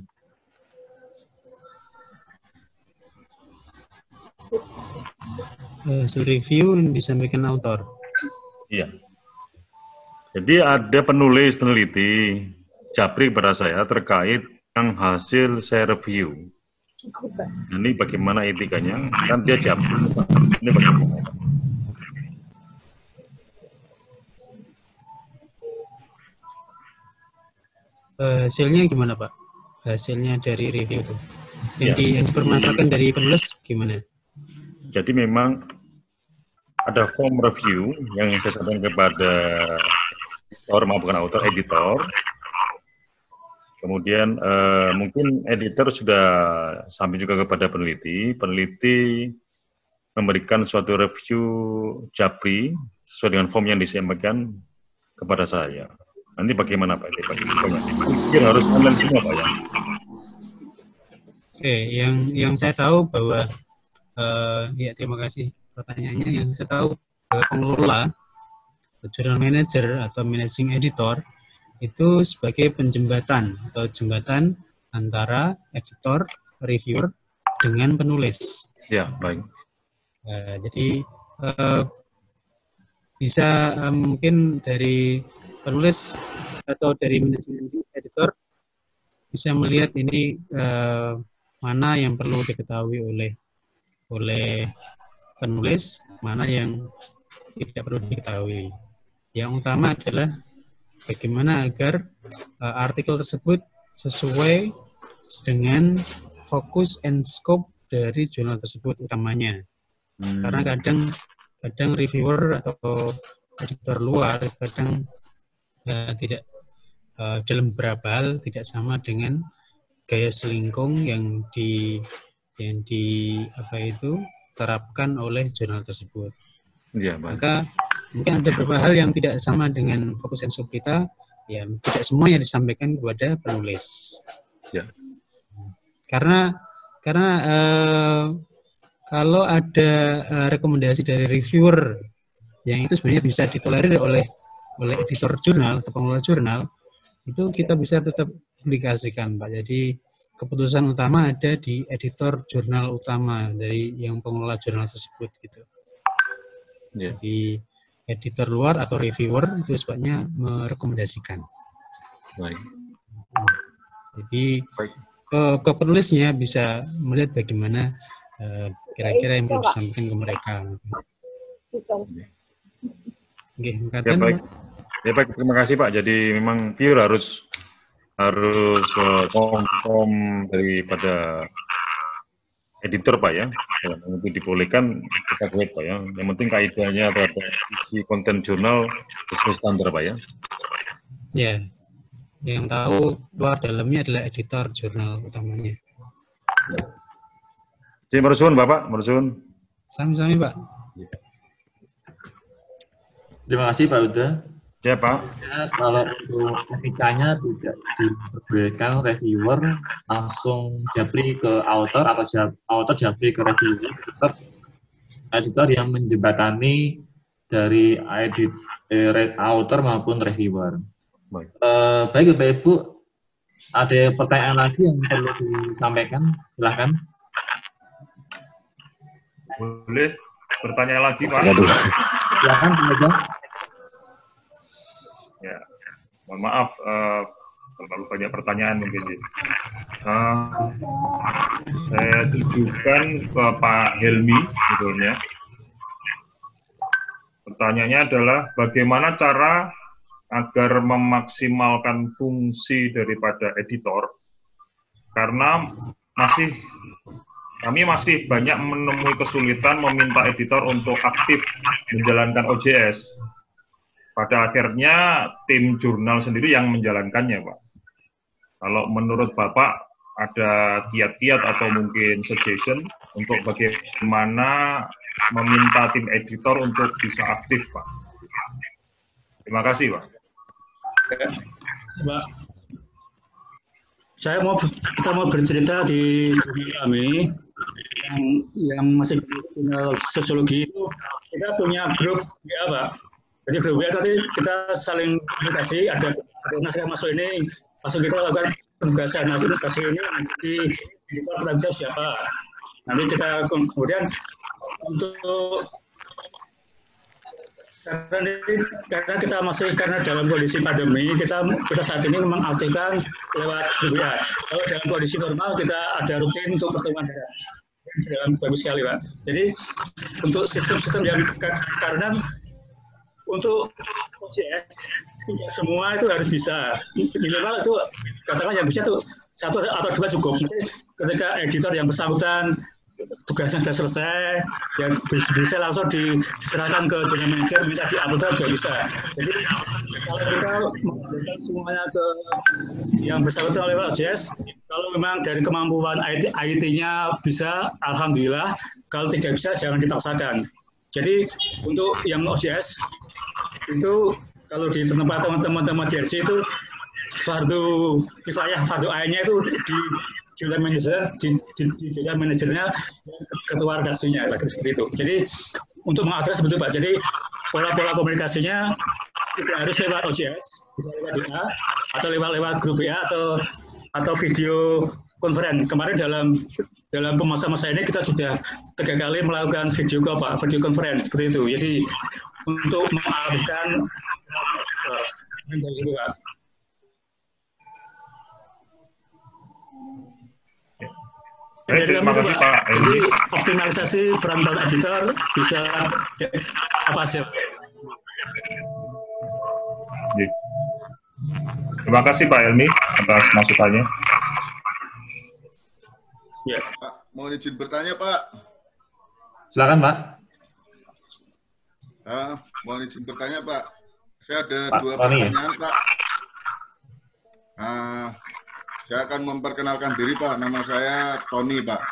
Hasil review yang disampaikan author. Iya. Jadi ada penulis peneliti japri kepada saya terkait yang hasil saya review. Nah, ini bagaimana etikanya? Kan dia japri. Ini bagaimana? Hasilnya gimana, Pak? Hasilnya dari review itu. Yang dipermasalahkan dari penulis gimana? Jadi memang ada form review yang saya sampaikan kepada author, editor. Kemudian mungkin editor sudah sampai juga kepada peneliti. Peneliti memberikan suatu review japri sesuai dengan form yang disampaikan kepada saya. Nanti bagaimana, Pak? Mungkin harus online semua, Pak, ya? Oke, yang saya tahu bahwa ya, terima kasih pertanyaannya. Yang saya tahu pengelola, jurnal manager atau managing editor itu sebagai penjembatan atau jembatan antara editor, reviewer dengan penulis. Ya, baik. Jadi bisa mungkin dari penulis atau dari managing editor bisa melihat ini mana yang perlu diketahui oleh penulis, mana yang tidak perlu diketahui. Yang utama adalah bagaimana agar artikel tersebut sesuai dengan fokus and scope dari jurnal tersebut utamanya. Karena kadang reviewer atau editor luar kadang tidak dalam beberapa hal tidak sama dengan gaya selingkung yang terapkan oleh jurnal tersebut. Ya, maka mungkin ada beberapa hal yang tidak sama dengan fokus and scope kita, ya tidak semua yang disampaikan kepada penulis. Ya. Karena kalau ada rekomendasi dari reviewer yang itu sebenarnya bisa ditolerir oleh editor jurnal atau pengelola jurnal, itu kita bisa tetap publikasikan, Pak. Jadi keputusan utama ada di editor jurnal utama dari yang pengelola jurnal tersebut gitu. Yeah. Jadi editor luar atau reviewer itu sebaiknya merekomendasikan. Baik. Jadi ke penulisnya bisa melihat bagaimana kira-kira yang perlu disampaikan ke mereka. Oke, ya, baik. Ya baik, terima kasih Pak. Jadi memang pure harus konform daripada editor Pak ya. Kalau itu dibolehkan kita buat Pak ya. Yang penting kaidahnya terhadap isi konten jurnal sesuai standar Pak ya. Ya, yang tahu luar dalamnya adalah editor jurnal utamanya. Jadi merusun Bapak, merusun. Sami-sami Pak. Terima kasih Pak Uda. Ya Pak. Ya, kalau untuk etikanya tidak diperbolehkan reviewer langsung japri ke author atau author japri ke reviewer, tetap editor yang menjembatani dari author maupun reviewer. Baik Bapak Ibu, ada pertanyaan lagi yang perlu disampaikan? Silahkan. Boleh bertanya lagi Pak? Silahkan saja. Ya, mohon maaf terlalu banyak pertanyaan mungkin. Saya tujukan ke Pak Helmi sebetulnya. Pertanyaannya adalah bagaimana cara agar memaksimalkan fungsi daripada editor, karena kami masih banyak menemui kesulitan meminta editor untuk aktif menjalankan OJS. Pada akhirnya tim jurnal sendiri yang menjalankannya, Pak. Kalau menurut Bapak ada kiat-kiat atau mungkin suggestion untuk bagaimana meminta tim editor untuk bisa aktif, Pak. Terima kasih, Pak. Pak, kita mau bercerita di jurnal kami yang masih jurnal sosiologi itu kita punya grup ya Pak. Jadi grup ya tadi kita saling komunikasi, ada naskah masuk ini, masuk kita lakukan penugasan naskah kasih ini di penanggung jawab siapa. Nanti kita kemudian untuk karena kita masih dalam kondisi pandemi, kita saat ini memang aktifkan lewat grup ya. Kalau dalam kondisi normal kita ada rutin untuk pertemuan dalam bagus sekali Pak. Jadi untuk sistem-sistem yang karena untuk OJS semua itu harus bisa, minimal itu katakan yang bisa itu 1 atau 2 cukup. Nanti ketika editor yang bersangkutan tugasnya sudah selesai, yang bisa langsung diserahkan ke jurnal manager, minta di-upload juga bisa. Jadi kalau kita memberikan semuanya ke yang bersangkutan oleh OJS, kalau memang dari kemampuan IT-nya bisa, alhamdulillah. Kalau tidak bisa, jangan dipaksakan. Jadi untuk yang OJS itu kalau di tempat teman-teman JRC itu fardu kifayah, fardu ainnya itu di jurnal manajer, di jurnal manajernya, ketua redaksinya, seperti itu. Jadi untuk mengatur seperti itu Pak. Jadi pola-pola komunikasinya tidak harus lewat OJS, bisa lewat WA atau lewat grup WA atau video konferen. Kemarin dalam masa-masa ini kita sudah 3 kali melakukan video call Pak, video konferen seperti itu. Jadi untuk mengalihkan itu Pak. Baik, terima kasih Pak. Jadi optimalisasi peran editor bisa apa sih? Terima kasih Pak Helmi atas masukannya. Ya. Pak, mau izin bertanya Pak? Silakan Pak. Mohon izin bertanya Pak. Saya ada Pak 2 Tony, pertanyaan Pak. Saya akan memperkenalkan diri Pak. Nama saya Tony Pak.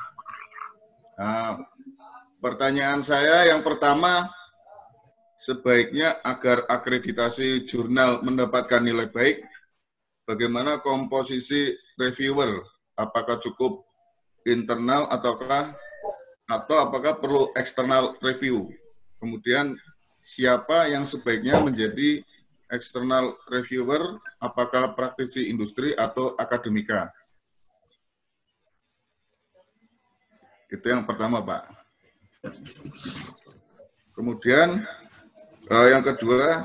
Pertanyaan saya yang pertama, sebaiknya agar akreditasi jurnal mendapatkan nilai baik, bagaimana komposisi reviewer? Apakah cukup internal atau apakah perlu eksternal review? Kemudian siapa yang sebaiknya menjadi external reviewer, apakah praktisi industri atau akademika? Itu yang pertama, Pak. Kemudian Yang kedua,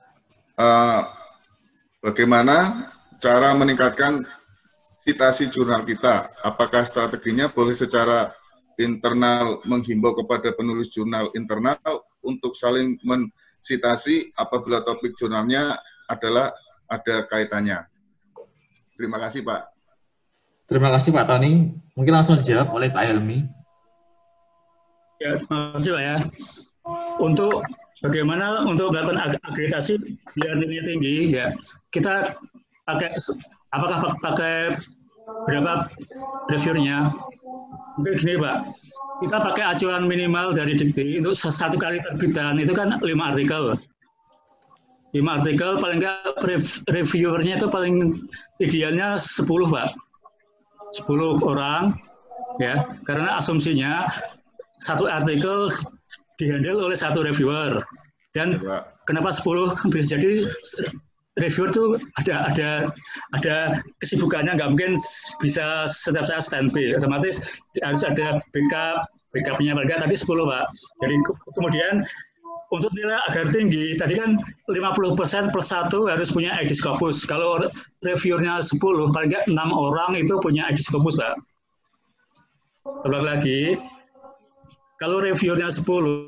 bagaimana cara meningkatkan citasi jurnal kita? Apakah strateginya boleh secara internal menghimbau kepada penulis jurnal internal untuk saling mensitasi apabila topik jurnalnya adalah ada kaitannya? Terima kasih, Pak. Terima kasih Pak Tony. Mungkin langsung dijawab oleh Pak Helmi. Ya, terima kasih Pak ya. Untuk bagaimana untuk melakukan agregasi biar nilainya tinggi, ya kita pakai, apakah pakai berapa reviewernya? Mungkin gini Pak, kita pakai acuan minimal dari Dikti untuk satu kali terbitan itu kan 5 artikel. 5 artikel paling enggak reviewernya itu paling idealnya 10 Pak. 10 orang ya, karena asumsinya satu artikel dihandle oleh satu reviewer. Dan kenapa 10? Bisa jadi reviewer tuh ada kesibukannya, nggak mungkin bisa setiap saat standby. Otomatis harus ada backupnya paling tadi 10 Pak. Jadi kemudian untuk nilai agar tinggi, tadi kan 50% per satu harus punya Aegis Scopus. Kalau reviewernya 10, paling nggak 6 orang itu punya Aegis Scopus Pak. Ulang lagi, kalau reviewernya 10,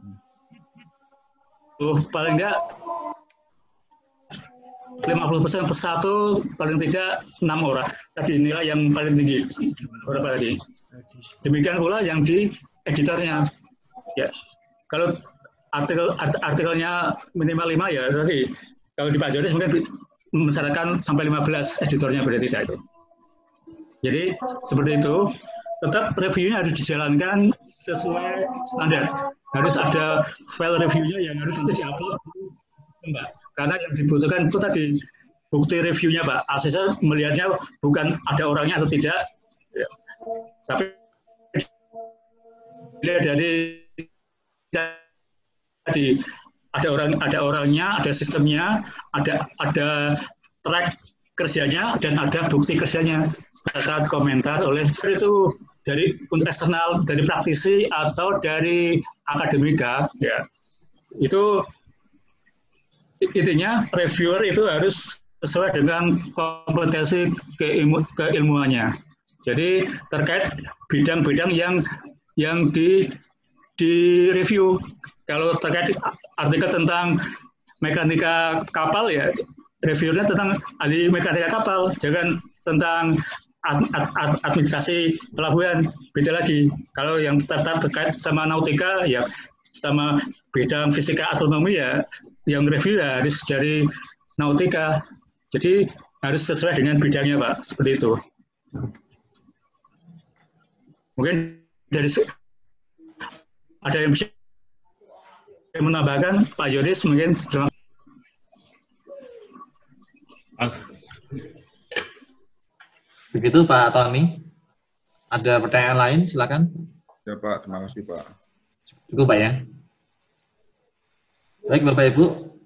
paling enggak 50% per satu, paling tidak 6 orang. Tadi nilai yang paling tinggi. Berapa tadi? Demikian pula yang di editornya. Ya. Kalau artikelnya minimal 5 ya tadi. Kalau di Pak Joris mungkin mensyaratkan sampai 15 editornya berarti tidak itu. Jadi seperti itu. Tetap reviewnya harus dijalankan sesuai standar. Harus ada file reviewnya yang harus nanti diupload, Mbak. Karena yang dibutuhkan itu tadi bukti reviewnya, Pak. ACC melihatnya bukan ada orangnya atau tidak, ya. Tapi dari ada orangnya, ada sistemnya, ada track kerjanya, dan ada bukti kerjanya. Saat komentar oleh itu dari eksternal, dari praktisi atau dari akademika, ya itu intinya reviewer itu harus sesuai dengan kompetensi keilmuannya. Jadi terkait bidang-bidang yang di review. Kalau terkait artikel tentang mekanika kapal ya reviewernya tentang ahli mekanika kapal, jangan tentang administrasi pelabuhan, beda lagi. Kalau yang tetap terkait sama nautika ya sama bidang fisika astronomi ya yang review ya harus dari nautika. Jadi harus sesuai dengan bidangnya Pak, seperti itu. Mungkin dari ada yang bisa menambahkan Pak Joris mungkin. Begitu Pak Tony. Ada pertanyaan lain, silakan. Ya Pak, terima kasih Pak. Cukup Pak ya. Baik Bapak Ibu,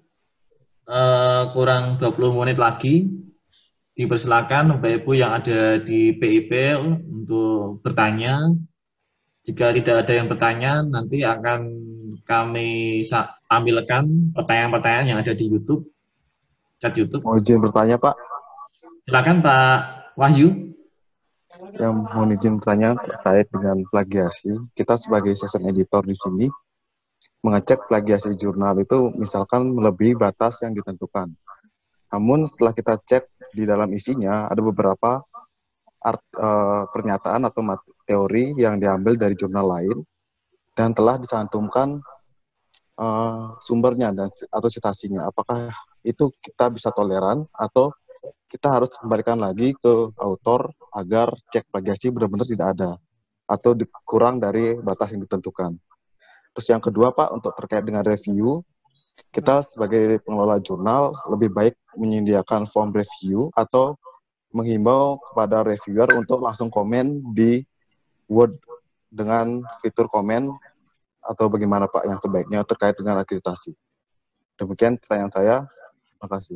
kurang 20 menit lagi. Dipersilakan Bapak Ibu yang ada di PIP untuk bertanya. Jika tidak ada yang bertanya, nanti akan kami ambilkan pertanyaan-pertanyaan yang ada di YouTube, chat YouTube. Mau izin bertanya Pak? Silakan Pak Wahyu. Yang mau izin bertanya terkait dengan plagiasi. Kita sebagai session editor di sini mengecek plagiasi jurnal itu misalkan melebihi batas yang ditentukan. Namun setelah kita cek di dalam isinya ada beberapa pernyataan atau teori yang diambil dari jurnal lain dan telah dicantumkan sumbernya atau citasinya. Apakah itu kita bisa toleran atau kita harus kembalikan lagi ke autor agar cek plagiasi benar-benar tidak ada atau kurang dari batas yang ditentukan. Terus yang kedua Pak, untuk terkait dengan review, kita sebagai pengelola jurnal lebih baik menyediakan form review atau menghimbau kepada reviewer untuk langsung komen di Word dengan fitur komen atau bagaimana Pak yang sebaiknya terkait dengan akreditasi. Demikian pertanyaan saya. Terima kasih.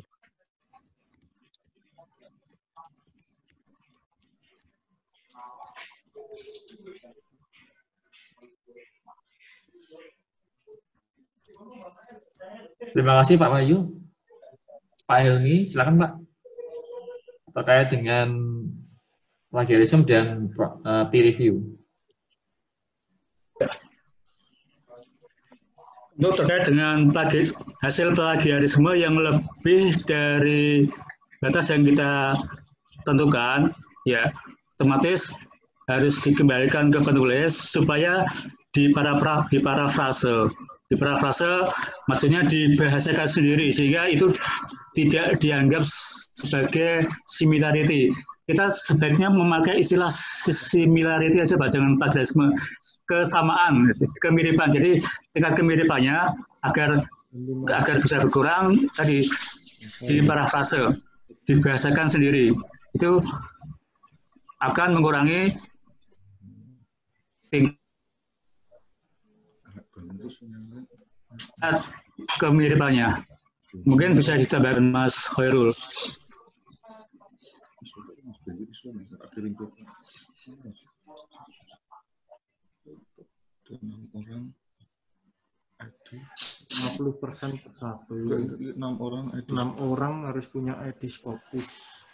Terima kasih Pak Wahyu. Pak Helmi, silakan Pak. Terkait dengan plagiarisme dan peer review. Untuk terkait dengan hasil plagiarisme yang lebih dari batas yang kita tentukan, ya otomatis harus dikembalikan ke penulis supaya diparafrase maksudnya dibahasakan sendiri sehingga itu tidak dianggap sebagai similarity. Kita sebaiknya memakai istilah similarity aja Pak, jangan plagiarisme, kesamaan, kemiripan. Jadi tingkat kemiripannya agar bisa berkurang tadi diparafrase, dibahasakan sendiri. Itu akan mengurangi tingkat kemiripannya. Mungkin bisa ditambahkan Mas Khairul. Orang 50% per satu. 6 orang harus punya ID Scopus.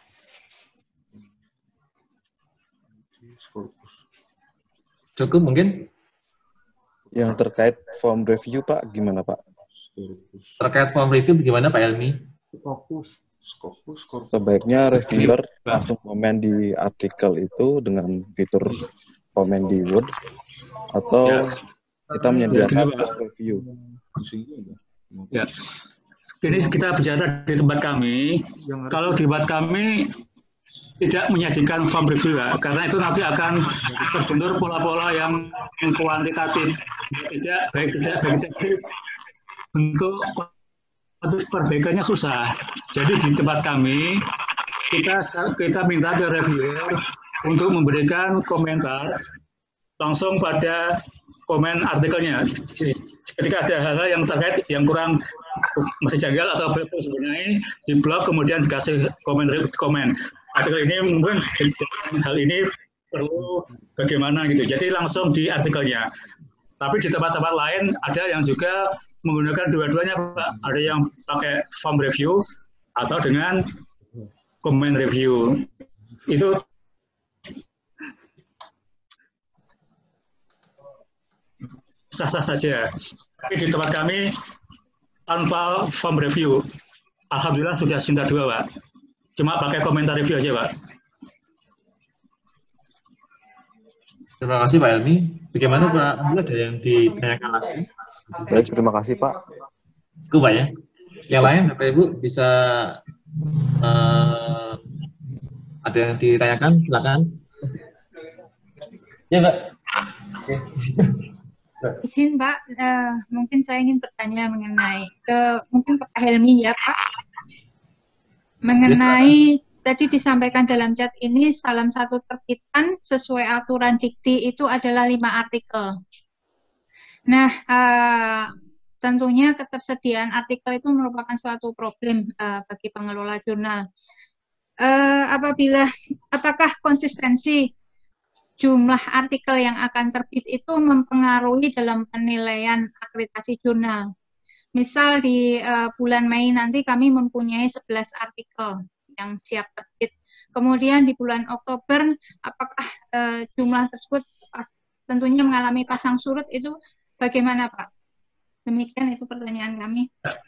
Cukup mungkin? Yang terkait form review Pak, gimana Pak? Terkait form review bagaimana Pak Helmi? Scopus. Sebaiknya reviewer langsung komen di artikel itu dengan fitur komen di Word, atau kita menyediakan review. Ya. Ini kita bicara di tempat kami. Kalau di tempat kami tidak menyajikan form review ya, karena itu nanti akan terbentur pola-pola yang kuantitatif. Baik tidak bentuk perbaikannya susah. Jadi di tempat kami kita minta ke reviewer untuk memberikan komentar langsung pada komen artikelnya. Ketika ada hal-hal yang terkait yang kurang masih janggal atau sebenarnya di blog kemudian dikasih komen. Artikel ini mungkin hal ini perlu bagaimana gitu. Jadi langsung di artikelnya. Tapi di tempat-tempat lain ada yang juga menggunakan dua-duanya Pak. Ada yang pakai form review atau dengan comment review. Itu sah-sah saja. Tapi di tempat kami tanpa form review. Alhamdulillah sudah Sinta 2 Pak. Cuma pakai komentar review aja Pak. Terima kasih Pak Helmi. Bagaimana Pak? Ada yang ditanyakan lagi? Baik, terima kasih Pak. Pak ya. Yang lain Bapak Ibu bisa ada yang ditanyakan, silakan. Ya Mbak. Izin Pak, mungkin saya ingin bertanya mengenai mungkin ke Pak Helmi ya Pak. Mengenai tadi disampaikan dalam chat ini salah satu terbitan sesuai aturan dikti itu adalah 5 artikel. Nah, tentunya ketersediaan artikel itu merupakan suatu problem bagi pengelola jurnal. Apakah konsistensi jumlah artikel yang akan terbit itu mempengaruhi dalam penilaian akreditasi jurnal? Misal di bulan Mei nanti kami mempunyai 11 artikel yang siap terbit. Kemudian di bulan Oktober, apakah jumlah tersebut tentunya mengalami pasang surut, itu bagaimana Pak? Demikian itu pertanyaan kami.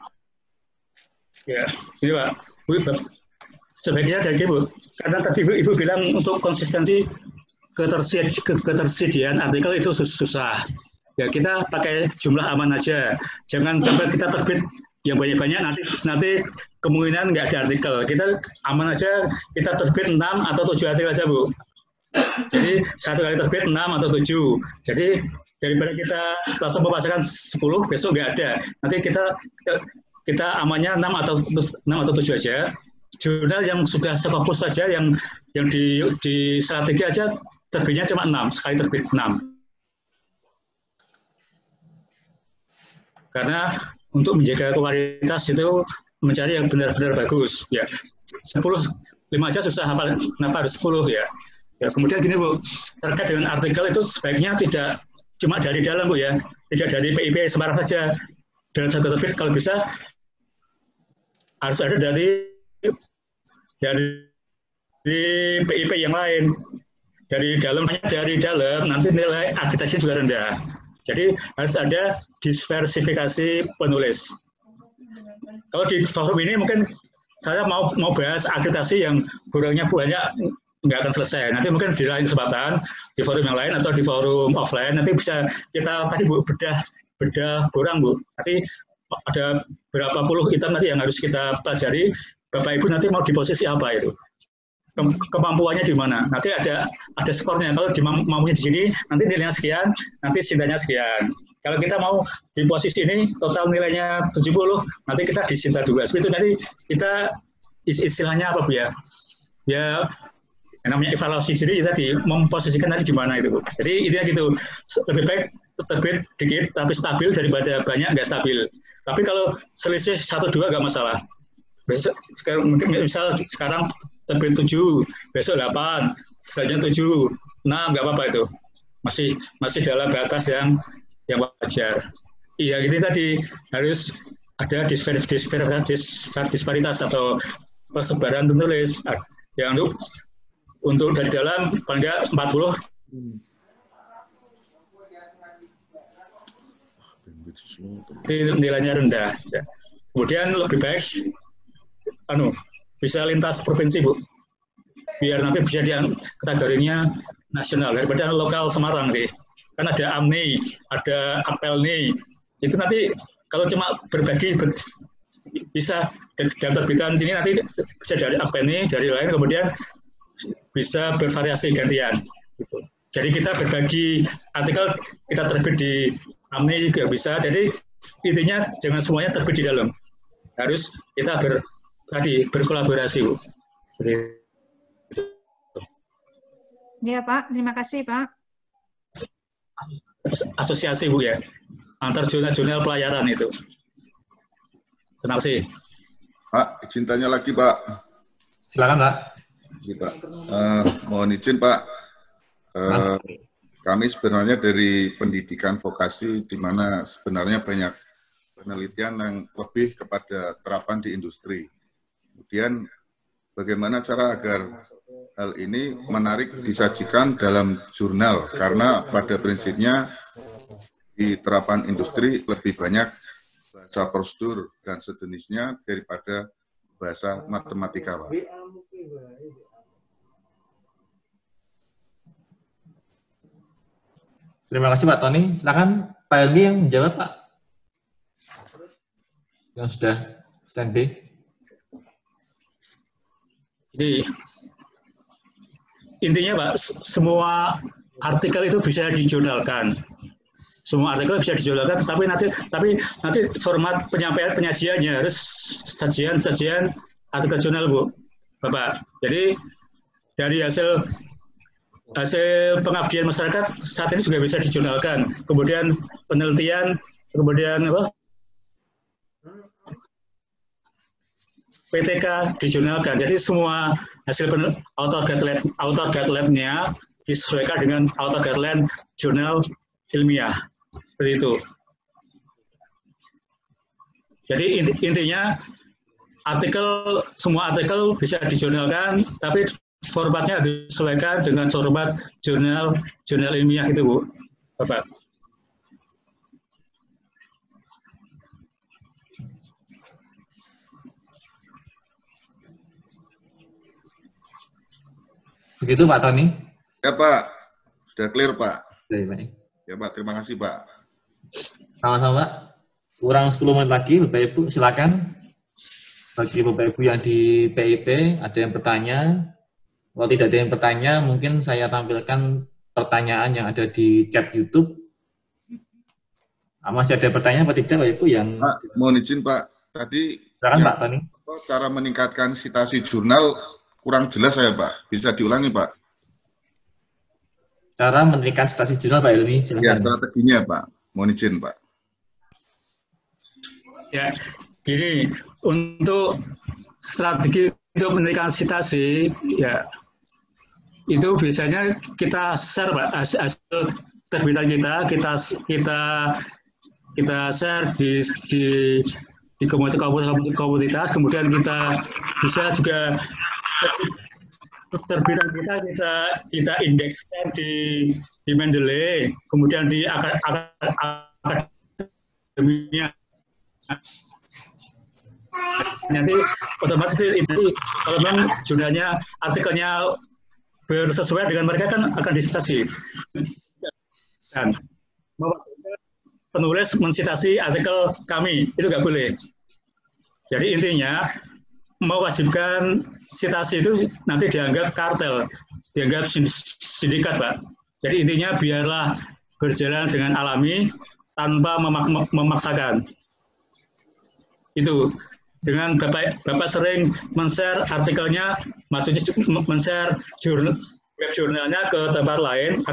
Ya, ini Pak. Bu, sebaiknya dari Bu, karena tadi Ibu bilang untuk konsistensi ketersediaan artikel itu susah. Ya kita pakai jumlah aman aja. Jangan sampai kita terbit yang banyak-banyak nanti kemungkinan nggak ada artikel. Kita aman aja, kita terbit 6 atau 7 artikel aja Bu. Jadi satu kali terbit 6 atau 7. Jadi daripada kita langsung memasakkan 10 besok nggak ada. Nanti kita amannya 6 atau 7 aja. Jurnal yang sudah sefokus saja yang di strategi aja terbitnya cuma 6, sekali terbit 6. Karena untuk menjaga kualitas itu mencari yang benar-benar bagus ya. 5 aja susah, kenapa harus 10 ya. Ya kemudian gini Bu, terkait dengan artikel itu sebaiknya tidak cuma dari dalam Bu ya, tidak dari PIP Semarang saja. dalam satu terbit kalau bisa harus ada dari PIP yang lain. Dari dalam nanti nilai akreditasi juga rendah. Jadi harus ada diversifikasi penulis. Kalau di forum ini mungkin saya mau bahas akreditasi yang kurangnya banyak, nggak akan selesai. Nanti mungkin di lain kesempatan, di forum yang lain atau di forum offline, nanti bisa kita tadi Bu bedah kurang Bu. Nanti ada berapa puluh item nanti yang harus kita pelajari. Bapak Ibu nanti mau di posisi apa itu? Kemampuannya di mana? Nanti ada skornya. Kalau mampunya di sini, nanti nilainya sekian, nanti Sintanya sekian. Kalau kita mau di posisi ini, total nilainya 70, nanti kita di Sinta 2. Itu nanti kita istilahnya apa Bu ya? Ya, namanya evaluasi diri tadi, memposisikan nanti di mana itu Bu. Jadi intinya gitu, lebih baik terbit dikit, tapi stabil daripada banyak nggak stabil. Tapi kalau selisih 1-2 nggak masalah. Besok, misal sekarang terbit 7, besok 8, selanjutnya 7, 6, nggak apa-apa itu. Masih dalam batas yang wajar. Iya, ini tadi harus ada disparitas atau persebaran penulis. Yang untuk dari dalam paling nggak 40. Nilainya rendah. Kemudian lebih baik bisa lintas provinsi Bu, biar nanti bisa dia kategorinya nasional daripada lokal Semarang sih. Kan ada AMNI, ada APELNI, itu nanti kalau cuma berbagi bisa dalam terbitan sini nanti bisa dari APELNI, dari lain, kemudian bisa bervariasi gantian. Gitu. Jadi kita berbagi artikel, kita terbit di AMNI juga bisa. Jadi intinya jangan semuanya terbit di dalam, harus kita berkolaborasi Bu. Ya Pak, terima kasih Pak. Asosiasi Bu ya, antar jurnal pelayaran itu. Terima kasih. Pak, izin tanya lagi Pak. Silakan Pak. Pak. Mohon izin Pak. Kami sebenarnya dari pendidikan vokasi, di mana sebenarnya banyak penelitian yang lebih kepada terapan di industri. Kemudian bagaimana cara agar hal ini menarik disajikan dalam jurnal, karena pada prinsipnya di terapan industri lebih banyak bahasa prosedur dan sejenisnya daripada bahasa matematika, Pak. Terima kasih Pak Tony. Silakan Pak Helmi yang menjawab Pak. Yang sudah standby. Jadi intinya Pak, semua artikel itu bisa dijurnalkan. Semua artikel bisa dijurnalkan, tapi nanti format penyajiannya harus sajian artikel jurnal Bu, Bapak. Jadi dari hasil pengabdian masyarakat saat ini juga bisa dijurnalkan. Kemudian penelitian, kemudian apa? PTK dijurnalkan. Jadi semua hasil author guideline-nya disesuaikan dengan author guideline jurnal ilmiah. Seperti itu. Jadi intinya semua artikel bisa dijurnalkan, tapi formatnya disesuaikan dengan format jurnal ilmiah itu Bu, Bapak. Begitu Pak Tony? Ya Pak, sudah clear Pak. Baik. Ya Pak, terima kasih Pak. Sama-sama Pak. Kurang 10 menit lagi, Bapak Ibu silakan. Bagi Bapak Ibu yang di PIP, ada yang bertanya. Kalau tidak ada yang bertanya, mungkin saya tampilkan pertanyaan yang ada di chat YouTube. Masih ada pertanyaan apa tidak Bapak Ibu yang... Pak, mohon izin Pak. Tadi silakan Pak Tony. Cara meningkatkan citasi jurnal kurang jelas saya Pak. Bisa diulangi Pak? Cara meningkatkan citasi jurnal Pak Helmi, silakan. Ya, strateginya Pak. Mohon izin Pak. Ya, gini, untuk strategi untuk meningkatkan citasi, ya itu biasanya kita share Pak, hasil terbitan kita kita share di komunitas, kemudian kita bisa juga terbitan kita indekskan di Mendeley, kemudian di akademinya. Nanti otomatis ini kalau memang jurnalnya, artikelnya bersesuaian dengan mereka kan akan disitasi. Dan penulis mensitasi artikel kami, itu nggak boleh. Jadi intinya mewajibkan sitasi itu nanti dianggap kartel, dianggap sindikat, Pak. Jadi intinya biarlah berjalan dengan alami tanpa memaksakan. Itu dengan Bapak sering men-share artikelnya, maksudnya men-share web jurnalnya ke tempat lain,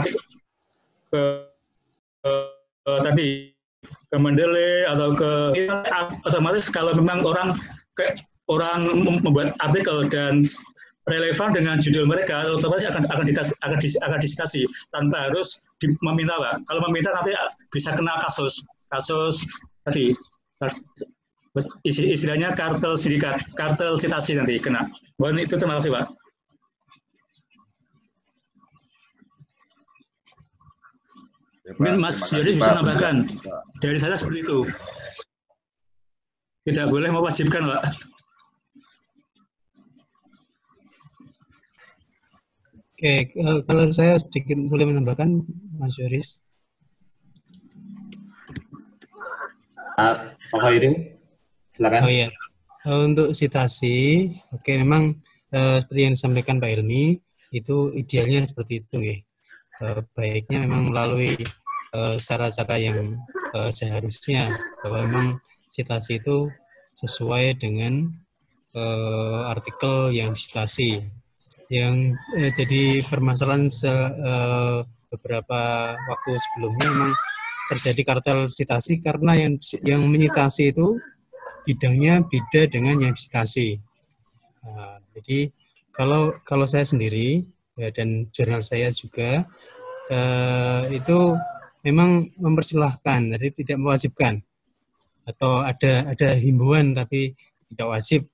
tadi ke Mendeley atau ke otomatis kalau memang orang membuat artikel dan relevan dengan judul mereka, otomatis akan disitasi tanpa harus meminta, Pak. Kalau meminta nanti bisa kena kasus tadi istilahnya kartel sindikat, kartel sitasi nanti kena. Mohon itu, terima kasih, Pak. Mungkin Mas Yodi bisa nambahkan. Dari saya seperti itu. Tidak boleh mewajibkan, Pak. Oke, kalau saya sedikit boleh menambahkan, Mas Yoris. Pak Yodi, silakan. Oh iya, untuk sitasi, oke, memang seperti yang disampaikan Pak Ilmi, itu idealnya seperti itu, ya. Baiknya memang melalui cara-cara yang seharusnya, bahwa memang sitasi itu sesuai dengan artikel yang disitasi. Yang jadi permasalahan beberapa waktu sebelumnya memang terjadi kartel sitasi karena yang menyitasi itu bidangnya beda dengan yang disitasi. Jadi kalau saya sendiri ya, dan jurnal saya juga itu memang mempersilahkan, jadi tidak mewajibkan, atau ada himbauan tapi tidak wajib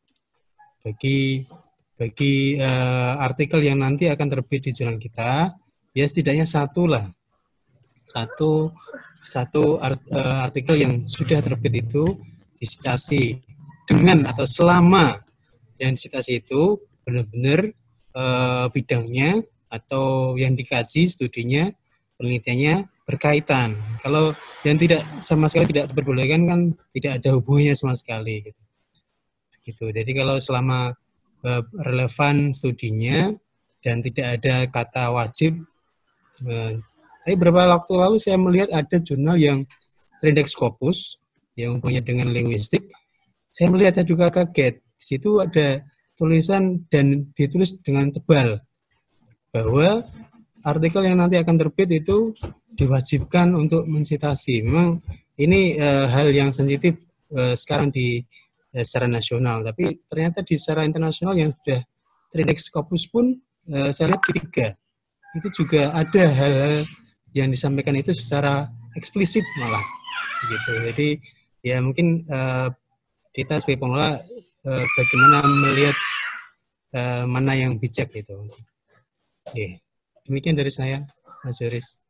bagi artikel yang nanti akan terbit di jurnal kita, ya setidaknya satu artikel yang sudah terbit itu disitasi dengan atau selama yang disitasi itu benar-benar bidangnya atau yang dikaji studinya, penelitiannya berkaitan. Kalau yang tidak sama sekali tidak diperbolehkan kan tidak ada hubungannya sama sekali gitu. Jadi kalau selama relevan studinya dan tidak ada kata wajib. Tapi beberapa waktu lalu saya melihat ada jurnal yang terindeks Scopus yang hubungannya dengan linguistik. Saya melihat, saya juga kaget. Di situ ada tulisan dan ditulis dengan tebal bahwa artikel yang nanti akan terbit itu diwajibkan untuk mensitasi. Memang ini hal yang sensitif sekarang di secara nasional, tapi ternyata di secara internasional yang sudah terindeks Scopus pun saya lihat ketiga. Itu juga ada hal-hal yang disampaikan itu secara eksplisit malah gitu. Jadi ya mungkin kita sebagai pengelola bagaimana melihat mana yang bijak gitu. Oke. Demikian dari saya, Mas Yoris.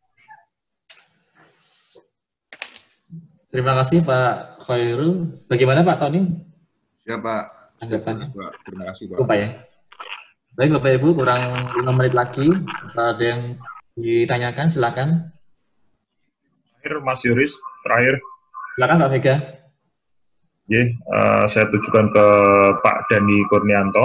Terima kasih Pak Khairul. Bagaimana Pak Tony? Ya Pak. Tanggapannya? Terima kasih Pak. Lupa ya. Baik Bapak Ibu, kurang 5 menit lagi. Kalau ada yang ditanyakan, silakan. Terakhir Mas Yoris, terakhir. Silakan Pak Vega. Saya tujukan ke Pak Dani Kurnianto.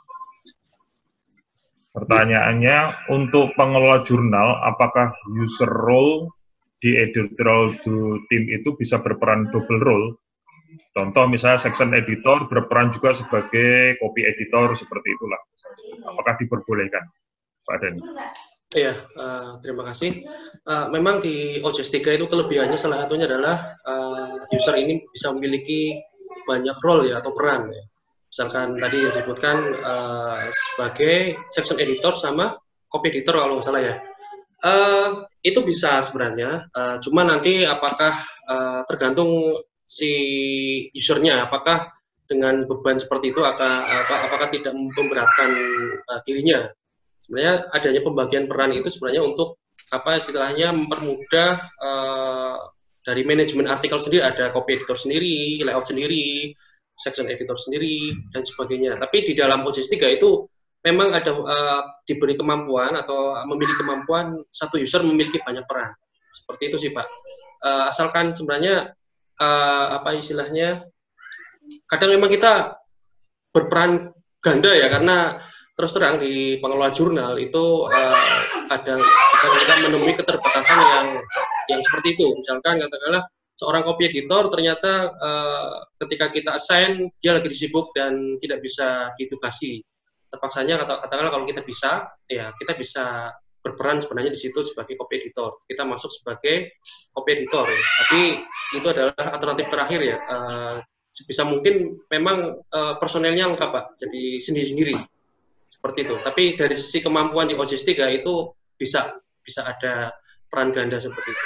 Pertanyaannya, untuk pengelola jurnal, apakah user role di editorial team itu bisa berperan double role? Contoh misalnya section editor berperan juga sebagai copy editor, seperti itulah. Apakah diperbolehkan, Pak Dani? Iya, terima kasih. Memang di OJS 3 itu kelebihannya salah satunya adalah user ini bisa memiliki banyak role ya atau peran ya. Misalkan tadi disebutkan sebagai section editor sama copy editor kalau nggak salah ya. Itu bisa sebenarnya, cuma nanti apakah tergantung si usernya, apakah dengan beban seperti itu apakah tidak memberatkan dirinya. Sebenarnya adanya pembagian peran itu sebenarnya untuk istilahnya mempermudah dari manajemen artikel sendiri, ada copy editor sendiri, layout sendiri, section editor sendiri, dan sebagainya. Tapi di dalam OJS 3 itu memang ada diberi kemampuan atau memiliki kemampuan satu user memiliki banyak peran. Seperti itu sih Pak. Asalkan sebenarnya istilahnya kadang memang kita berperan ganda ya, karena terus terang di pengelola jurnal itu kita menemui keterbatasan yang seperti itu. Misalkan katakanlah seorang copy editor ternyata ketika kita assign dia lagi sibuk dan tidak bisa ditugasi. Terpaksanya katakanlah kalau kita bisa, ya kita bisa berperan sebenarnya di situ sebagai copy editor. Kita masuk sebagai copy editor ya. Tapi itu adalah alternatif terakhir ya. Sebisa mungkin memang personelnya lengkap Pak, jadi sendiri-sendiri seperti itu. Tapi dari sisi kemampuan di OJS 3 itu bisa ada peran ganda seperti itu.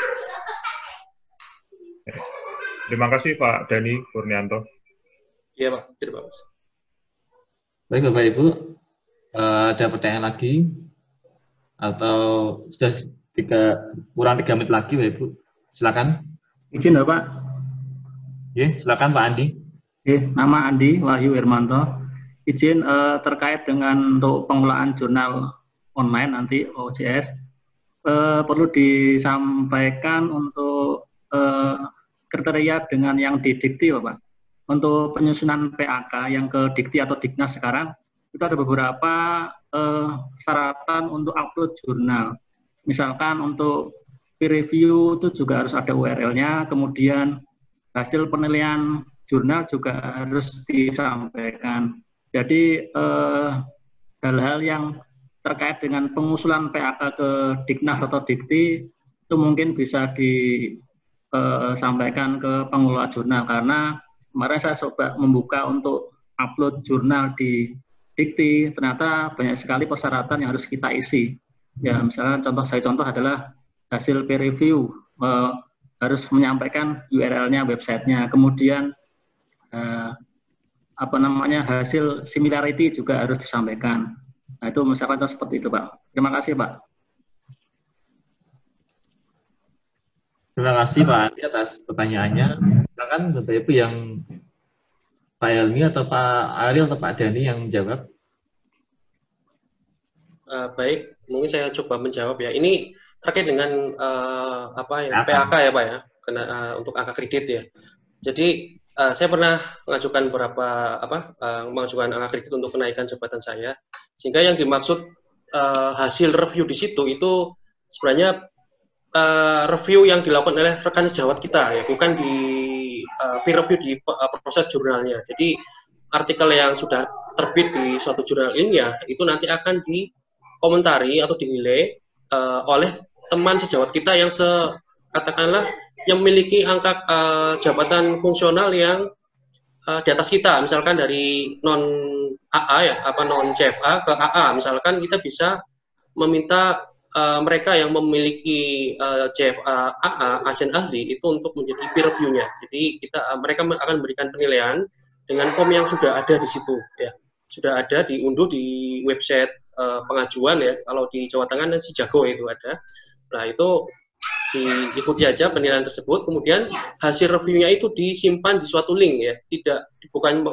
Terima kasih Pak Dani Kurnianto. Iya Pak, terima kasih. Baik Bapak Ibu, ada pertanyaan lagi atau sudah kurang 3 menit lagi Bapak Ibu? Silakan. Izin Bapak. Ya, silakan Pak Andi. Nama Andi Wahyu Hermanto. Izin terkait dengan untuk pengelolaan jurnal online nanti OJS, perlu disampaikan untuk kriteria dengan yang didikti Bapak. Untuk penyusunan PAK yang ke Dikti atau Diknas sekarang, itu ada beberapa syaratan untuk upload jurnal. Misalkan untuk peer review itu juga harus ada URL-nya, kemudian hasil penilaian jurnal juga harus disampaikan. Jadi hal-hal yang terkait dengan pengusulan PAK ke Diknas atau Dikti itu mungkin bisa disampaikan ke pengelola jurnal, karena kemarin saya coba membuka untuk upload jurnal di Dikti, ternyata banyak sekali persyaratan yang harus kita isi. Ya, misalnya contoh adalah hasil peer review, harus menyampaikan URL-nya, website-nya, kemudian hasil similarity juga harus disampaikan. Nah, itu misalkan seperti itu Pak. Terima kasih Pak. Terima kasih Pak Andi atas pertanyaannya. Silakan Bapak Ibu yang Pak Helmi atau Pak Ariel atau Pak Dani yang menjawab. Baik, mungkin saya coba menjawab ya. Ini terkait dengan PAK ya Pak ya, untuk angka kredit ya. Jadi saya pernah mengajukan mengajukan angka kredit untuk kenaikan jabatan saya, sehingga yang dimaksud hasil review di situ itu sebenarnya review yang dilakukan oleh rekan sejawat kita ya, bukan di peer review di proses jurnalnya. Jadi artikel yang sudah terbit di suatu jurnal ilmiah itu nanti akan dikomentari atau dinilai oleh teman sejawat kita yang katakanlah yang memiliki angka jabatan fungsional yang di atas kita, misalkan dari non AA ya, non CFA ke AA, misalkan kita bisa meminta mereka yang memiliki CFA AA, ASN ahli itu untuk menjadi peer review-nya. Jadi mereka akan memberikan penilaian dengan form yang sudah ada di situ ya. Sudah ada diunduh di website pengajuan ya. Kalau di Jawa Tengah dan Jago itu ada. Nah, itu diikuti aja penilaian tersebut, kemudian hasil reviewnya itu disimpan di suatu link ya, bukan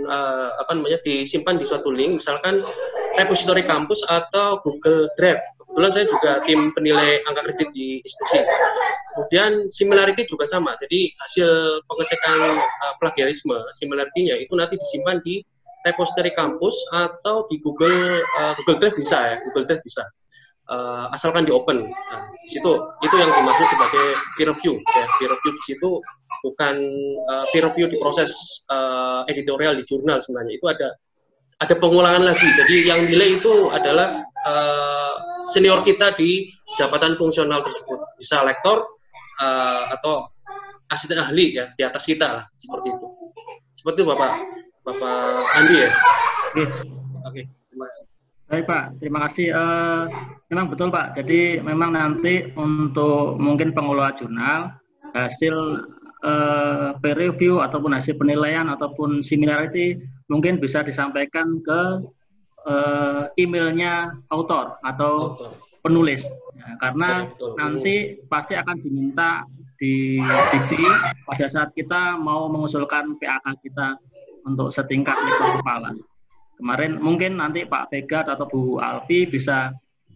disimpan di suatu link, misalkan repository kampus atau Google Drive. Kebetulan saya juga tim penilai angka kredit di institusi. Kemudian similarity juga sama, jadi hasil pengecekan plagiarisme similarity-nya itu nanti disimpan di repository kampus atau di Google Drive bisa ya, Google Drive bisa. Asalkan di open. Nah, itu yang dimaksud sebagai peer review ya. Peer review di situ bukan peer review di proses editorial di jurnal, sebenarnya itu ada pengulangan lagi. Jadi yang nilai itu adalah senior kita di jabatan fungsional tersebut, bisa lektor atau asisten ahli ya, di atas kita lah, seperti itu. Seperti itu Bapak Andi ya. Oke, terima kasih. Baik Pak, terima kasih. Memang betul Pak, jadi memang nanti untuk mungkin pengelola jurnal, hasil peer review ataupun hasil penilaian ataupun similarity mungkin bisa disampaikan ke emailnya autor atau penulis, ya, karena nanti pasti akan diminta di dikti pada saat kita mau mengusulkan PAK kita untuk setingkat level kepala. Kemarin mungkin nanti Pak Vega atau Bu Alfi bisa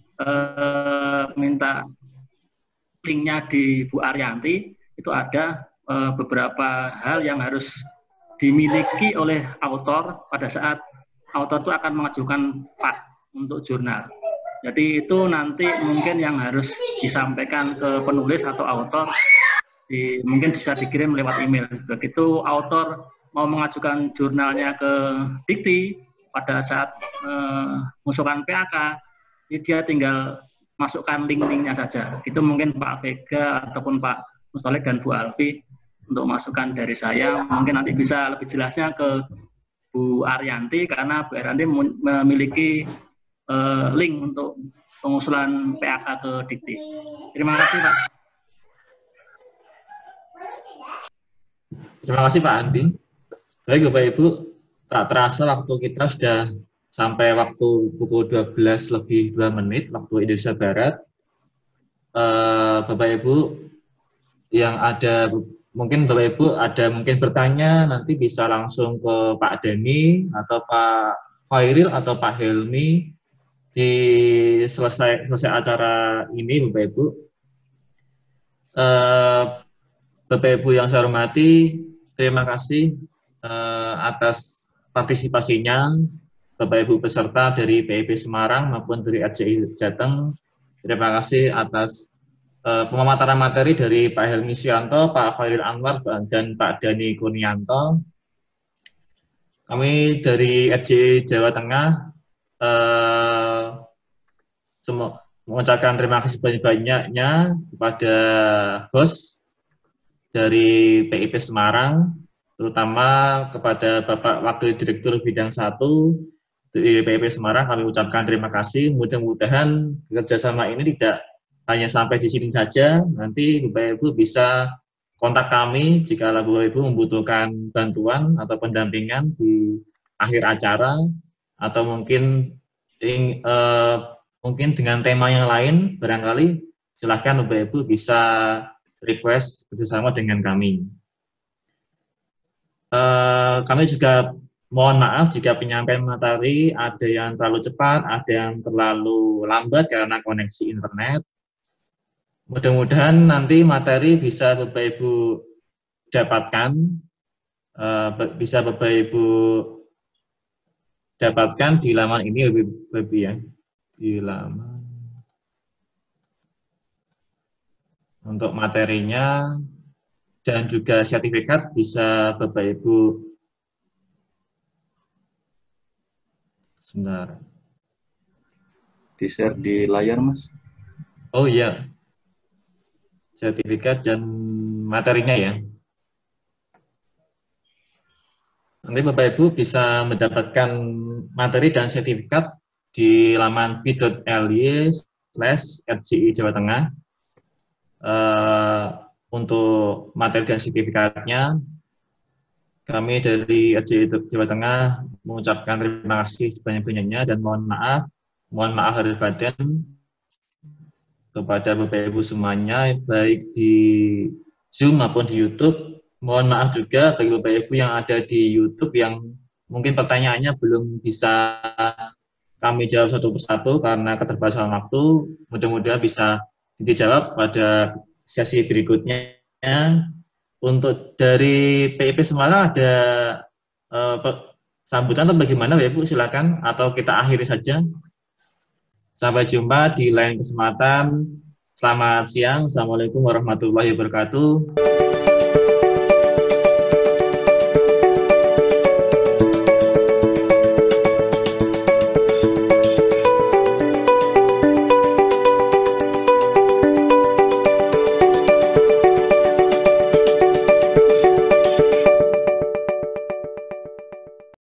minta linknya di Bu Arianti, itu ada beberapa hal yang harus dimiliki oleh autor pada saat autor itu akan mengajukan PAK untuk jurnal. Jadi itu nanti mungkin yang harus disampaikan ke penulis atau autor, mungkin bisa dikirim lewat email. Begitu autor mau mengajukan jurnalnya ke dikti pada saat mengusulkan PAK, dia tinggal masukkan link-linknya saja. Itu mungkin Pak Vega ataupun Pak Mustolek dan Bu Alfi untuk masukan dari saya. Mungkin nanti bisa lebih jelasnya ke Bu Arianti, karena Bu Arianti memiliki link untuk pengusulan PAK ke dikti. Terima kasih, Pak. Terima kasih Pak Andi. Baik Bapak Ibu, tak terasa waktu kita sudah sampai waktu pukul 12 lebih 2 menit waktu Indonesia Barat. Bapak Ibu yang ada, mungkin Bapak Ibu ada mungkin bertanya, nanti bisa langsung ke Pak Dani atau Pak Khairil atau Pak Helmi di selesai acara ini, Bapak Ibu. Bapak Ibu yang saya hormati, terima kasih atas partisipasinya Bapak Ibu peserta dari PIP Semarang maupun dari RJI Jateng. Terima kasih atas pemamaran materi dari Pak Helmi Sianto, Pak Khairil Anwar, dan Pak Dani Kurnianto. Kami dari RJI Jawa Tengah mengucapkan terima kasih banyak-banyaknya kepada host dari PIP Semarang, terutama kepada Bapak Wakil Direktur Bidang 1 di PIP Semarang. Kami ucapkan terima kasih. Mudah-mudahan kerjasama ini tidak hanya sampai di sini saja. Nanti Bapak Ibu bisa kontak kami jika Bapak Ibu membutuhkan bantuan atau pendampingan di akhir acara, atau mungkin mungkin dengan tema yang lain, barangkali silahkan Bapak Ibu bisa request bersama dengan kami. Kami juga mohon maaf jika penyampaian materi ada yang terlalu cepat, ada yang terlalu lambat karena koneksi internet. Mudah-mudahan nanti materi bisa Bapak Ibu dapatkan, bisa Bapak Ibu dapatkan di laman ini, Bapak Ibu ya, di laman untuk materinya dan juga sertifikat bisa Bapak Ibu sebentar di-share di layar, Mas. Oh iya, sertifikat dan materinya ya. Nanti Bapak Ibu bisa mendapatkan materi dan sertifikat di laman bit.ly/RJI Jawa Tengah. Untuk materi dan sertifikatnya, kami dari RJI Jawa Tengah mengucapkan terima kasih sebanyak-banyaknya dan mohon maaf lahir batin kepada Bapak Ibu semuanya, baik di Zoom maupun di YouTube. Mohon maaf juga bagi Bapak Ibu yang ada di YouTube yang mungkin pertanyaannya belum bisa kami jawab satu persatu karena keterbatasan waktu. Mudah-mudahan bisa dijawab pada sesi berikutnya. Untuk dari PIP Semarang ada sambutan atau bagaimana Bapak Ibu, silakan, atau kita akhiri saja. Sampai jumpa di lain kesempatan. Selamat siang. Assalamualaikum warahmatullahi wabarakatuh.